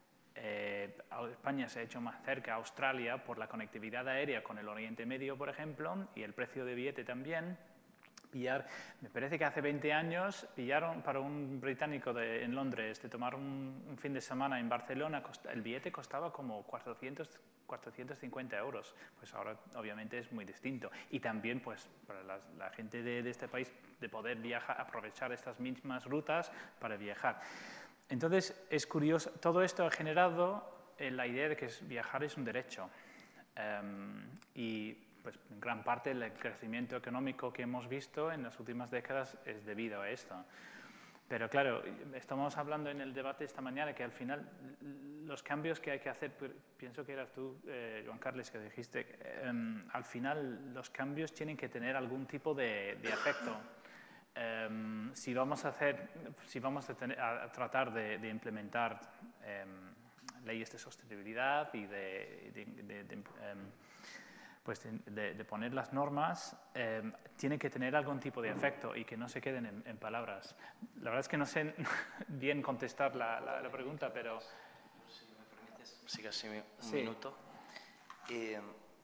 Eh, España se ha hecho más cerca a Australia por la conectividad aérea con el Oriente Medio, por ejemplo, y el precio de billete también. Pillar, me parece que hace veinte años pillaron para un británico de, en Londres de tomar un, un fin de semana en Barcelona, costa, el billete costaba como cuatrocientos, cuatrocientos cincuenta euros. Pues ahora obviamente es muy distinto. Y también pues para la, la gente de, de este país de poder viajar, aprovechar estas mismas rutas para viajar. Entonces es curioso, todo esto ha generado eh, la idea de que es, viajar es un derecho. Um, y pues en gran parte el crecimiento económico que hemos visto en las últimas décadas es debido a esto. Pero claro, estamos hablando en el debate esta mañana que al final los cambios que hay que hacer, pienso que eras tú, eh, Joan Carles, que dijiste, eh, al final los cambios tienen que tener algún tipo de, de efecto. Um, si vamos a hacer, si vamos a, tener, a tratar de, de implementar um, leyes de sostenibilidad y de, de, de, de um, pues de, de poner las normas, eh, tiene que tener algún tipo de efecto y que no se queden en, en palabras. La verdad es que no sé bien contestar la, la, la pregunta, pero... Si me permites, sí, casi un sí. minuto. Eh,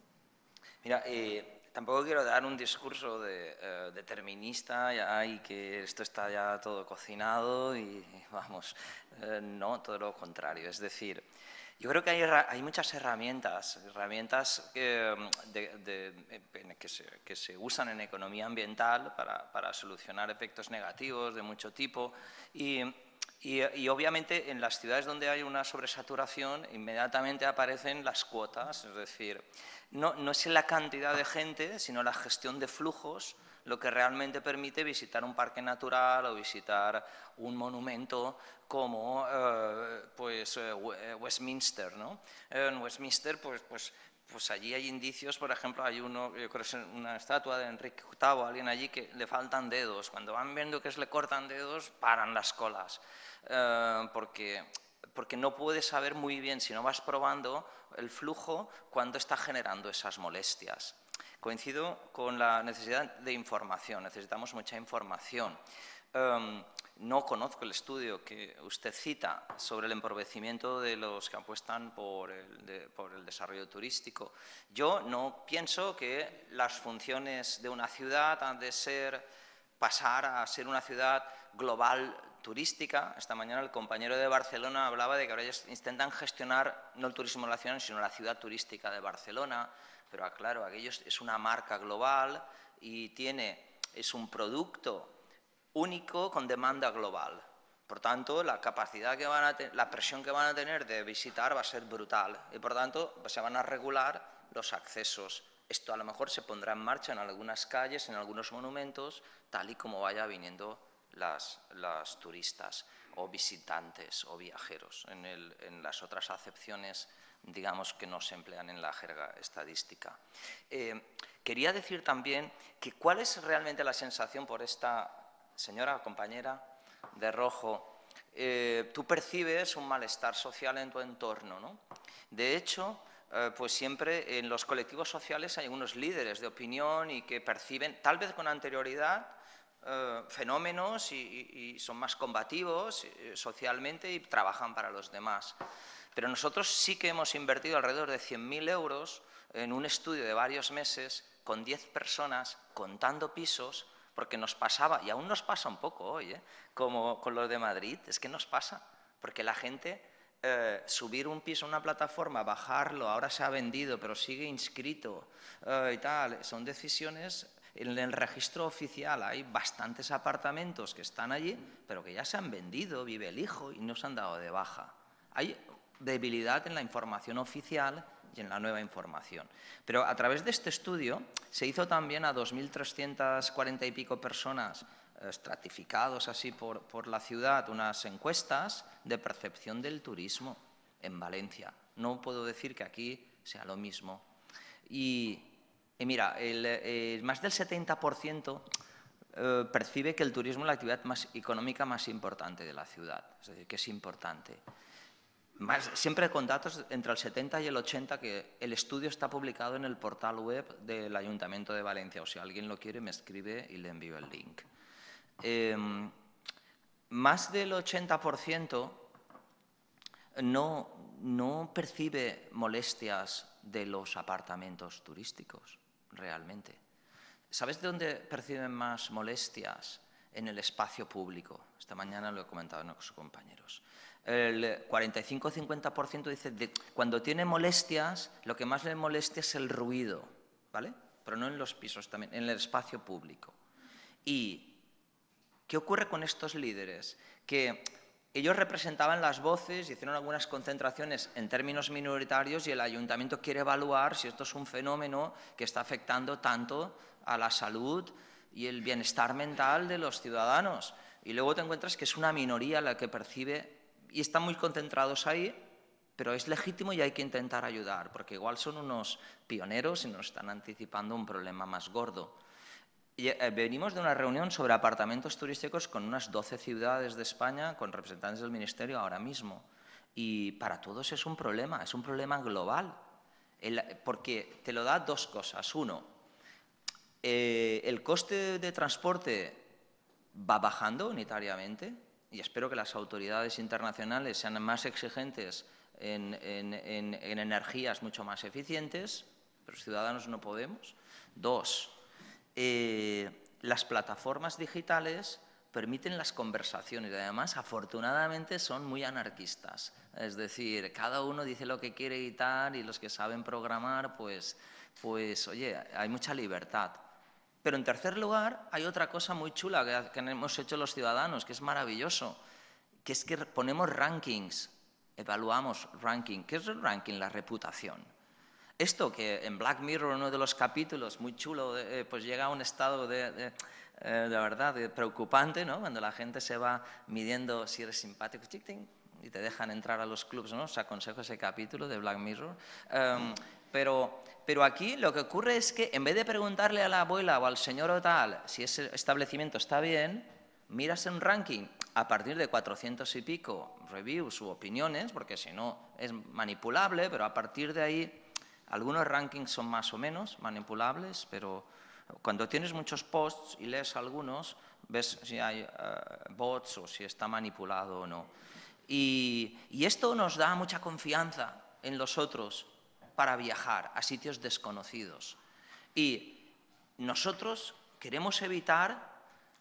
mira, eh, tampoco quiero dar un discurso de, eh, determinista ya, y que esto está ya todo cocinado y, vamos, eh, no, todo lo contrario. Es decir, yo creo que hay, hay muchas herramientas, herramientas que, de, de, que, se, que se usan en economía ambiental para, para solucionar efectos negativos de mucho tipo y, y, y obviamente en las ciudades donde hay una sobresaturación inmediatamente aparecen las cuotas, es decir, no, no es la cantidad de gente, sino la gestión de flujos lo que realmente permite visitar un parque natural o visitar un monumento como eh, pues, eh, Westminster, ¿no? En Westminster, pues, pues, pues allí hay indicios, por ejemplo, hay uno, yo creo que es una estatua de Enrique octavo, alguien allí que le faltan dedos. Cuando van viendo que se le cortan dedos, paran las colas, eh, porque, porque no puedes saber muy bien, si no vas probando el flujo, cuándo está generando esas molestias. Coincido con la necesidad de información, necesitamos mucha información. Um, no conozco el estudio que usted cita sobre el empobrecimiento de los que apuestan por el, de, por el desarrollo turístico. Yo no pienso que las funciones de una ciudad han de ser pasar a ser una ciudad global turística. Esta mañana el compañero de Barcelona hablaba de que ahora ellos intentan gestionar no el turismo de la ciudad, sino la ciudad turística de Barcelona. Pero claro, aquello es una marca global y tiene, es un producto único con demanda global. Por tanto, la capacidad que van a tener, la presión que van a tener de visitar va a ser brutal y por tanto pues, se van a regular los accesos. Esto a lo mejor se pondrá en marcha en algunas calles, en algunos monumentos, tal y como vaya viniendo las, las turistas o visitantes o viajeros en, el, en las otras acepciones, digamos, que no se emplean en la jerga estadística. Eh, quería decir también que cuál es realmente la sensación por esta señora compañera de rojo. Eh, tú percibes un malestar social en tu entorno, ¿no? De hecho, eh, pues siempre en los colectivos sociales hay unos líderes de opinión y que perciben, tal vez con anterioridad, eh, fenómenos y, y, y son más combativos eh, socialmente y trabajan para los demás. Pero nosotros sí que hemos invertido alrededor de cien mil euros en un estudio de varios meses con diez personas contando pisos, porque nos pasaba, y aún nos pasa un poco hoy, ¿eh? Como con los de Madrid, es que nos pasa, porque la gente, eh, subir un piso a una plataforma, bajarlo, ahora se ha vendido, pero sigue inscrito eh, y tal, son decisiones. En el registro oficial hay bastantes apartamentos que están allí, pero que ya se han vendido, vive el hijo y no se han dado de baja. Hay debilidad en la información oficial y en la nueva información. Pero a través de este estudio se hizo también a dos mil trescientas cuarenta y pico personas eh, estratificados así por, por la ciudad unas encuestas de percepción del turismo en Valencia. No puedo decir que aquí sea lo mismo. Y, y mira, el, el, más del setenta por ciento eh, percibe que el turismo es la actividad más económica más importante de la ciudad, es decir, que es importante. Más, siempre con datos entre el setenta y el ochenta, que el estudio está publicado en el portal web del Ayuntamiento de Valencia, o si alguien lo quiere me escribe y le envío el link. Eh, más del ochenta por ciento no, no percibe molestias de los apartamentos turísticos, realmente. ¿Sabes de dónde perciben más molestias? En el espacio público. Esta mañana lo he comentado con los compañeros. El cuarenta y cinco a cincuenta por ciento dice que cuando tiene molestias, lo que más le molesta es el ruido, ¿vale? Pero no en los pisos, también en el espacio público. ¿Y qué ocurre con estos líderes? Que ellos representaban las voces, hicieron algunas concentraciones en términos minoritarios y el ayuntamiento quiere evaluar si esto es un fenómeno que está afectando tanto a la salud y el bienestar mental de los ciudadanos. Y luego te encuentras que es una minoría la que percibe, y están muy concentrados ahí, pero es legítimo y hay que intentar ayudar, porque igual son unos pioneros y nos están anticipando un problema más gordo. Y, eh, venimos de una reunión sobre apartamentos turísticos con unas doce ciudades de España, con representantes del Ministerio ahora mismo. Y para todos es un problema, es un problema global, el, porque te lo da dos cosas. Uno, Eh, el coste de transporte va bajando unitariamente y espero que las autoridades internacionales sean más exigentes en, en, en, en energías mucho más eficientes, pero los ciudadanos no podemos. Dos, eh, las plataformas digitales permiten las conversaciones y además, afortunadamente, son muy anarquistas. Es decir, cada uno dice lo que quiere y tal, y los que saben programar, pues, pues oye, hay mucha libertad. Pero en tercer lugar, hay otra cosa muy chula que, que hemos hecho los ciudadanos, que es maravilloso, que es que ponemos rankings, evaluamos ranking. ¿Qué es el ranking? La reputación. Esto que en Black Mirror, uno de los capítulos, muy chulo, eh, pues llega a un estado de, de, eh, de verdad de preocupante, ¿no? Cuando la gente se va midiendo si eres simpático, y te dejan entrar a los clubs, ¿no? Os aconsejo ese capítulo de Black Mirror. Um, pero, pero aquí lo que ocurre es que en vez de preguntarle a la abuela o al señor o tal si ese establecimiento está bien, miras un ranking a partir de cuatrocientos y pico reviews u opiniones, porque si no es manipulable, pero a partir de ahí algunos rankings son más o menos manipulables, pero cuando tienes muchos posts y lees algunos, ves si hay uh, bots o si está manipulado o no. Y, y esto nos da mucha confianza en los otros para viajar a sitios desconocidos. Y nosotros queremos evitar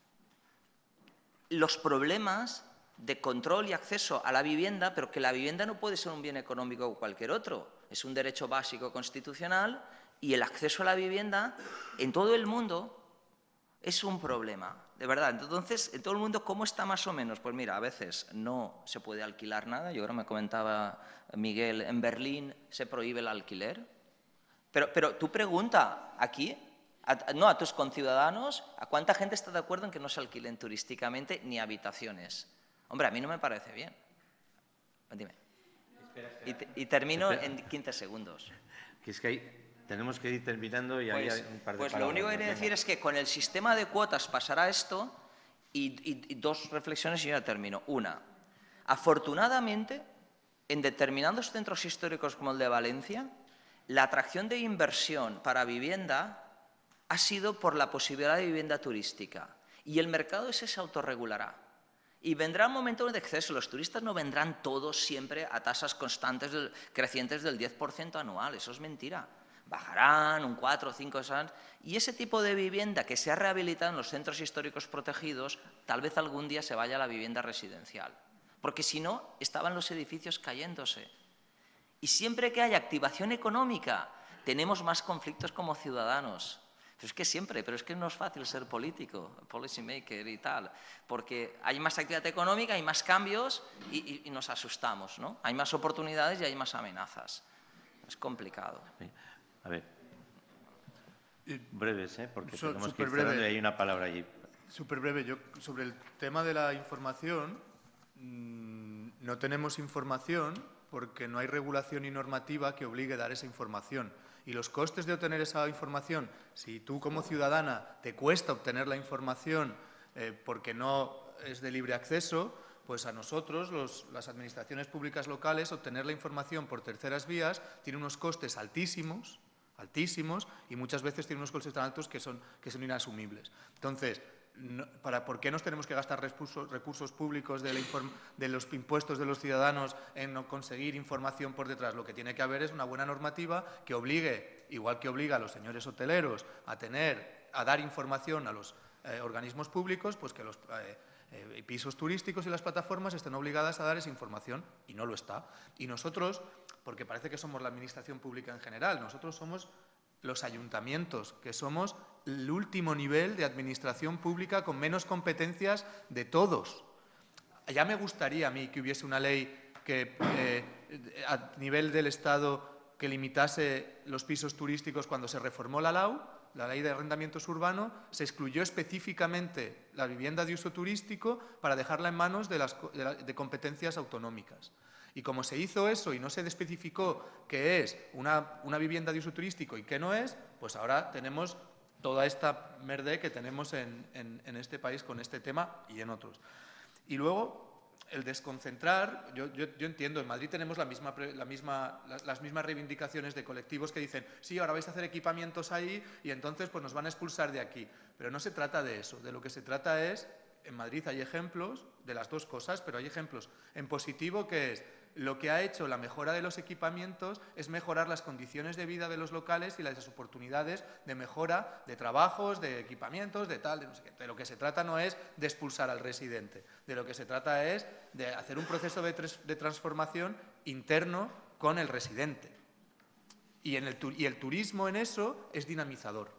los problemas de control y acceso a la vivienda, pero que la vivienda no puede ser un bien económico como cualquier otro. Es un derecho básico constitucional y el acceso a la vivienda en todo el mundo es un problema, de verdad. Entonces, en todo el mundo, ¿cómo está más o menos? Pues mira, a veces no se puede alquilar nada. Yo ahora me comentaba Miguel, en Berlín se prohíbe el alquiler. Pero, pero tú pregunta aquí, a, no a tus conciudadanos, ¿a cuánta gente está de acuerdo en que no se alquilen turísticamente ni habitaciones? Hombre, a mí no me parece bien. Dime. Espera, espera. Y, te, y termino espera. en quince segundos. Que es que hay, tenemos que ir terminando y pues, hay un par de Pues palabras, lo único que quería decir es que con el sistema de cuotas pasará esto y, y, y dos reflexiones y ya termino. Una, afortunadamente, en determinados centros históricos como el de Valencia, la atracción de inversión para vivienda ha sido por la posibilidad de vivienda turística y el mercado ese se autorregulará. Y vendrá un momento de exceso. Los turistas no vendrán todos siempre a tasas constantes del, crecientes del diez por ciento anual. Eso es mentira. Bajarán un cuatro o cinco años. Y ese tipo de vivienda que se ha rehabilitado en los centros históricos protegidos, tal vez algún día se vaya a la vivienda residencial. Porque si no, estaban los edificios cayéndose. Y siempre que haya activación económica, tenemos más conflictos como ciudadanos. Pero es que siempre, pero es que no es fácil ser político, policy maker y tal, porque hay más actividad económica, hay más cambios y, y, y nos asustamos, ¿no? Hay más oportunidades y hay más amenazas. Es complicado. A ver, breves, ¿eh? Porque So, tenemos que ir breve, cerrando y hay una palabra allí. Súper breve. Yo, sobre el tema de la información, mmm, no tenemos información porque no hay regulación y normativa que obligue a dar esa información. Y los costes de obtener esa información, si tú como ciudadana te cuesta obtener la información eh, porque no es de libre acceso, pues a nosotros, los, las administraciones públicas locales, obtener la información por terceras vías tiene unos costes altísimos, altísimos, y muchas veces tiene unos costes tan altos que son, que son inasumibles. Entonces, no, para, ¿por qué nos tenemos que gastar recursos, recursos públicos de, la inform, de los impuestos de los ciudadanos en no conseguir información por detrás? Lo que tiene que haber es una buena normativa que obligue, igual que obliga a los señores hoteleros a tener, a dar información a los eh, organismos públicos, pues que los eh, eh, pisos turísticos y las plataformas estén obligadas a dar esa información, y no lo está. Y nosotros, porque parece que somos la administración pública en general, nosotros somos los ayuntamientos, que somos el último nivel de administración pública con menos competencias de todos. Ya me gustaría a mí que hubiese una ley que eh, a nivel del Estado que limitase los pisos turísticos. Cuando se reformó la L A U, la Ley de Arrendamientos Urbanos, se excluyó específicamente la vivienda de uso turístico para dejarla en manos de, las, de, la, de competencias autonómicas. Y como se hizo eso y no se especificó qué es una, una vivienda de uso turístico y qué no es, pues ahora tenemos toda esta merde que tenemos en, en, en este país con este tema y en otros. Y luego, el desconcentrar, yo, yo, yo entiendo, en Madrid tenemos la misma, la misma, las, las mismas reivindicaciones de colectivos que dicen, sí, ahora vais a hacer equipamientos ahí y entonces pues nos van a expulsar de aquí. Pero no se trata de eso, de lo que se trata es, en Madrid hay ejemplos de las dos cosas, pero hay ejemplos en positivo, que es lo que ha hecho la mejora de los equipamientos es mejorar las condiciones de vida de los locales y las oportunidades de mejora de trabajos, de equipamientos, de tal, de no sé qué. De lo que se trata no es de expulsar al residente, de lo que se trata es de hacer un proceso de, de transformación interno con el residente. Y, en el, y el turismo en eso es dinamizador.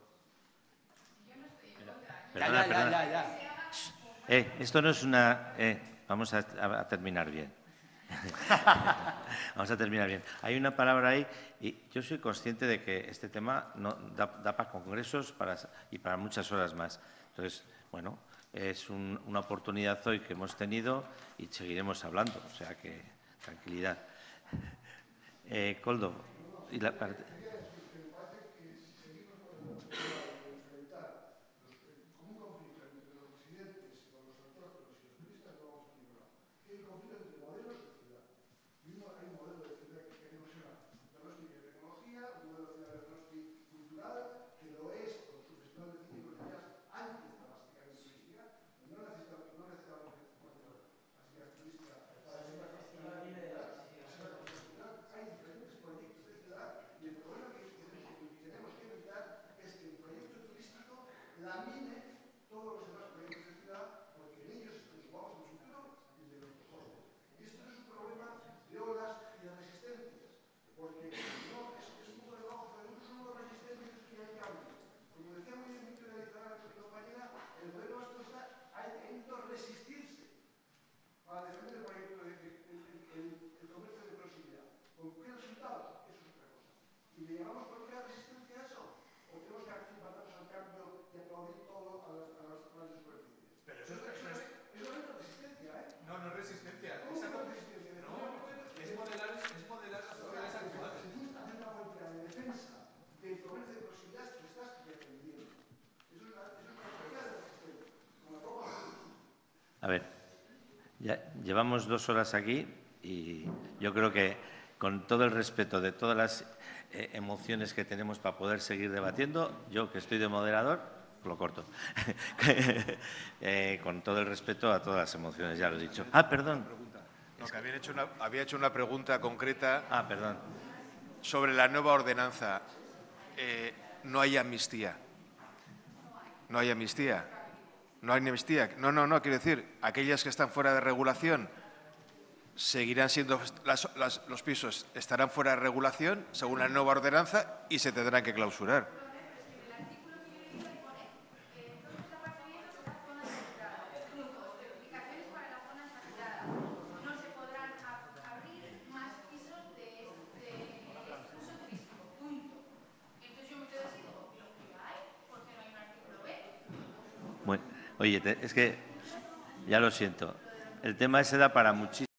Perdona, ya, ya, perdona. ya, ya, ya. Eh, esto no es una... Eh, vamos a, a, a terminar bien. Vamos a terminar bien. Hay una palabra ahí, y yo soy consciente de que este tema no, da, da para congresos para, y para muchas horas más. Entonces, bueno, es un, una oportunidad hoy que hemos tenido y seguiremos hablando, o sea que tranquilidad. Eh, Koldo, y la parte... lamine todos los demás proyectos de ciudad, porque en ellos nos jugamos el futuro y el de nuestros jóvenes. Y esto no es un problema de olas y de resistencias, porque no, es, es un poco de bajo, pero no son los resistentes que hay cambio. Como decía muy bien Víctor Alizarán, mi compañera, el modelo vasco está, hay que resistirse para defender el proyecto de el, el, el, el comercio de proximidad. ¿Con qué resultado? Eso es otra cosa. ¿Y le llamamos por qué resistencia a eso? ¿O tenemos que activarnos al cambio y aplaudir todo a las, a las grandes superficies? Pero eso, eso, eso, es, eso no es resistencia, ¿eh? No, no es resistencia. ¿Cómo Esa no no es resistencia? No, es modelar, es modelar las sociedades actuales. Si tú estás haciendo una política de defensa del comercio de proximidad, te estás defendiendo. Eso es una, eso es una política de resistencia. Como la toma. A ver, ya llevamos dos horas aquí y yo creo que con todo el respeto de todas las eh, emociones que tenemos para poder seguir debatiendo, yo que estoy de moderador, lo corto. eh, con todo el respeto a todas las emociones, ya lo he dicho. Ah, perdón. No, que había hecho una, había hecho una pregunta concreta. Ah, perdón. Sobre la nueva ordenanza. Eh, no hay amnistía. No hay amnistía. No hay amnistía. No, no, no, quiero decir, aquellas que están fuera de regulación seguirán siendo, las, las, los pisos estarán fuera de regulación según la nueva ordenanza y se tendrán que clausurar. Bueno, oye, te, es que ya lo siento. El tema ese da para muchísimo.